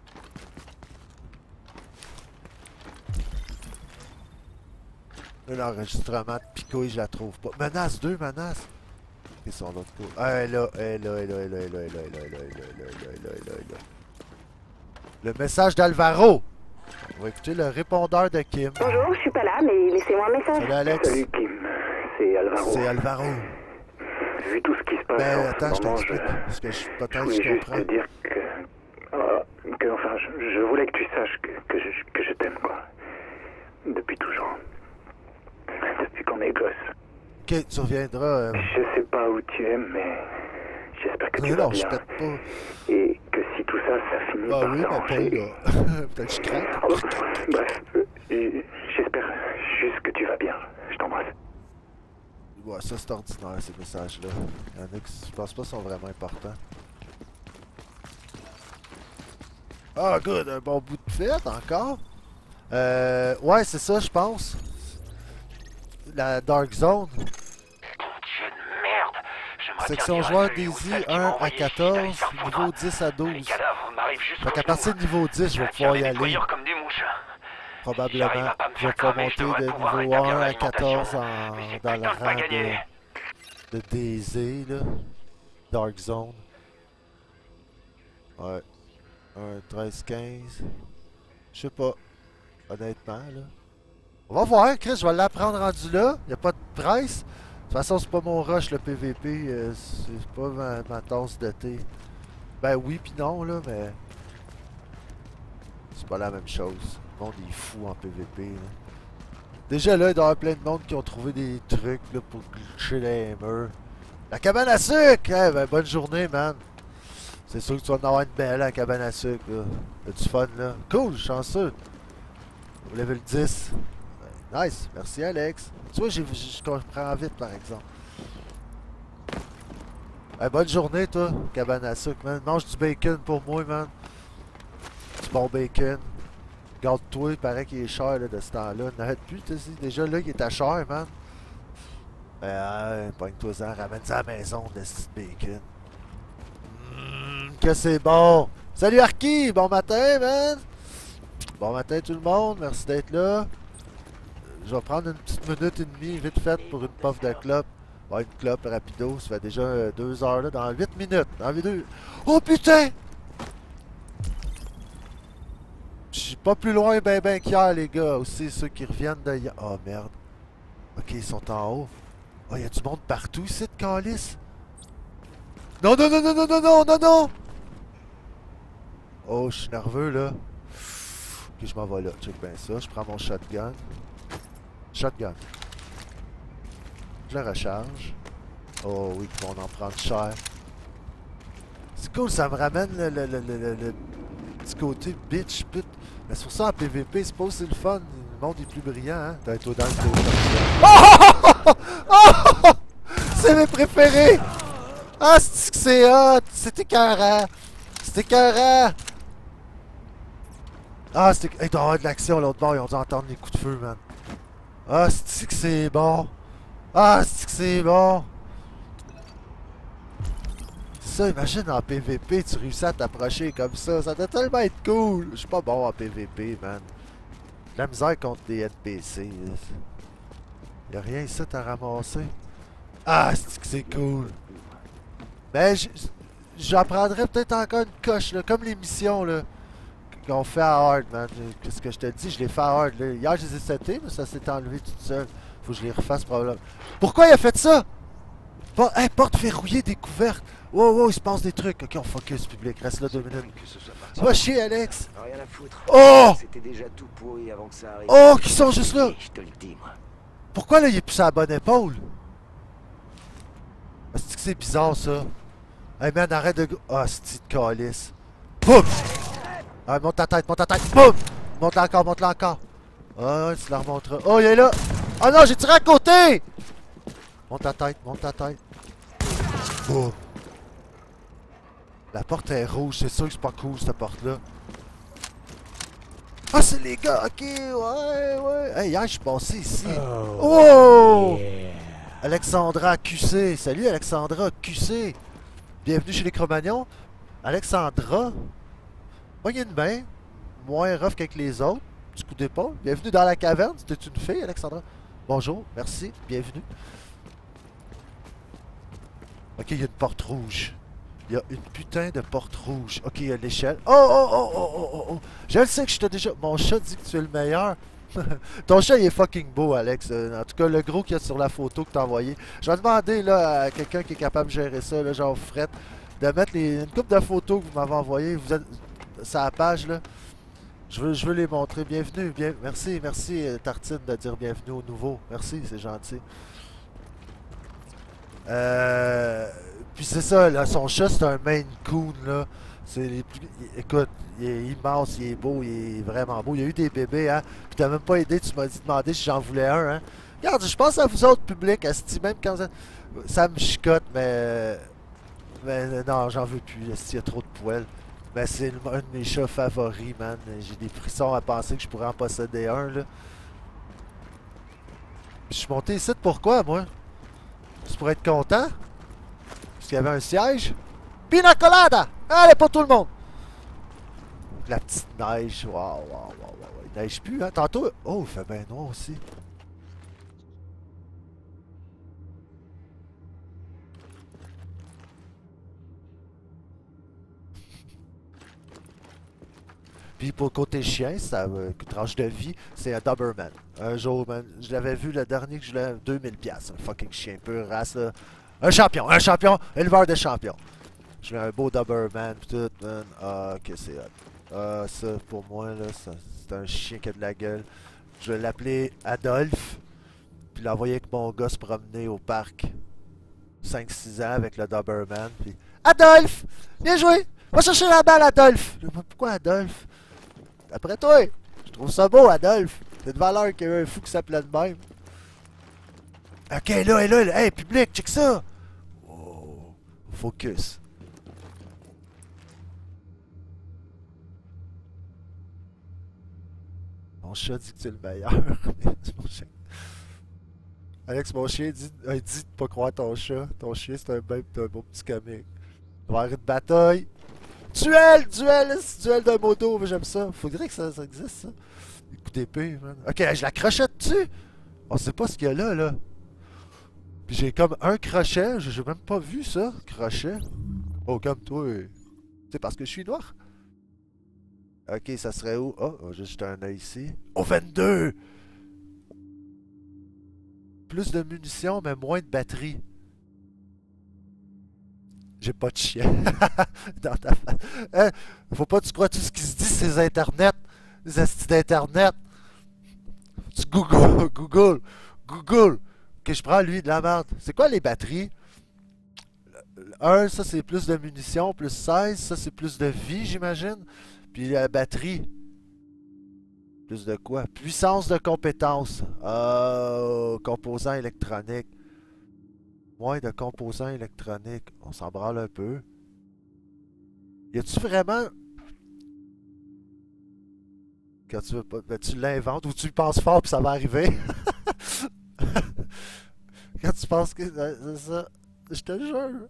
L'enregistrement de Pico, je la trouve pas. Menace deux, menace. Ils sont l'autre côté. Ah, elle est là, elle est là, elle est là, elle est là, elle est là, elle est là, elle est là, elle est là, elle est là, elle est là, elle est là. Le message d'Alvaro. On va écouter le répondeur de Kim. Bonjour, je suis pas là, mais laissez-moi un message. Salut Alex. Salut Kim, c'est Alvaro. C'est Alvaro. Vu tout ce qui se passe Ben en attends, ce je moment, t'explique. je, Parce que je, je peut-être voulais je juste comprends. te dire que, euh, que enfin, je, je voulais que tu saches que, que je, que je t'aime, quoi. Depuis toujours. Depuis qu'on est gosse. Ok, tu reviendras. Euh... Je sais pas où tu es, mais j'espère que Mais tu non, vas je bien. pète pas. Et que si tout ça, ça finit Ah par oui, mais pas s'arranger. là. Peut-être que je craque. Oh, bref, euh, j'espère juste que tu vas bien. Je t'embrasse. Ouais, ça c'est ordinaire ces messages-là. Il y en a qui je pense pas sont vraiment importants. Ah, good, un bon bout de fête encore. Euh, ouais, c'est ça, je pense. La Dark Zone. Section joueur Daisy un à quatorze, niveau dix à douze. Fait qu'à partir de niveau dix, je vais pouvoir y aller. Probablement. Je vais pouvoir monter de niveau un à quatorze en, dans le rang de, de Daisy, là. Dark Zone. Ouais. un, treize, quinze. Je sais pas. Honnêtement, là. On va voir, Chris, je vais l'apprendre rendu là. Y a pas de presse. De toute façon, c'est pas mon rush le P V P. Euh, c'est pas ma, ma tasse de thé. Ben oui pis non, là, mais. C'est pas la même chose. Le monde est fou en P V P, là. Déjà là, il doit y avoir plein de monde qui ont trouvé des trucs là, pour glitcher les murs. La cabane à sucre! Hey, ben, bonne journée, man. C'est sûr que tu vas en avoir une belle, la cabane à sucre, là. T'as du fun, là. Cool, chanceux. Level dix. Nice, merci Alex. Tu vois, je comprends vite par exemple. Hey, bonne journée, toi, cabane à sucre, man. Mange du bacon pour moi, man. Du bon bacon. Garde-toi, il paraît qu'il est cher là, de ce temps-là. N'arrête plus, tu sais. Déjà là, il était cher, man. Euh, pogne-toi-en, ramène-ça à la maison, de ce bacon. Mmh, que c'est bon. Salut Arki, bon matin, man. Bon matin tout le monde, merci d'être là. Je vais prendre une petite minute et demie vite faite pour une puff de clope. Ouais, une clope rapido, ça fait déjà euh, deux heures là, dans huit minutes. Dans les deux. Oh putain! Je suis pas plus loin ben ben qu'hier les gars, aussi ceux qui reviennent de hier. Oh merde. Ok, ils sont en haut. Oh, il y a du monde partout ici de calice. Non, non, non, non, non, non, non, non, non! Oh, je suis nerveux là. Ok, je m'en vais là, check bien ça. Je prends mon shotgun. Shotgun. Je le recharge. Oh oui, on en prend cher. C'est cool, ça me ramène le, le, le, le, le petit côté bitch, put. Mais c'est pour ça en P V P, c'est pas aussi le fun. Le monde est plus brillant, hein. T'as été dans le dos. Oh! Oh! Oh! C'est mes préférés! Ah, c'est que c'est hot! C'est écœurant! C'est écœurant! Ah, c'est... Hey, il doit y avoir de l'action l'autre bord, ils ont dû entendre les coups de feu, man. Ah, c'est que c'est bon! Ah, c'est que c'est bon! C'est ça, imagine en P V P, tu réussis à t'approcher comme ça. Ça doit tellement être cool! Je suis pas bon en P V P, man. La misère contre des N P C. Y'a rien ici à ramasser. Ah, c'est que c'est cool. Ben, j'en prendrais peut-être encore une coche, là, comme les missions, là, qu'on fait à hard, man. Qu'est-ce que je te dis, je les fais à hard, là. Hier, je les ai setés, mais ça s'est enlevé tout seul. Faut que je les refasse, probablement. Pourquoi il a fait ça? Bon, hey, porte verrouillée, découverte. Wow, wow, il se passe des trucs. Ok, on focus, public. Reste là deux minutes. Va chier, Alex. Rien à foutre. Oh! C'était déjà tout pourri avant que ça arrive. Oh, qui sont juste là? Je te le dis, moi. Pourquoi là, il est plus à la bonne épaule? Est-ce que c'est bizarre, ça? Hey, man, arrête de... Ah, oh, c'est de calice. Boum! Ah, monte ta tête, monte ta tête. Boum! Monte-la encore, monte-la encore. Ah, tu la remonteras. Oh, il est là! Oh non, j'ai tiré à côté! Monte ta tête, monte ta tête. Boum! La porte est rouge, c'est sûr que c'est pas cool, cette porte-là. Ah, c'est les gars, ok, ouais, ouais. Hey, hier, je suis passé ici. Oh! Oh! Yeah. Alexandra Q C. Salut, Alexandra Q C. Bienvenue chez les Cro-Magnons. Alexandra. Moyenne main. Moins rough qu'avec les autres. Petit coup d'épaule. Bienvenue dans la caverne. C'était une fille, Alexandra. Bonjour, merci, bienvenue. Ok, il y a une porte rouge. Il y a une putain de porte rouge. Ok, il y a l'échelle. Oh, oh, oh, oh, oh, oh, oh. Je le sais que je t'ai déjà... Mon chat dit que tu es le meilleur. Ton chat, il est fucking beau, Alex. En tout cas, le gros qu'il y a sur la photo que t'as envoyé. Je vais demander là, à quelqu'un qui est capable de gérer ça, là, genre Fred, de mettre les... une couple de photos que vous m'avez envoyées. Vous êtes... sur la page, là. Je veux, je veux les montrer. Bienvenue. Bien... Merci, merci, Tartine, de dire bienvenue au nouveau. Merci, c'est gentil. Euh... Puis c'est ça, là, son chat, c'est un Maine Coon, là. C'est les plus... Écoute, il est immense, il est beau, il est vraiment beau. Il y a eu des bébés, hein. Puis t'as même pas aidé, tu m'as dit demander si j'en voulais un, hein. Regarde, je pense à vous autres, public, asti, même quand ça... ça me chicote, mais... Mais non, j'en veux plus, asti, il y a trop de poils. Mais c'est un de mes chats favoris, man. J'ai des frissons à penser que je pourrais en posséder un, là. Je suis monté ici, pourquoi, moi? C'est pour être content? Parce qu'il y avait un siège. Pina colada! Allez, pour tout le monde! La petite neige. Waouh, waouh, waouh, waouh. Il neige plus, hein? Tantôt. Oh, il fait bien noir aussi. Puis pour le côté chien, ça euh, tranche de vie, c'est un Doberman. Un jour, man, je l'avais vu le dernier que je l'ai deux mille piastres. Un fucking chien pur race, là. Un champion, un champion, éleveur de champions. Je l'ai un beau Doberman, pis tout, man. Ah, ok, c'est hot. Ah, ça, pour moi, là, c'est un chien qui a de la gueule. Je vais l'appeler Adolphe, puis l'envoyer avec mon gars se promener au parc. cinq six ans avec le Doberman, puis... Adolphe! Bien joué! Va chercher la balle, Adolphe! Pourquoi Adolphe? Après toi, je trouve ça beau, Adolphe. C'est de valeur qu'il y a un fou qui s'appelait de même. Ok, là, et là, là, hey, public, check ça! Oh, focus. Mon chat dit que tu es le meilleur. Mon chien. Alex, mon chien dit, euh, dit de pas croire ton chat. Ton chien, c'est un, même, un beau petit comique. Il va y avoir une bataille. Duel! Duel! Duel de moto, j'aime ça. Faudrait que ça, ça existe, ça. Des coups d'épée, man. Ok, je la crochette dessus! On sait pas ce qu'il y a là, là. Puis j'ai comme un crochet. J'ai même pas vu ça, crochet. Oh, comme toi. C'est parce que je suis noir. Ok, ça serait où? Oh, j'ai juste un œil ici. Oh, vingt-deux! Plus de munitions, mais moins de batterie. J'ai pas de chien. Dans ta face. Hein? Faut pas que tu crois tout ce qui se dit, c'est Internet. Les astuces d'Internet. Tu Google, Google, Google. Ok, je prends lui de la merde. C'est quoi les batteries? un, ça c'est plus de munitions, plus seize. Ça c'est plus de vie, j'imagine. Puis la batterie. Plus de quoi? Puissance de compétence. Euh, composants électroniques. Moins de composants électroniques. On s'en branle un peu. Y a-tu vraiment... Quand tu veux pas... Ben, tu l'inventes ou tu penses fort puis ça va arriver. Quand tu penses que... C'est ça. Je te jure.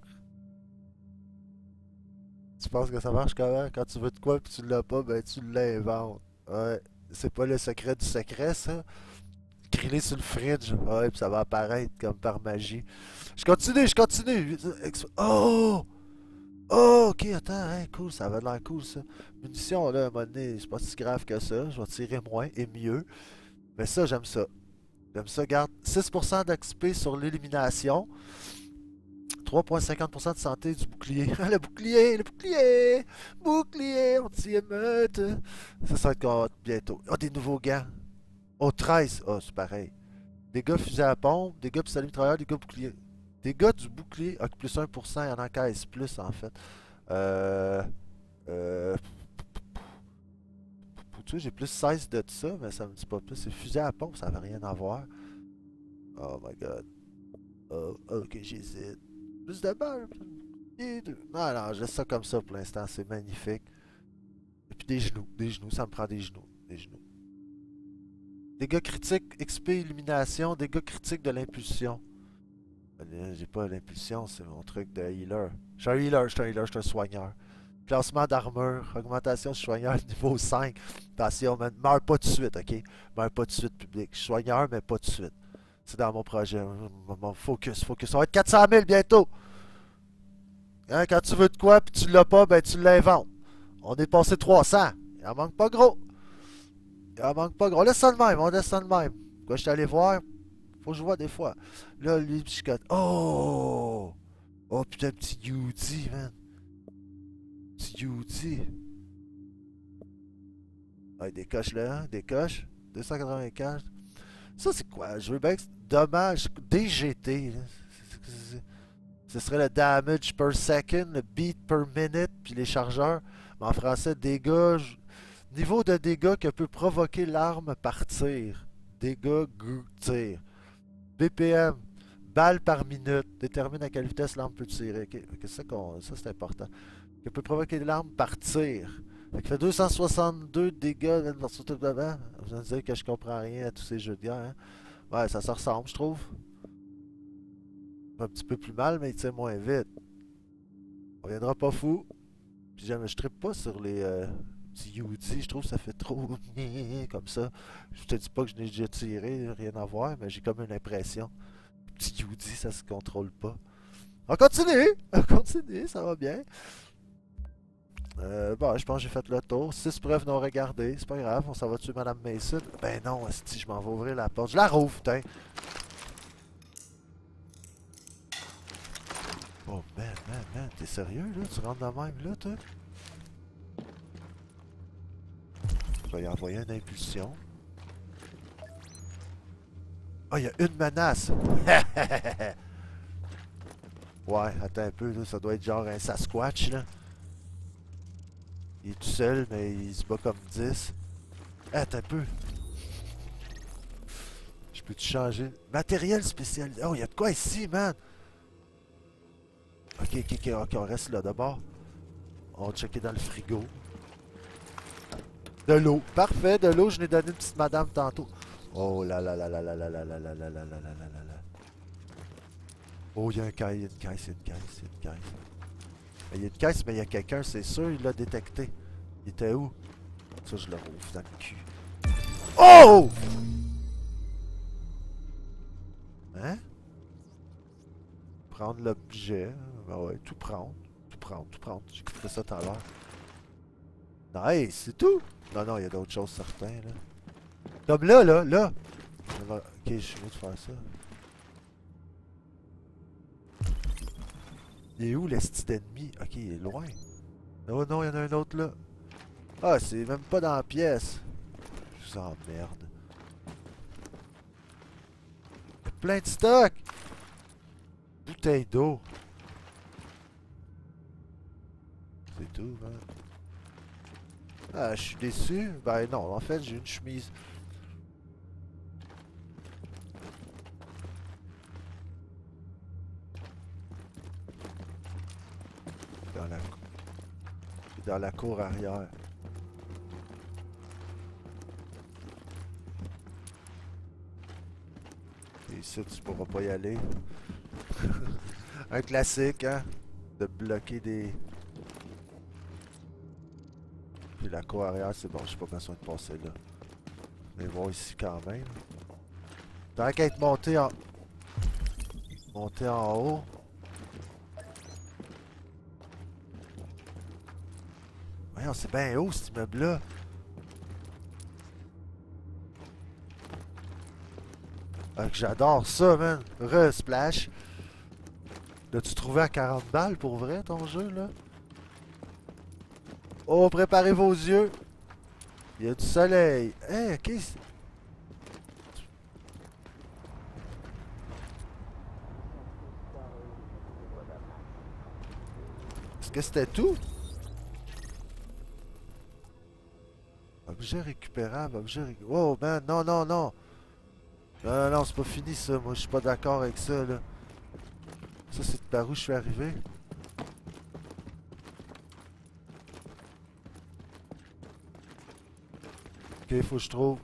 Tu penses que ça marche comment? Quand tu veux de quoi puis tu l'as pas, ben tu l'inventes. Ouais. C'est pas le secret du secret, ça. Griller sur le fridge. Ouais, puis ça va apparaître comme par magie. Je continue, je continue. Oh! Oh, ok, attends, hein, cool, ça avait l'air cool ça. Munitions, là, à un moment donné, c'est pas si grave que ça. Je vais tirer moins et mieux. Mais ça, j'aime ça. J'aime ça, garde. six pour cent d'X P sur l'élimination. trois virgule cinquante pour cent de santé du bouclier. Le bouclier, le bouclier! Bouclier, anti-émeute. Ça, ça va être bientôt. Oh, des nouveaux gants. Oh, treize. Oh, c'est pareil. Dégâts fusée à pompe, dégâts pistolet mitrailleur, dégâts bouclier. Dégâts du bouclier, ah, plus un pour cent, il y en a quinze plus en fait. Euh. Euh. Tu sais, j'ai plus seize de ça, mais ça me dit pas plus. C'est fusée à pompe, ça n'avait rien à voir. Oh my god. Oh, ok, j'hésite. Plus de balles. Non, non, je laisse ça comme ça pour l'instant, c'est magnifique. Et puis des genoux, des genoux, ça me prend des genoux. Des genoux. Dégâts critiques, X P, illumination, dégâts critiques de l'impulsion. J'ai pas l'impulsion, c'est mon truc de healer. Je suis un healer, je suis un healer, je suis un soigneur. Classement d'armure, augmentation de soigneur niveau cinq. Attention, man, meurs pas tout de suite, ok? Meurs pas tout de suite, public. Je suis soigneur, mais pas tout de suite. C'est dans mon projet. Mon focus, focus. Ça va être quatre cent mille bientôt. Hein, quand tu veux de quoi, puis tu l'as pas, ben tu l'inventes. On est passé trois cents. Il en manque pas gros. Il en manque pas gros. On laisse ça de même, on laisse ça de même. Quoi, je suis allé voir. Faut que je vois des fois. Là, lui, je cote. Oh! Oh, putain, petit U D, man. Petit U D. Ouais, des coches là, hein? Des coches. deux cent quatre-vingt-quinze. Ça, c'est quoi? Je veux bien que dommage. D G T. Là. Ce serait le damage per second, le beat per minute, puis les chargeurs. Mais en français, dégâts. Niveau de dégâts que peut provoquer l'arme par tir. Dégâts, tir. B P M, balles par minute, détermine à quelle vitesse l'arme peut tirer. Okay. Okay, ça, ça c'est important. Elle peut provoquer l'arme par tir. Ça fait deux cent soixante-deux dégâts versus tout devant. Vous allez me dire que je comprends rien à tous ces jeux de guerre. Hein? Ouais, ça se ressemble, je trouve. Un petit peu plus mal, mais il tire moins vite. On viendra pas fou. Puis jamais, je trippe pas sur les euh, petits U D. Je trouve que ça fait trop comme ça. Je te dis pas que je n'ai déjà tiré, rien à voir, mais j'ai comme une impression. Petit U D, ça se contrôle pas. On continue! On continue, ça va bien. Euh, bon, je pense que j'ai fait le tour. six preuves non regardées, c'est pas grave, on s'en va tuer Madame Mason. Ben non, si je m'en vais ouvrir la porte. Je la rouvre, putain! Oh man, man, man, t'es sérieux là? Tu rentres de même là, toi? Je vais y envoyer une impulsion. Ah, oh, il y a une menace! Ouais, attends un peu, là, ça doit être genre un Sasquatch, là. Il est tout seul, mais il se bat comme dix. Attends un peu. Je peux-tu changer? Matériel spécial. Oh, il y a de quoi ici, man? Ok, ok, ok, ok, on reste là d'abord. On va checker dans le frigo. De l'eau. Parfait, de l'eau. Je n'ai donné une petite madame tantôt. Oh là là là là là là là là là là là là là là là là. Oh, il y a un caisse, il y a une caisse, il y a une caisse, il y a une caisse. Il y a une caisse, mais il y a quelqu'un, c'est sûr, il l'a détecté. Il était où? Ça, je le rouvre dans le cul. Oh! Hein? Prendre l'objet. Ben ouais, tout prendre. Tout prendre, tout prendre. J'ai écouté ça tout à l'heure. Nice, c'est tout? Non, non, il y a d'autres choses certains, là. Comme là, là, là. Ok, je suis mieux de faire ça. Il est où, l'esti d'ennemi? Ok, il est loin. Oh non, il y en a un autre là. Ah, c'est même pas dans la pièce. Je vous emmerde. Plein de stock! Bouteille d'eau. C'est tout, man. Ah, je suis déçu. Ben non, en fait, j'ai une chemise. Dans la, dans la cour arrière. Et ici, tu pourras pas y aller. Un classique, hein? De bloquer des... Puis la cour arrière, c'est bon, j'ai pas besoin de passer là. Mais voir ici quand même. Tant qu'à être monté en... Monté en haut. Voyons, c'est bien haut cet immeuble-là. Ah, j'adore ça, man. Re-splash. L'as-tu trouvé à quarante balles pour vrai, ton jeu, là? Oh, préparez vos yeux. Il y a du soleil. Hein, ok. Est-ce que c'était tout? Objet récupérable, objet récupérable. Oh, man, non, non, non. Non, non, non, c'est pas fini, ça. Moi, je suis pas d'accord avec ça, là. Ça, c'est par où je suis arrivé. Ok, faut que je trouve.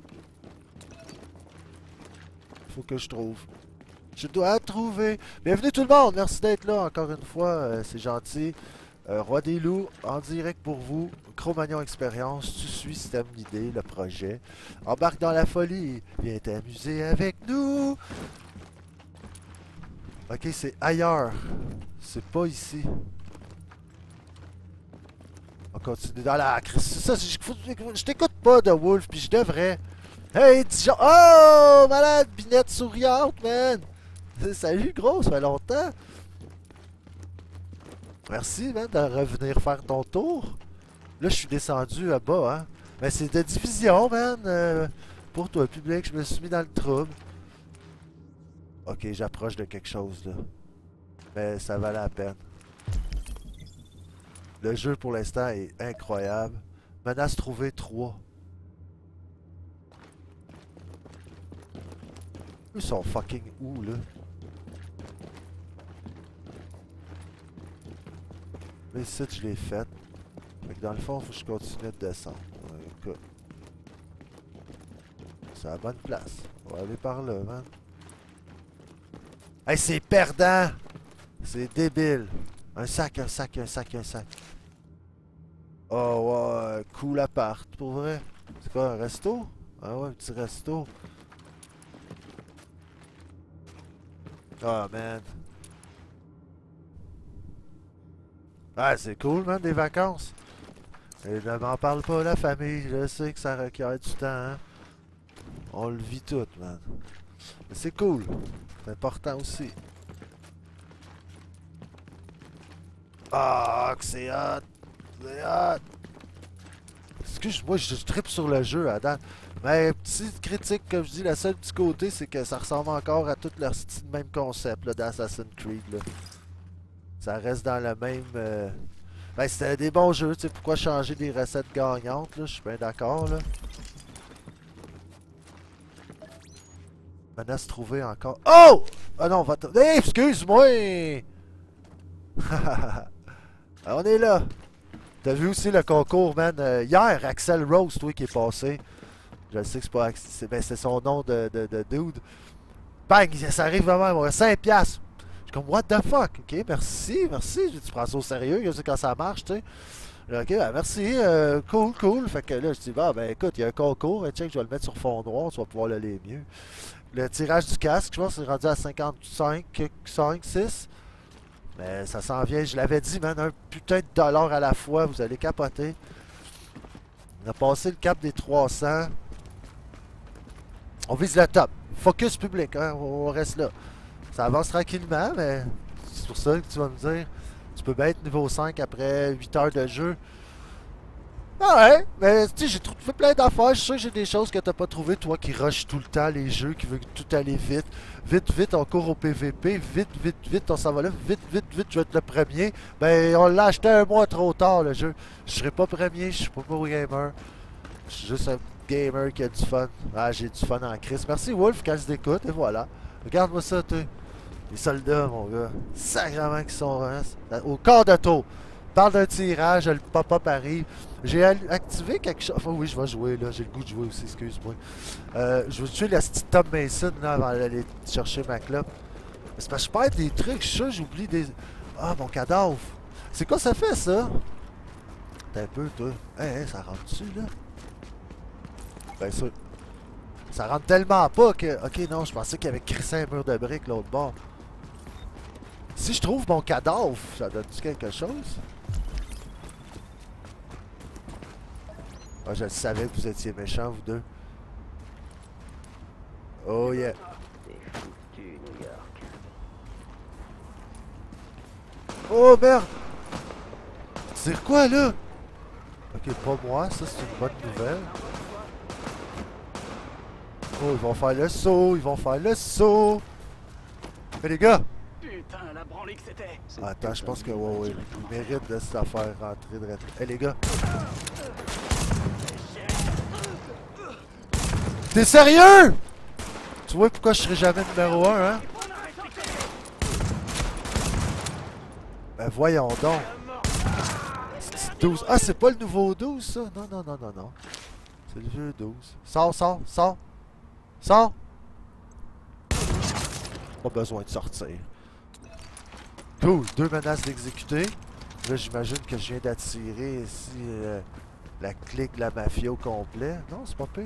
Faut que je trouve. Je dois trouver. Bienvenue tout le monde, merci d'être là encore une fois, euh, c'est gentil. Euh, Roi des loups, en direct pour vous. Cro-Magnon Expérience, tu suis si t'aimes l'idée, le projet. Embarque dans la folie, viens t'amuser avec nous. Ok, c'est ailleurs. C'est pas ici. On continue dans la... Ça, je, je t'écoute pas de Wolf, puis je devrais. Hey, Dijon! Oh, malade, binette souriante, man! Salut, gros, ça fait longtemps. Merci, man, de revenir faire ton tour. Là, je suis descendu à bas, hein. Mais c'est de division, man. Euh, pour toi, public, je me suis mis dans le trouble. Ok, j'approche de quelque chose, là. Mais ça valait la peine. Le jeu, pour l'instant, est incroyable. Menace trouvée trois. Ils sont fucking où, là? Les sites, je l'ai fait. Fait que dans le fond, il faut que je continue de descendre. Écoute. C'est à la bonne place. On va aller par là, man. Hey, c'est perdant! C'est débile. Un sac, un sac, un sac, un sac. Oh, ouais, cool appart, pour vrai. C'est quoi, un resto? Ah ouais, un petit resto. Oh, man. Ah, c'est cool, man, des vacances. Et ne m'en parle pas, la famille. Je sais que ça requiert du temps, hein. On le vit tout, man. Mais c'est cool. C'est important aussi. Ah, que c'est hot. C'est hot. Excuse-moi, je trippe sur le jeu à date. Mais petite critique, comme je dis, le seul petit côté, c'est que ça ressemble encore à tout leur style, même concept d'Assassin's Creed. Là. Ça reste dans le même... Euh... Ben, c'était des bons jeux, tu sais, pourquoi changer des recettes gagnantes, là, je suis bien d'accord, là. Menace trouvée encore... Oh! Ah non, on va... Hey, excuse-moi! On est là! T'as vu aussi le concours, man? Euh, hier, Axel Rose, toi, qui est passé. Je sais que c'est pas... C'est ben, son nom de, de, de dude. Bang! Ça arrive vraiment, cinq piastres! Comme, what the fuck? Ok, merci, merci. Tu prends ça au sérieux, je sais quand ça marche, tu sais. Ok, ben merci, euh, cool, cool. Fait que là, je dis, bah, ben écoute, il y a un concours, check, je vais le mettre sur fond noir, tu vas pouvoir le lire mieux. Le tirage du casque, je pense, c'est rendu à cinquante-cinq, cinq, six. Mais ça s'en vient, je l'avais dit, man, un putain de dollar à la fois, vous allez capoter. On a passé le cap des trois cents. On vise le top. Focus public, hein, on reste là. Ça avance tranquillement, mais c'est pour ça que tu vas me dire, tu peux bien être niveau cinq après huit heures de jeu. Ah ouais, mais tu sais, j'ai trouvé plein d'affaires. Je suis sûr que j'ai des choses que t'as pas trouvées, toi qui rushes tout le temps les jeux, qui veut tout aller vite. Vite, vite, on court au P V P. Vite, vite, vite, on s'en va là. Vite, vite, vite, je vais être le premier. Ben, on l'a acheté un mois trop tard, le jeu. Je serai pas premier, je suis pas pro gamer. Je suis juste un gamer qui a du fun. Ah, j'ai du fun en crise. Merci Wolf, qu'elle se découte, et voilà. Regarde-moi ça, toi. Les soldats, mon gars. Sacrément qui sont hein, au quart de tour. Parle d'un tirage, le pop-up arrive. J'ai activé quelque chose. Enfin, oui, je vais jouer, là. J'ai le goût de jouer aussi, excuse-moi. Euh, je vais tuer la petite Tom Mason, là, avant d'aller chercher ma clope. C'est parce que je perds des trucs, je suis sûr, j'oublie des... Ah, mon cadavre. C'est quoi ça fait, ça? T'as un peu, toi. Hé, hey, hey, ça rentre dessus, là? Ben, ça... Ça rentre tellement pas que... Ok, non, je pensais qu'il y avait crissé un mur de briques l'autre bord. Si je trouve mon cadavre, ça donne-tu quelque chose? Ah, je le savais que vous étiez méchants, vous deux. Oh yeah. T'es foutu, New York. Oh merde! C'est quoi là? Ok, pas moi, ça c'est une bonne nouvelle. Oh, ils vont faire le saut, ils vont faire le saut! Mais les gars! Putain, la branlée que c'était! Ah, attends, je pense que ouais, ouais, il mérite de se la faire rentrer de rétro. Hé hey, les gars! T'es sérieux? Tu vois pourquoi je serai jamais numéro un, hein? Ben voyons donc! douze. Ah, c'est pas le nouveau douze, ça? Non, non, non, non, non. C'est le vieux douze. Sors, sors, sors! Sors! Pas besoin de sortir. Cool, deux menaces d'exécuter. Là, j'imagine que je viens d'attirer ici euh, la clique de la mafia au complet. Non, c'est pas pire.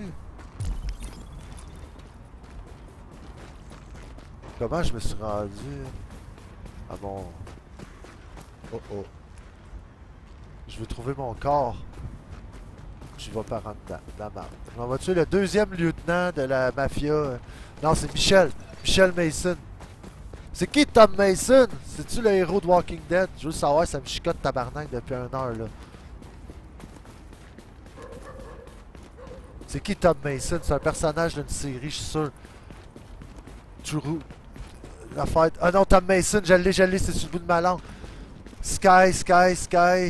Comment je me suis rendu à mon... Oh oh. Je veux trouver mon corps. Je vais pas rentrer dedans, la merde. On va tuer le deuxième lieutenant de la mafia. Non, c'est Michel. Michel Mason. C'est qui Tom Mason? C'est-tu le héros de Walking Dead? Je veux savoir, ça me chicote tabarnak depuis une heure là. C'est qui Tom Mason? C'est un personnage d'une série, je suis sûr. True. La fête. Ah non, Tom Mason, je l'ai, je l'ai, c'est sur le bout de ma langue. Sky, Sky, Sky.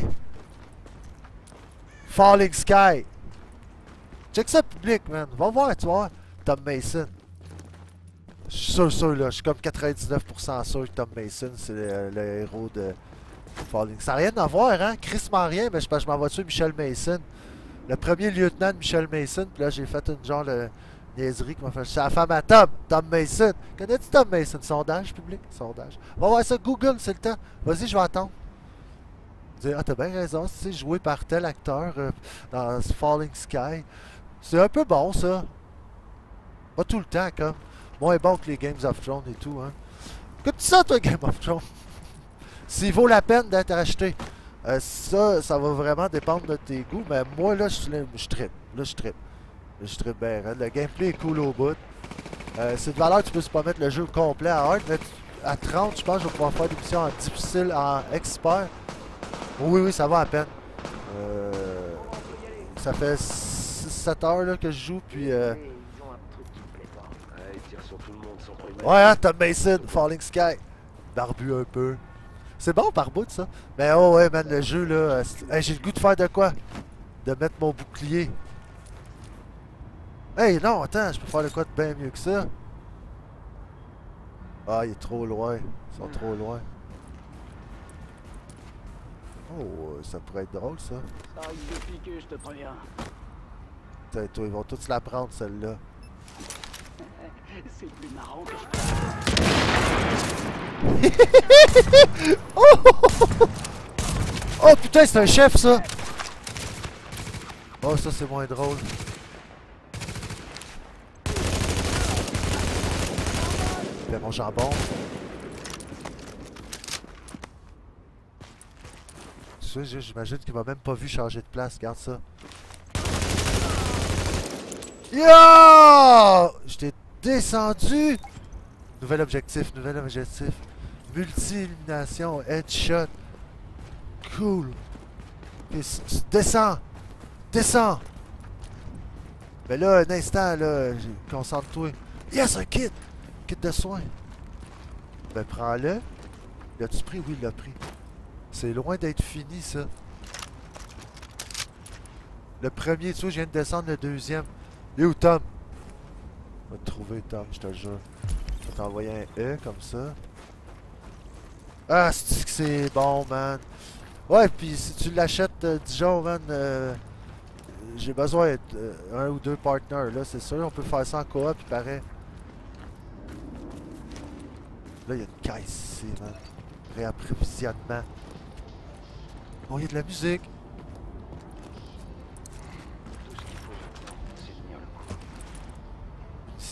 Falling Sky. Check ça public, man. Va voir, tu vois. Tom Mason. Je suis sûr, sûr, là. Je suis comme quatre-vingt-dix-neuf pour cent sûr que Tom Mason, c'est le, le héros de Falling. Ça n'a rien à voir, hein. Chris m'en rien, mais je, je m'en vais tuer Michel Mason. Le premier lieutenant de Michel Mason. Puis là, j'ai fait une genre de niaiserie qui m'a fait. C'est la femme à Tom. Tom Mason. Connais-tu Tom Mason? Sondage public? Sondage. Va voir ça, Google, c'est le temps. Vas-y, je vais attendre. Dire, ah, t'as bien raison, c'est joué par tel acteur euh, dans Falling Sky. C'est un peu bon, ça. Pas tout le temps, comme. Moins bon que les Games of Thrones et tout, hein. Écoute ça, toi, Game of Thrones. S'il vaut la peine d'être acheté. Euh, ça, ça va vraiment dépendre de tes goûts, mais moi, là, je, je trippe. Là, je trippe. Là, je trippe bien, hein. Le gameplay est cool au bout. Euh, c'est de valeur, tu peux pas mettre le jeu complet à hard, mais à trente, je pense que je vais pouvoir faire des missions en difficile, en expert. Oui, oui, ça va à peine. Euh, ça fait six sept heures là, que je joue, puis... Euh... Ouais, hein, Tom Mason, Falling Sky. Barbu un peu. C'est bon par bout, ça. Mais oh ouais, man, le jeu, là... Hey, j'ai le goût de faire de quoi? De mettre mon bouclier. Hey, non, attends, je peux faire de quoi de bien mieux que ça? Ah, il est trop loin. Ils sont trop loin. Oh, ça pourrait être drôle, ça. Ça risque de piquer, je te préviens. Putain, toi, ils vont tous la prendre, celle-là. C'est plus marrant que je... oh! Oh, putain, c'est un chef, ça! Oh, ça, c'est moins drôle. Fais mon jambon. J'imagine qu'il m'a même pas vu changer de place. Regarde ça. Yo! J'étais descendu. Nouvel objectif, nouvel objectif. Multi-élimination, headshot. Cool. Okay, descends. Descends. Mais là, un instant, là, concentre-toi. Yes, un kit. Kit de soins. Ben, prends-le. L'as-tu pris? Oui, il l'a pris. C'est loin d'être fini, ça. Le premier, tu vois, je viens de descendre le deuxième. Et où, Tom? On va te trouver, Tom, je te jure. Je vais t'envoyer un E, comme ça. Ah, c'est que c'est bon, man. Ouais, puis si tu l'achètes, euh, Dijon, man, euh, j'ai besoin d'un euh, ou deux partners, là, c'est sûr. On peut faire ça en coop, puis pareil. Là, il y a une caisse ici, man. Réapprovisionnement. Oh, il y a de la musique. Tout ce qu'il faut maintenant, c'est tenir le coup.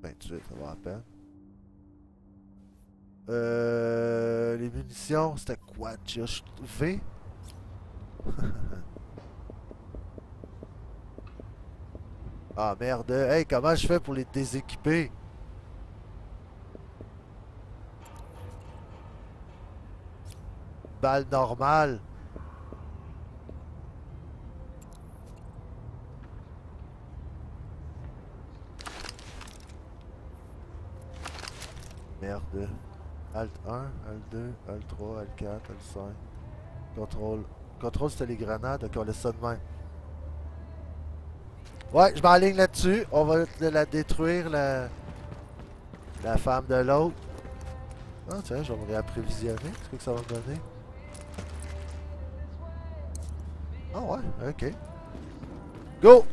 Ben, tu sais, ça va à peine. Euh, les munitions, c'était quoi déjà? V? Ah merde, hey, comment je fais pour les déséquiper? Balle normale. Merde. Alt un, Alt deux, Alt trois, Alt quatre, Alt cinq. Contrôle. Contrôle, c'était les grenades. Ok, on laisse ça de même. Ouais, je m'enligne là-dessus. On va la détruire, la, la femme de l'autre. Ah, tiens, je vais me réapprévisionner. Qu'est-ce que ça va me donner? Ah ouais, ok. Go!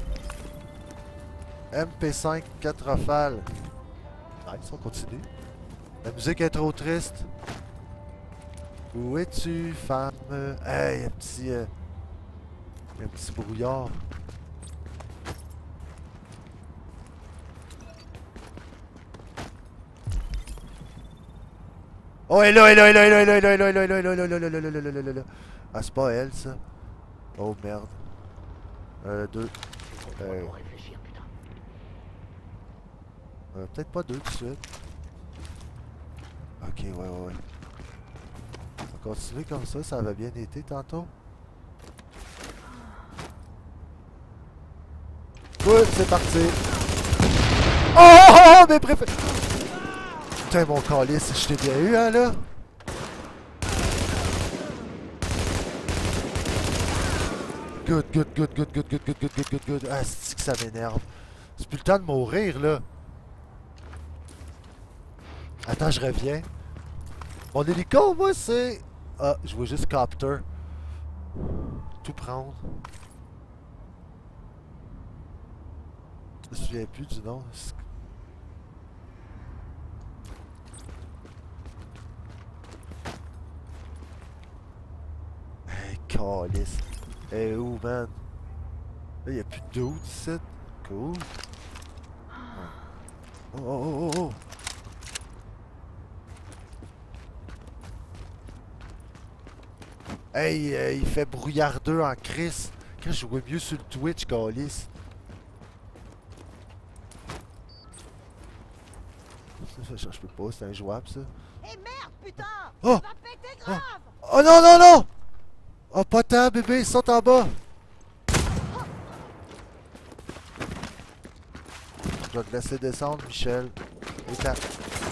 M P cinq, quatre rafales. Nice, on continue. La musique est trop triste. Où es-tu, femme? Hey, un petit... Euh, un petit brouillard. Oh, elle est là, elle est là, elle est là, elle est là, elle est là, elle est là, elle est là, elle est là, elle est là, elle est là, elle est là. Ah, c'est pas elle, ça. Oh, merde. Euh, deux. Euh... Euh, peut-être pas deux tout de suite. Ok, ouais, ouais, ouais. On va continuer comme ça, ça avait bien été tantôt. Good, c'est parti. Oh, oh, oh, mes préférés. Putain, mon calice, je t'ai bien eu, hein, là. Good, good, good, good, good, good, good, good, good, good, good. Ah, c'est que ça m'énerve. C'est plus le temps de mourir, là. Attends, je reviens. Mon hélico, moi, c'est... Ah, je vois juste Copter. Tout prendre. Je me souviens plus du nom. Hey, calice. Hey, où, man? Là, y'a plus d'eau d'ici. Cool. Oh, oh, oh, oh, oh. Hey, euh, il fait brouillardeux en crise. Quand je jouais mieux sur le Twitch, calice. Je peux pas, c'est injouable ça. Eh merde, putain! Oh! Ça va péter grave! Oh, oh non, non, non! Oh, pas tant, bébé, saute en bas! Je vais te laisser descendre, Michel. Et là.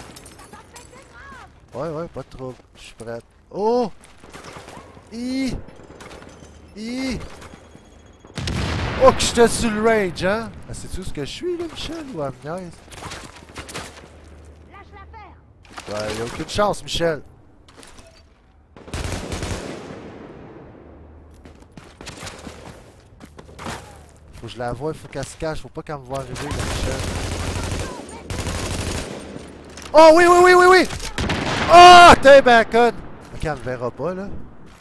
Ouais, ouais, pas de trouble. Je suis prête. Oh! I! I! Oh, que j'étais sur le range, hein? Ah, c'est-tu ce que je suis, là, Michel, ou à me niaise? Ouais, y'a aucune chance, Michel. Faut que je la voie, faut qu'elle se cache, faut pas qu'elle me voie arriver, là, Michel. Oh, oui, oui, oui, oui, oui! Oh, t'es ben conne! Ok, elle me verra pas, là.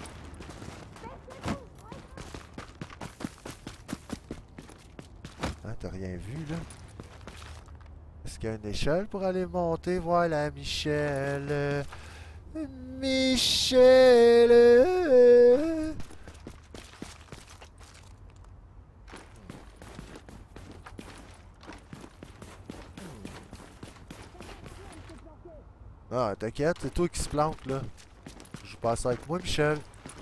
Hein, t'as rien vu, là? Est-ce qu'il y a une échelle pour aller monter? Voilà, Michel. Michel. Ah, t'inquiète, c'est toi qui se plante, là. Je joue pas ça avec moi, Michel.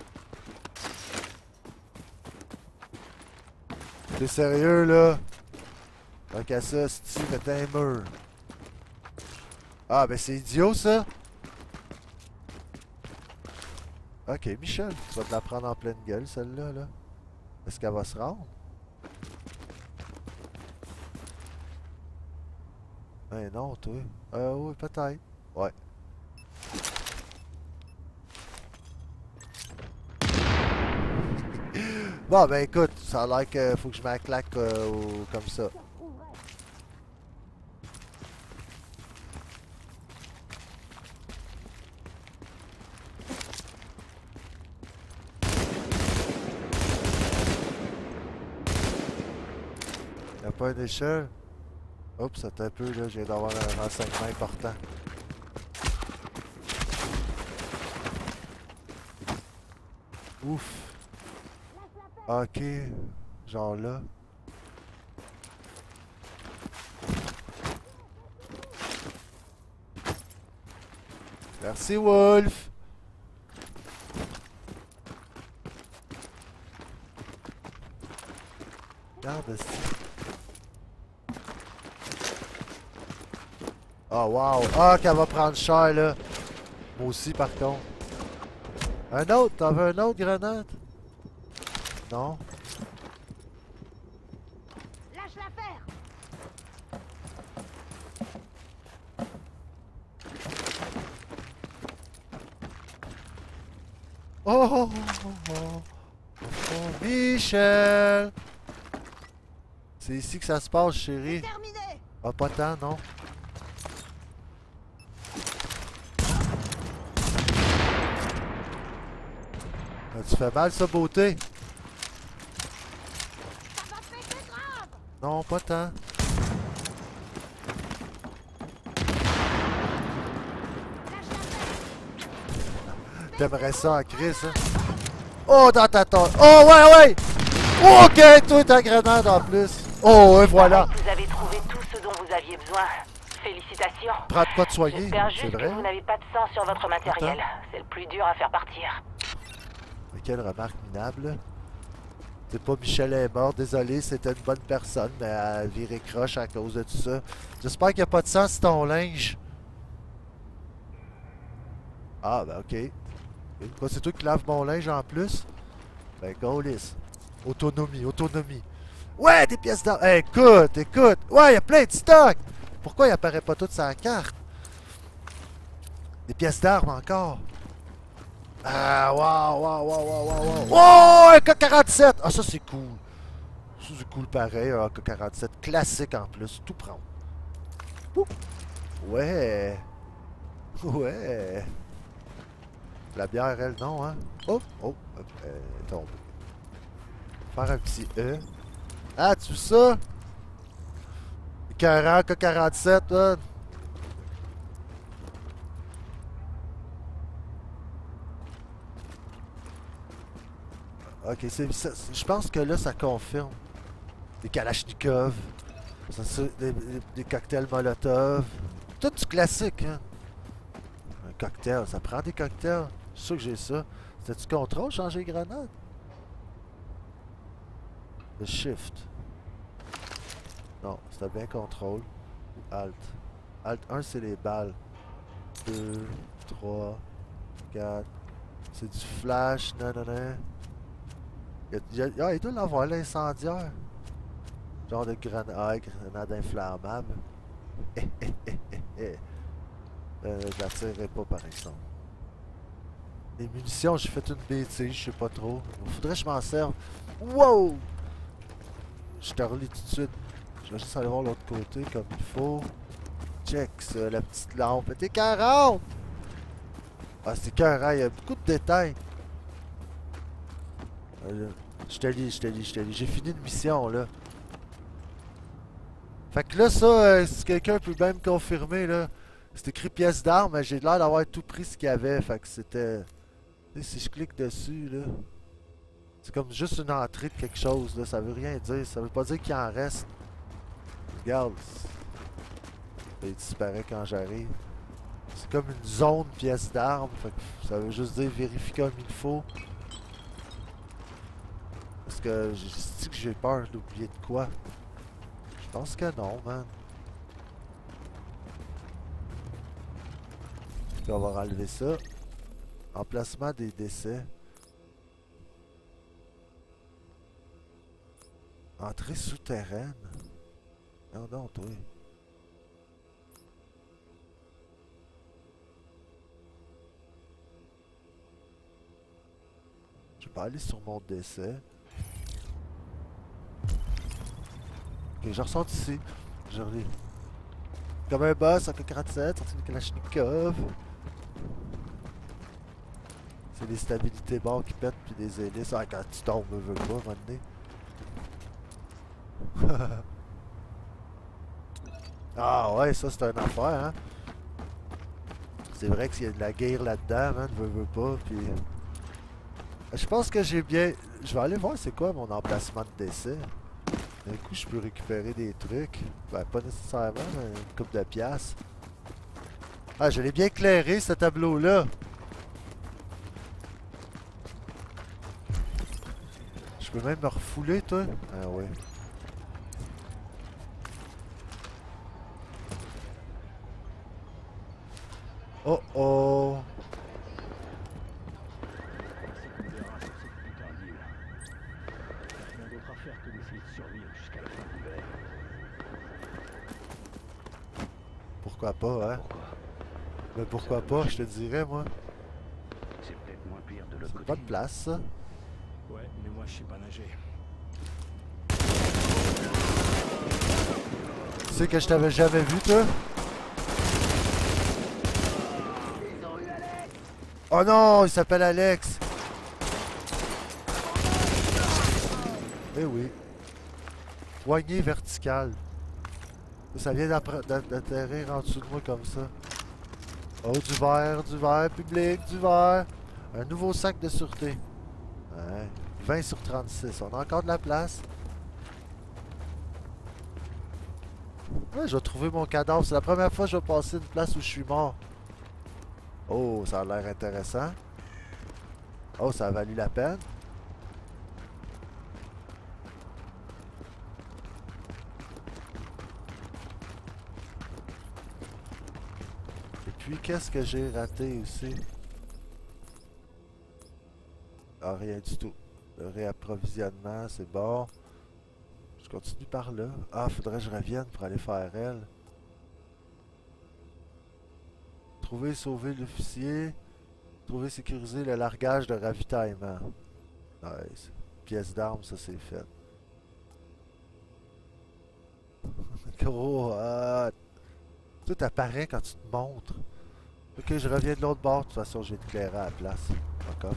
T'es sérieux, là? Tant qu'à ça, si tu mettais un mur. Ah, ben c'est idiot, ça. Ok, Michel, tu vas te la prendre en pleine gueule, celle-là, là. Est-ce qu'elle va se rendre? Ben non, toi. Euh, oui, peut-être. Ouais. Bon, ben écoute, ça a l'air qu'il faut que je m'acclaque euh, comme ça. Y'a pas d'échelle? Oups, c'est un peu là, je viens d'avoir un renseignement important. Ouf. Ok. Genre là. Merci Wolf. Regarde ça. Oh wow. Ah, qu'elle va prendre cher là. Moi aussi par contre. Un autre, t'avais un autre grenade? Non. Lâche l'affaire. Oh, oh, oh, oh, oh, Michel! C'est ici que ça se passe, chérie. Ah, pas tant, non? Ah, tu fais mal, ça, beauté? Non, pas tant. T'aimerais ça en crise, hein? Oh, dans ta tête! Oh, ouais, ouais! Oh, ok, toi, ta grenade en plus! Oh, et voilà! Vous avez trouvé tout ce dont vous aviez besoin. Félicitations. Prends de quoi te soigner, J'espère c'est juste vrai? que vous n'avez pas de sang sur votre matériel. C'est le plus dur à faire partir. Mais quelle remarque minable. C'est pas Michel est mort, désolé, c'était une bonne personne, mais elle a viré croche à cause de tout ça. J'espère qu'il n'y a pas de sang sur ton linge. Ah, ben ok. Quoi, c'est toi qui laves mon linge en plus? Ben, go lisse. Autonomie, autonomie. Ouais, des pièces d'armes. Hey, écoute, écoute. Ouais, il y a plein de stock. Pourquoi il apparaît pas tout sur la carte? Des pièces d'armes encore. Ah, waouh, waouh, waouh, waouh, waouh, waouh. Oh, un K quarante-sept. Ah, ça, c'est cool. Ça, c'est cool pareil, un K quarante-sept. Classique en plus. Tout prendre. Ouh. Ouais. Ouais. La bière, elle, non, hein? Oh, oh, elle est tombée. Faire un petit E. Ah, tu veux ça? Écœurant, K quarante-sept, là. Ok, c'est ça. Je pense que là, ça confirme. Des Kalachnikov. Ça, des, des, des cocktails Molotov. Tout du classique, hein? Un cocktail, ça prend des cocktails. Je suis sûr que j'ai ça. C'était-tu contrôle, changer les grenades? Le shift. Non, c'était bien contrôle. Ou alt. Alt un, c'est les balles. deux, trois, quatre. C'est du flash, nanana. Il, y a, il, y a, il doit l'avoir l'incendiaire. Genre de grenade, ah, grenade inflammable. euh, je la tirerai pas par exemple. Les munitions, j'ai fait une bêtise, je sais pas trop. Il faudrait que je m'en serve. Wow! Je te relis tout de suite. Je vais juste aller voir l'autre côté comme il faut. Check ça, la petite lampe. T'es quarante! Ah, c'est carré, il y a beaucoup de détails. Euh, je te lis, je te lis, je te lis. J'ai fini une mission là. Fait que là, ça, euh, si quelqu'un peut bien me confirmer, là, c'est écrit pièce d'armes, mais j'ai l'air d'avoir tout pris ce qu'il y avait. Fait que c'était. Si je clique dessus, là, c'est comme juste une entrée de quelque chose, là. Ça veut rien dire. Ça veut pas dire qu'il en reste. Regarde. Il disparaît quand j'arrive. C'est comme une zone pièce d'armes. Fait que ça veut juste dire vérifier comme il faut. Parce que j'ai dit que j'ai peur d'oublier de quoi. Je pense que non, man. Puis on va enlever ça. Emplacement des décès. Entrée souterraine. Non, non, toi. Je vais pas aller sur mon décès. Ok, je ressors d'ici. Je relis. Comme un boss, un K quarante-sept, sorti de Kalachnikov. C'est les stabilités barres qui pètent puis des hélices. Ah, quand tu tombes, me veux pas, à un moment donné. Ah ouais, ça c'est une affaire, hein. C'est vrai qu'il y a de la guerre là-dedans, man, veux, veux pas, puis... Je pense que j'ai bien... Je vais aller voir c'est quoi mon emplacement de décès. D'un coup, je peux récupérer des trucs. Ben, pas nécessairement, mais une coupe de piastres. Ah, je l'ai bien éclairé, ce tableau-là. Je peux même me refouler, toi. Ah ouais. Oh oh. Rien d'autre à faire que d'essayer de survivre jusqu'à la fin de l'hiver. Pourquoi pas, hein? Mais pourquoi pas, je te dirais, moi. C'est peut-être moins pire de l'autre C'est côté. pas de place, ça. Ouais, mais moi je sais pas nager. Tu sais que je t'avais jamais vu, toi? Oh non, il s'appelle Alex. Eh oui. Poignée verticale. Ça vient d'atterrir en dessous de moi comme ça. Oh, du verre, du verre, public, du verre. Un nouveau sac de sûreté. Ouais. vingt sur trente-six. On a encore de la place. Ouais, je vais trouver mon cadavre. C'est la première fois que je vais passer une place où je suis mort. Oh, ça a l'air intéressant. Oh, ça a valu la peine. Et puis, qu'est-ce que j'ai raté aussi? Ah, rien du tout. Le réapprovisionnement, c'est bon. Je continue par là. Ah, faudrait que je revienne pour aller faire elle. Trouver et sauver l'officier. Trouver et sécuriser le largage de ravitaillement. Nice. Pièce d'armes, ça c'est fait. Gros, ah. Tout apparaît quand tu te montres. Ok, je reviens de l'autre bord. De toute façon, je vais t'éclairer à la place. Encore.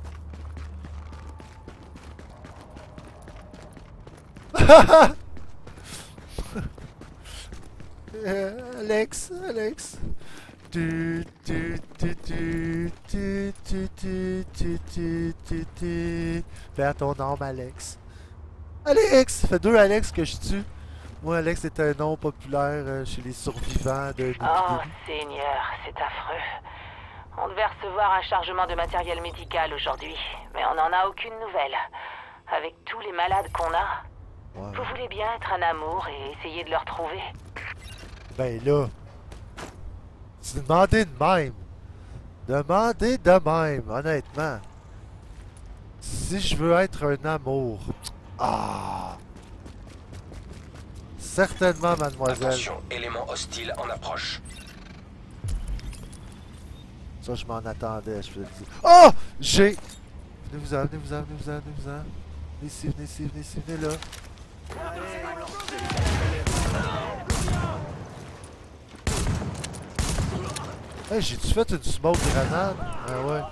euh, Alex, Alex. Tu, tu, tu, tu, tu, tu, tu, tu, tu, tu, tu. Fais ton nom, Alex. Alex! Ça fait deux Alex que je tue. Moi, Alex est un nom populaire euh, chez les survivants de... Oh, Seigneur, c'est affreux. On devait recevoir un chargement de matériel médical aujourd'hui, mais on n'en a aucune nouvelle. Avec tous les malades qu'on a, ouais. Vous voulez bien être un amour et essayer de le retrouver? Ben là... C'est demander de même. Demander de même, honnêtement. Si je veux être un amour... Ah! Certainement, mademoiselle. Attention, élément hostile en approche. Ça, je m'en attendais, je te le dis. Oh! J'ai... Venez-vous-en, venez-vous-en, venez-vous-en, venez-vous-en. Venez ici, venez ici, venez ici, venez là. Hey, j'ai-tu fait une smoke grenade? Ah ouais.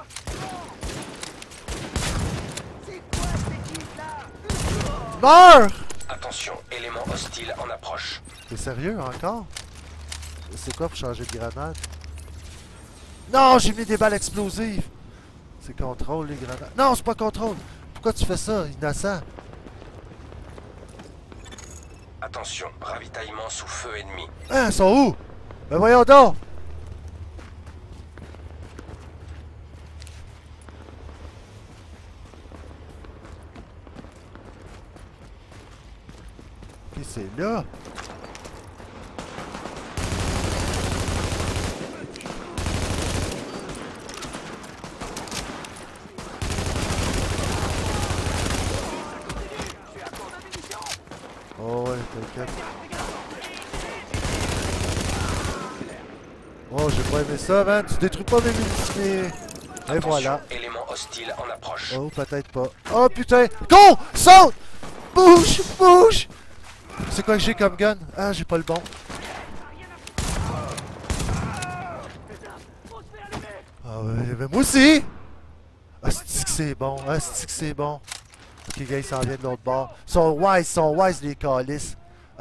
Meurs! Attention, élément hostile en approche. T'es sérieux encore? C'est quoi pour changer de grenade? Non, j'ai mis des balles explosives! C'est contrôle les grenades. Non, c'est pas contrôle! Pourquoi tu fais ça, innocent? Attention, ravitaillement sous feu ennemi. Hein, ils sont où? Ben voyons donc! Ok, c'est là! Oh ouais, t'inquiète. Oh, j'ai pas aimé ça, man. Tu détruis pas mes munitions. Et voilà. Élément hostile en approche. Oh, peut-être pas. Oh putain! Go! Saute! Bouge! Bouge! C'est quoi que j'ai comme gun? Ah, j'ai pas le bon. Ah ouais, mais moi aussi! Ah, c'est que c'est bon. Ah, c'est que c'est bon. Ok, gars, ils s'en viennent de l'autre bord. Ils sont wise, ils sont wise, les calices.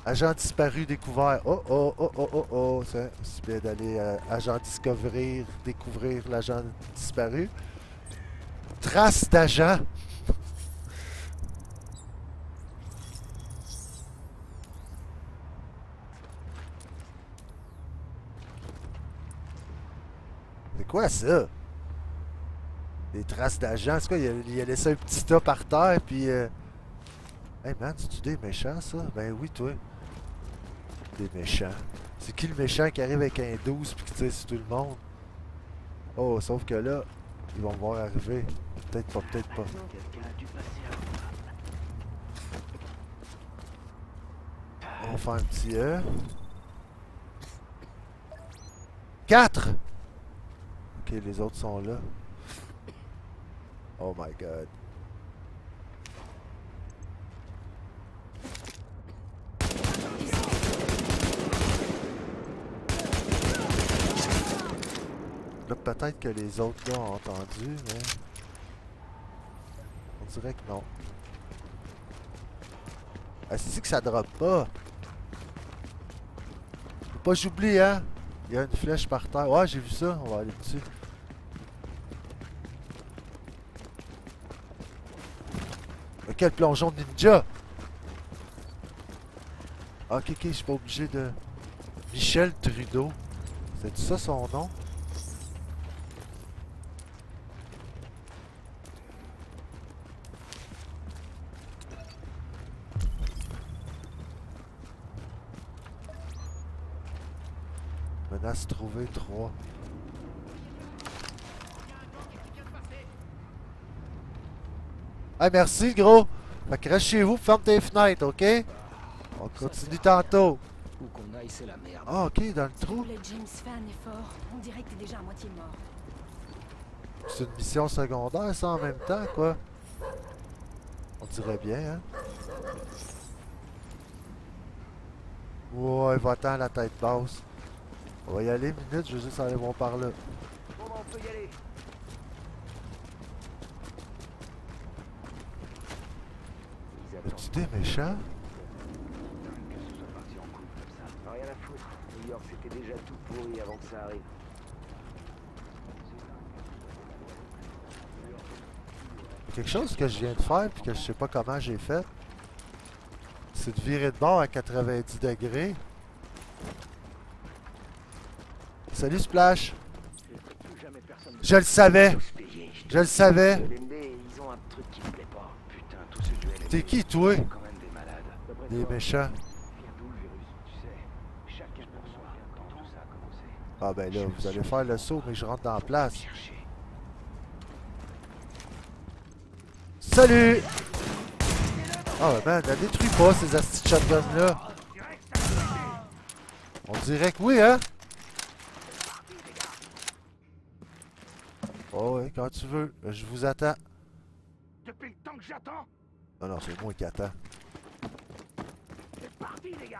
Agent disparu découvert. Oh oh oh oh oh oh. C'est bien d'aller euh, agent discouvrir, découvrir l'agent disparu. Trace d'agent. C'est quoi ça? Des traces d'agent. C'est quoi? Il a, il a laissé un petit tas par terre puis... Euh... Hey man, c'est-tu des méchants ça? Ben oui toi. Des méchants. C'est qui le méchant qui arrive avec un douze puis qui tire sur tout le monde? Oh, sauf que là, ils vont me voir arriver. Peut-être pas, peut-être pas. On va faire un petit E. quatre! Ok, les autres sont là. Oh my god. Là, peut-être que les autres là ont entendu, mais... On dirait que non. Ah, c'est que ça drop pas. Faut pas j'oublie, hein? Il y a une flèche par terre. Ouais, j'ai vu ça. On va aller dessus. Mais quel plongeon de ninja! Ah, ok, ok, je suis pas obligé de... Michel Trudeau. C'est ça son nom? Menace trouvée trois. Hey, merci gros! Fait que reste chez vous, ferme tes fenêtres, ok? On continue tantôt. Où qu'on aille, c'est la merde. Ah, ok, dans le trou. Le James fait un effort. On dirait que t'es déjà à moitié mort. C'est une mission secondaire, ça, en même temps, quoi. On dirait bien, hein? Ouais, va-t'en la tête basse. On va y aller, minute, je veux juste aller voir par là. Bon, on peut y aller. As-tu des méchants? Rien à foutre. New York, c'était déjà tout pourri avant que ça arrive. Il y a quelque chose que je viens de faire puis que je sais pas comment j'ai fait. C'est de virer de bord à quatre-vingt-dix degrés. Salut Splash! Je le savais! Je le savais! T'es qui toi? Des méchants. Ah ben là, vous allez faire le saut, mais je rentre dans la place. Salut! Ah ben, ne détruis pas ces astis de shotgun là. On dirait que oui, hein? Oh ouais, quand tu veux. Je vous attends. Depuis le temps que j'attends. Non, non, c'est moi qui attends. C'est parti, les gars.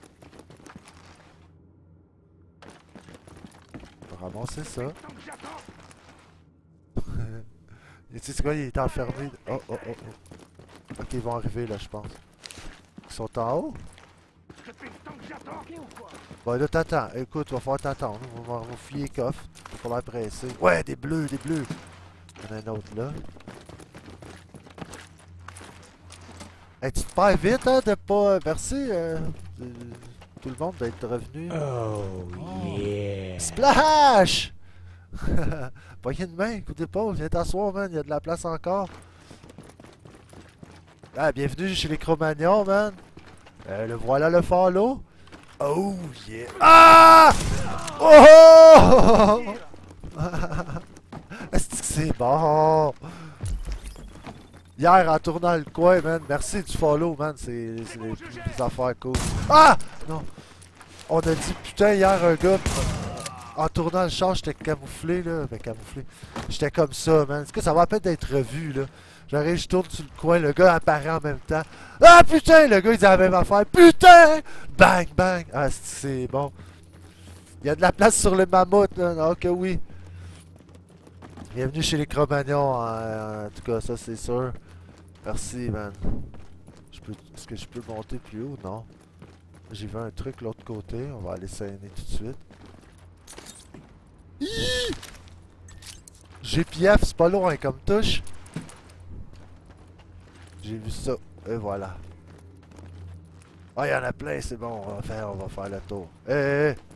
On va ramasser ça. Et tu sais quoi, il est enfermé. Oh, oh, oh, oh. Ok, ils vont arriver là, je pense. Ils sont en haut? Depuis le temps que j'attends. Bon, là, t'attends. Écoute, va falloir t'attendre. On va, on va fouiller les coffres. Il va falloir presser. Ouais, des bleus, des bleus. Il y en a un autre là. Hey, tu te perds vite, hein, de pas... Merci, euh, de... tout le monde d'être revenu. Oh, oh. Yeah! Splash! Poignée de main, coup d'épaule, viens t'asseoir, man, il y a de la place encore. Ah, bienvenue chez les Cro-Magnons, man. Euh, le voilà le follow. Oh, yeah. Ah! Oh! Est-ce que c'est bon? Hier, en tournant le coin, man, merci du follow, man, c'est les, les affaires cool. Ah! Non! On a dit, putain, hier, un gars... En tournant le char, j'étais camouflé, là. Ben, camouflé. J'étais comme ça, man. Est-ce que ça va à peine d'être revu, là? J'arrive, je tourne sur le coin, le gars apparaît en même temps. Ah, putain! Le gars, il dit la même affaire. Putain! Bang, bang! Ah, c'est bon. Il y a de la place sur le mammouth, là. Ok, oui. Bienvenue chez les Cro-Magnons, en, en tout cas, ça, c'est sûr. Merci, man. Est-ce que je peux monter plus haut? Non. J'ai vu un truc l'autre côté. On va aller saigner tout de suite. Hi! G P F, c'est pas loin comme touche. J'ai vu ça. Et voilà. Ah, oh, il y en a plein, c'est bon. On va faire, on va faire le tour. Hé, hé, hé!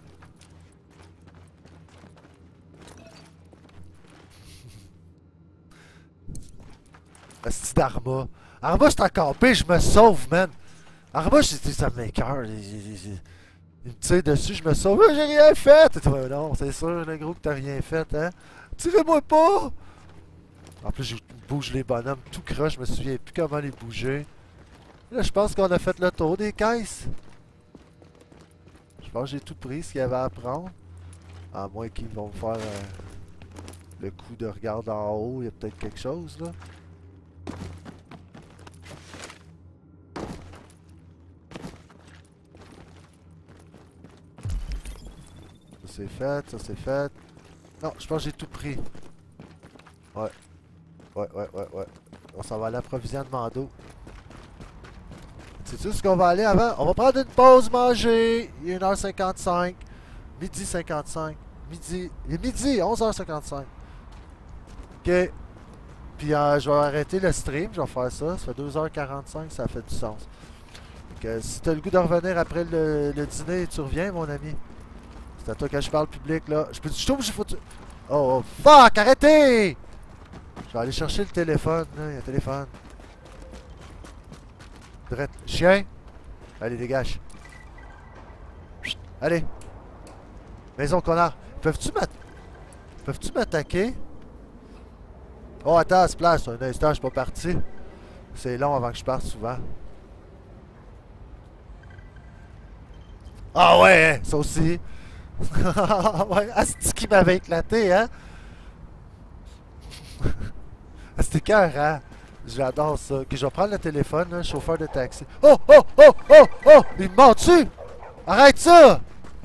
Asti d'Arma. Arma, c'est encore pire, je me sauve, man. Arma, ça m'écoeure. Il me tire dessus, je me sauve. Oh, j'ai rien fait! Non, c'est sûr, le gros, que t'as rien fait, hein? Tirez-moi pas! En plus, je bouge les bonhommes tout croche, je me souviens plus comment les bouger. Là, je pense qu'on a fait le tour des caisses. Je pense que j'ai tout pris ce qu'il y avait à prendre. À moins qu'ils vont me faire euh, le coup de regard en haut, il y a peut-être quelque chose, là. Ça c'est fait, ça c'est fait. Non, je pense que j'ai tout pris. Ouais. Ouais, ouais, ouais, ouais. On s'en va à l'approvisionnement d'eau. Sais-tu ce qu'on va aller avant? On va prendre une pause manger. Il est une heure cinquante-cinq. Midi cinquante-cinq. Midi. Il est midi, onze heures cinquante-cinq. Ok. Puis euh, je vais arrêter le stream. Je vais faire ça. Ça fait deux heures quarante-cinq. Ça fait du sens. Donc, si t'as le goût de revenir après le, le dîner, tu reviens, mon ami. C'est à toi que je parle public, là. Je peux. Je trouve que j'ai foutu. Oh, oh, fuck! Arrêtez! Je vais aller chercher le téléphone, là. Il y a un téléphone. Drette. Chien! Allez, dégage. Chut. Allez. Maison, connard. Peuvent-tu m'attaquer? Peuvent-tu m'attaquer? Oh, attends, se place. Un instant, je suis pas parti. C'est long avant que je parte souvent. Ah ouais, hein, ça aussi. Ouais, ah, c'est qui m'avait éclaté, hein? C'était cœur, hein? J'adore ça. Ok, je vais prendre le téléphone, là, chauffeur de taxi. Oh, oh, oh, oh, oh! Il me ment dessus! Arrête ça!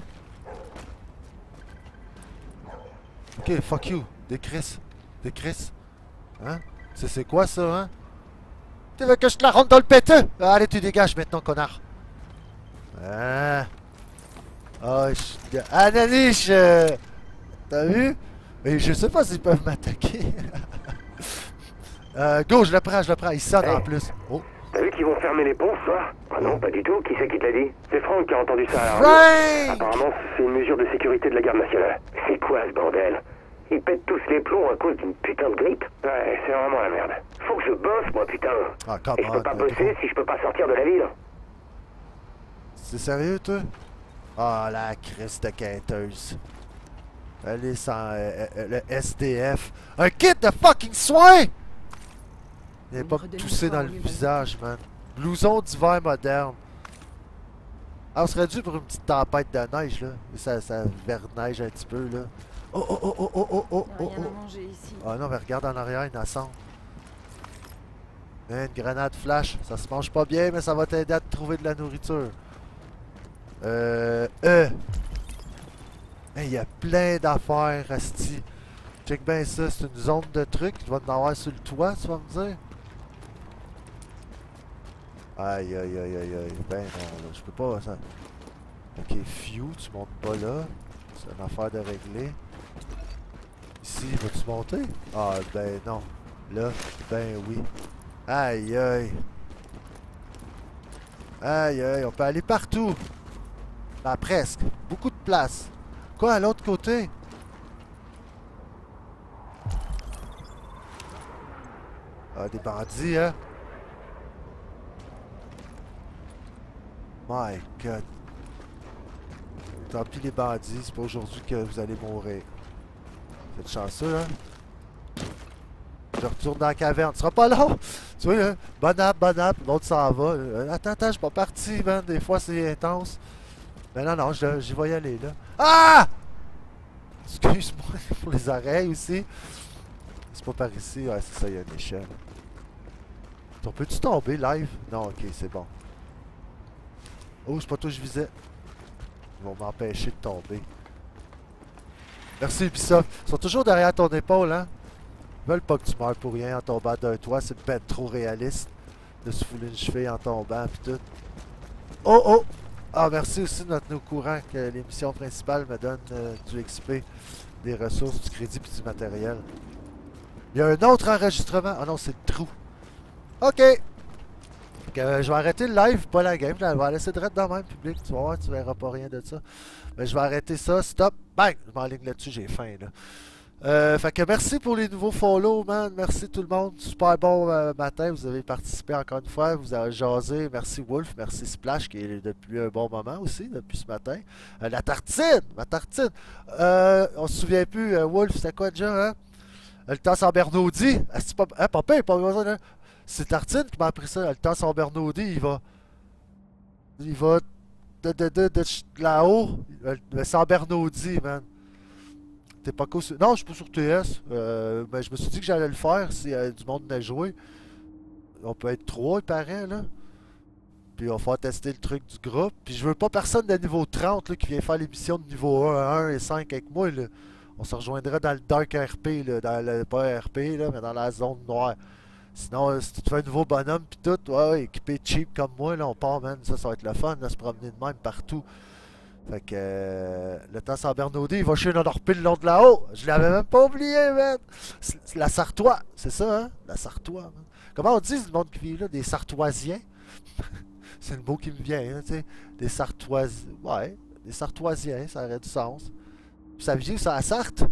Ok, fuck you. Des Chris. Des Chris. Hein? Tu sais c'est quoi ça, hein? Tu veux que je te la rentre dans le péteux? Allez, tu dégages maintenant, connard. Hein? Oh, je... Ananiche! Euh... T'as vu? Et je sais pas s'ils peuvent m'attaquer. euh, go, je le prends, je le prends. Il sonne hey. En plus. Oh. T'as vu qu'ils vont fermer les ponts ce soir? Ah non, pas du tout. Qui c'est qui te l'a dit? C'est Franck qui a entendu ça à la radio. Apparemment, c'est une mesure de sécurité de la garde nationale. C'est quoi ce bordel? Ils pètent tous les plombs à cause d'une putain de grippe? Ouais, c'est vraiment la merde. Faut que je bosse, moi, putain. Ah, Et je peux pas bosser si je peux pas sortir de la ville. C'est sérieux, toi? Ah, oh, la crise de quêteuse. Allez, sans euh, euh, le S D F. Un kit de fucking soins! Il n'est pas toussé dans le visage, man. Blouson d'hiver moderne. Ah, on serait dû pour une petite tempête de neige, là. Ça, ça verneige un petit peu, là. Oh, oh, oh, oh, oh, oh, oh, oh, oh. Ah non, mais regarde en arrière, il assemble. Une grenade flash. Ça se mange pas bien, mais ça va t'aider à te trouver de la nourriture. Euh... Euh... Il y a plein d'affaires, asti. Check bien ça, c'est une zone de trucs. Tu vas en avoir sur le toit, tu vas me dire? Aïe, aïe, aïe, aïe, aïe. Ben non, là, je peux pas, ça... Ok, few, tu montes pas là. C'est une affaire de régler. Ici, vas-tu monter? Ah, ben non. Là, ben oui. Aïe, aïe. Aïe, aïe, on peut aller partout. Ben, presque. Beaucoup de place. Quoi, à l'autre côté? Ah, des bandits, hein? My God. Tant pis les bandits, c'est pas aujourd'hui que vous allez mourir. Vous êtes chanceux, hein? Je retourne dans la caverne. Ce sera pas long! Tu vois, hein? Bon app, bon app, l'autre s'en va. Euh, attends, attends, je suis pas parti, man. Des fois, c'est intense. Mais non, non, j'y vais y aller, là. Ah! Excuse-moi pour les oreilles aussi. C'est pas par ici. Ouais, c'est ça, il y a une échelle. On peut-tu tomber live? Non, ok, c'est bon. Oh, c'est pas toi que je visais. Ils vont m'empêcher de tomber. Merci Ubisoft. Ils sont toujours derrière ton épaule, hein? Ils veulent pas que tu meurs pour rien en tombant d'un toit. C'est peut-être trop réaliste de se fouler une cheville en tombant pis tout. Oh, oh! Ah, merci aussi de notre au courant que l'émission principale me donne euh, du X P, des ressources, du crédit puis du matériel. Il y a un autre enregistrement. Ah non, c'est le trou. Ok. Donc, euh, je vais arrêter le live, pas la game. Je vais laisser direct dans le même public. Tu vas voir, tu verras pas rien de ça. Mais je vais arrêter ça. Stop. Bang. Je m'enligne là-dessus. J'ai faim, là. Euh, fait que merci pour les nouveaux follow, man. Merci tout le monde. Super bon euh, matin. Vous avez participé encore une fois. Vous avez jasé. Merci Wolf. Merci Splash qui est là depuis un bon moment aussi, depuis ce matin. Euh, la tartine. Ma tartine. Euh, on se souvient plus. Euh, Wolf, c'était quoi déjà, hein? Le temps sans Bernaudi. Ah, c'est pas. Hein, papa, pas besoin de. C'est Tartine qui m'a appris ça. Le temps sans Bernaudi, il va. Il va. De, de, de, de, de là-haut. Le sans Bernaudi, man. T'es pas cool sur... Non, je suis pas sur T S. Euh, mais je me suis dit que j'allais le faire si euh, du monde venait jouer. On peut être trois, il paraît, là. Puis on va faire tester le truc du groupe. Puis je veux pas personne de niveau trente là, qui vient faire l'émission de niveau un, un et cinq avec moi, là. On se rejoindra dans le Dark R P, là, dans le, pas R P, là, mais dans la zone noire. Sinon, si tu te fais un nouveau bonhomme pis tout, ouais, équipé cheap comme moi, là, on part, man. Ça, ça va être le fun, là, se promener de même partout. Fait que euh, le temps sans Bernaudi, il va chez notre orpile le long de là-haut. Je l'avais même pas oublié, man. C'est la Sartois, c'est ça, hein? La Sartois, man. Comment on dit le monde qui vit là? Des Sartoisiens? C'est le mot qui me vient, hein, tu sais. Des Sartoisiens. Ouais, des Sartoisiens, ça aurait du sens. Puis ça vient, ça à Sarthe.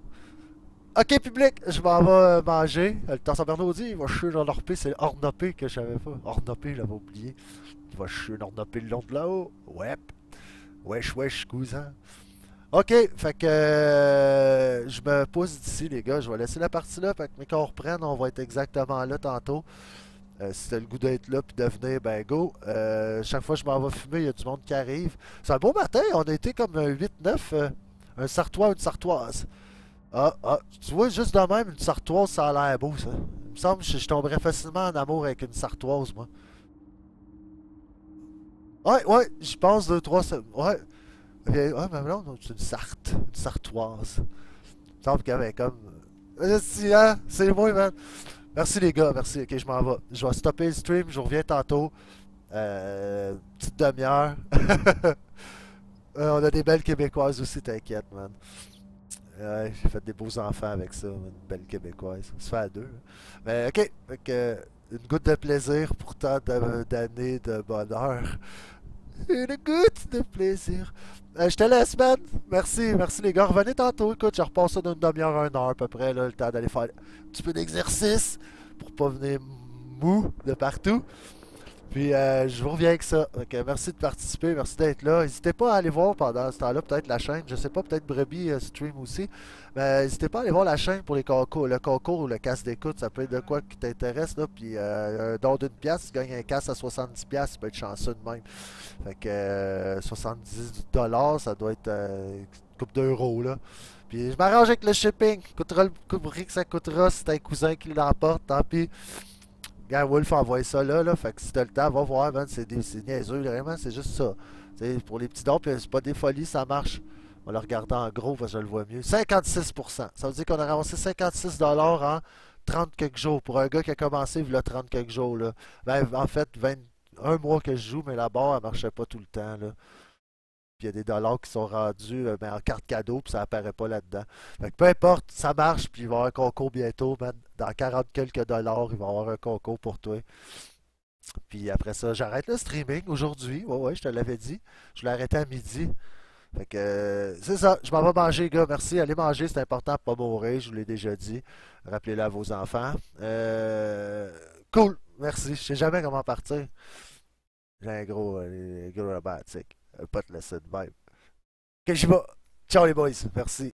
Ok, public, je m'en vais euh, manger. Le temps sans Bernaudi, il va chier dans l'orpé. C'est Ornopé que je savais pas. Ornopé, je l'avais oublié. Il va chier dans l'ornopé le long de là-haut. Ouais. Wesh, wesh, cousin. Ok, fait que euh, je me pose d'ici, les gars. Je vais laisser la partie là. Fait que, mais quand on reprenne, on va être exactement là tantôt. Euh, si t'as le goût d'être là puis de venir, ben go. Euh, chaque fois que je m'en vais fumer, il y a du monde qui arrive. C'est un beau matin. On a été comme un huit neuf. Euh, un Sartois, une Sartoise. Ah, ah, tu vois, juste de même, une Sartoise, ça a l'air beau, ça. Il me semble que je, je tomberais facilement en amour avec une Sartoise, moi. Ouais, ouais, j'y pense deux, trois... Ouais. Ouais, mais non, c'est une Sarthe. Une Sartoise. Il me semble qu'elle avait comme... Hein? C'est moi, man. Merci, les gars. Merci. Ok, je m'en vais. Je vais stopper le stream. Je reviens tantôt. Euh... Petite demi-heure. euh, on a des belles Québécoises aussi, t'inquiète, man. Ouais, j'ai fait des beaux enfants avec ça, une belle Québécoise. Ça se fait à deux. Là. Mais ok, fait que, une goutte de plaisir pour tant d'années de bonheur. Une goutte de plaisir. Euh, je te laisse, man. Merci, merci les gars. Revenez tantôt. Écoute, je repasse ça d'une demi-heure à une heure à peu près. Là, le temps d'aller faire un petit peu d'exercice pour pas venir mou de partout. Puis euh, je vous reviens avec ça. Okay, merci de participer, merci d'être là. N'hésitez pas à aller voir pendant ce temps-là, peut-être la chaîne. Je sais pas, peut-être Brebis euh, stream aussi. Mais n'hésitez pas à aller voir la chaîne pour les concours, le concours ou le casse d'écoute. Ça peut être de quoi qui t'intéresse. Là. Puis euh, un don d'une pièce, tu gagnes un casse à soixante-dix pièces, ça peut être chanceux de même. Fait que euh, soixante-dix dollars, ça doit être euh, une coupe d'euros. Là. Puis je m'arrange avec le shipping. Coûtera le prix que ça coûtera si t'as un cousin qui l'emporte, tant pis. Gars, Wolf a envoyé ça là, là, fait que si t'as le temps, va voir, man, c'est niaiseux, vraiment, c'est juste ça. T'sais, pour les petits dons, c'est pas des folies, ça marche. On va le regarder en gros, parce que je le vois mieux. cinquante-six pour cent. Ça veut dire qu'on a ramassé cinquante-six dollars en trente quelques jours. Pour un gars qui a commencé, il y a trente quelques jours, là. Ben, en fait, vingt, un mois que je joue, mais la barre, elle marchait pas tout le temps, là. Puis il y a des dollars qui sont rendus euh, ben, en carte cadeau, puis ça apparaît pas là-dedans. Fait que peu importe, ça marche, puis il va y avoir un concours bientôt, man. Dans quarante quelques dollars, il va y avoir un concours pour toi. Puis après ça, j'arrête le streaming aujourd'hui. Ouais, ouais, je te l'avais dit. Je l'ai arrêté à midi. Fait que euh, c'est ça, je m'en vais manger, gars. Merci. Allez manger, c'est important pour pas mourir, je vous l'ai déjà dit. Rappelez-le à vos enfants. Euh, cool, merci. Je sais jamais comment partir. J'ai un gros, euh, gros robotique. Pas te laisser de même. Ok, j'y vais. Ciao les boys. Merci.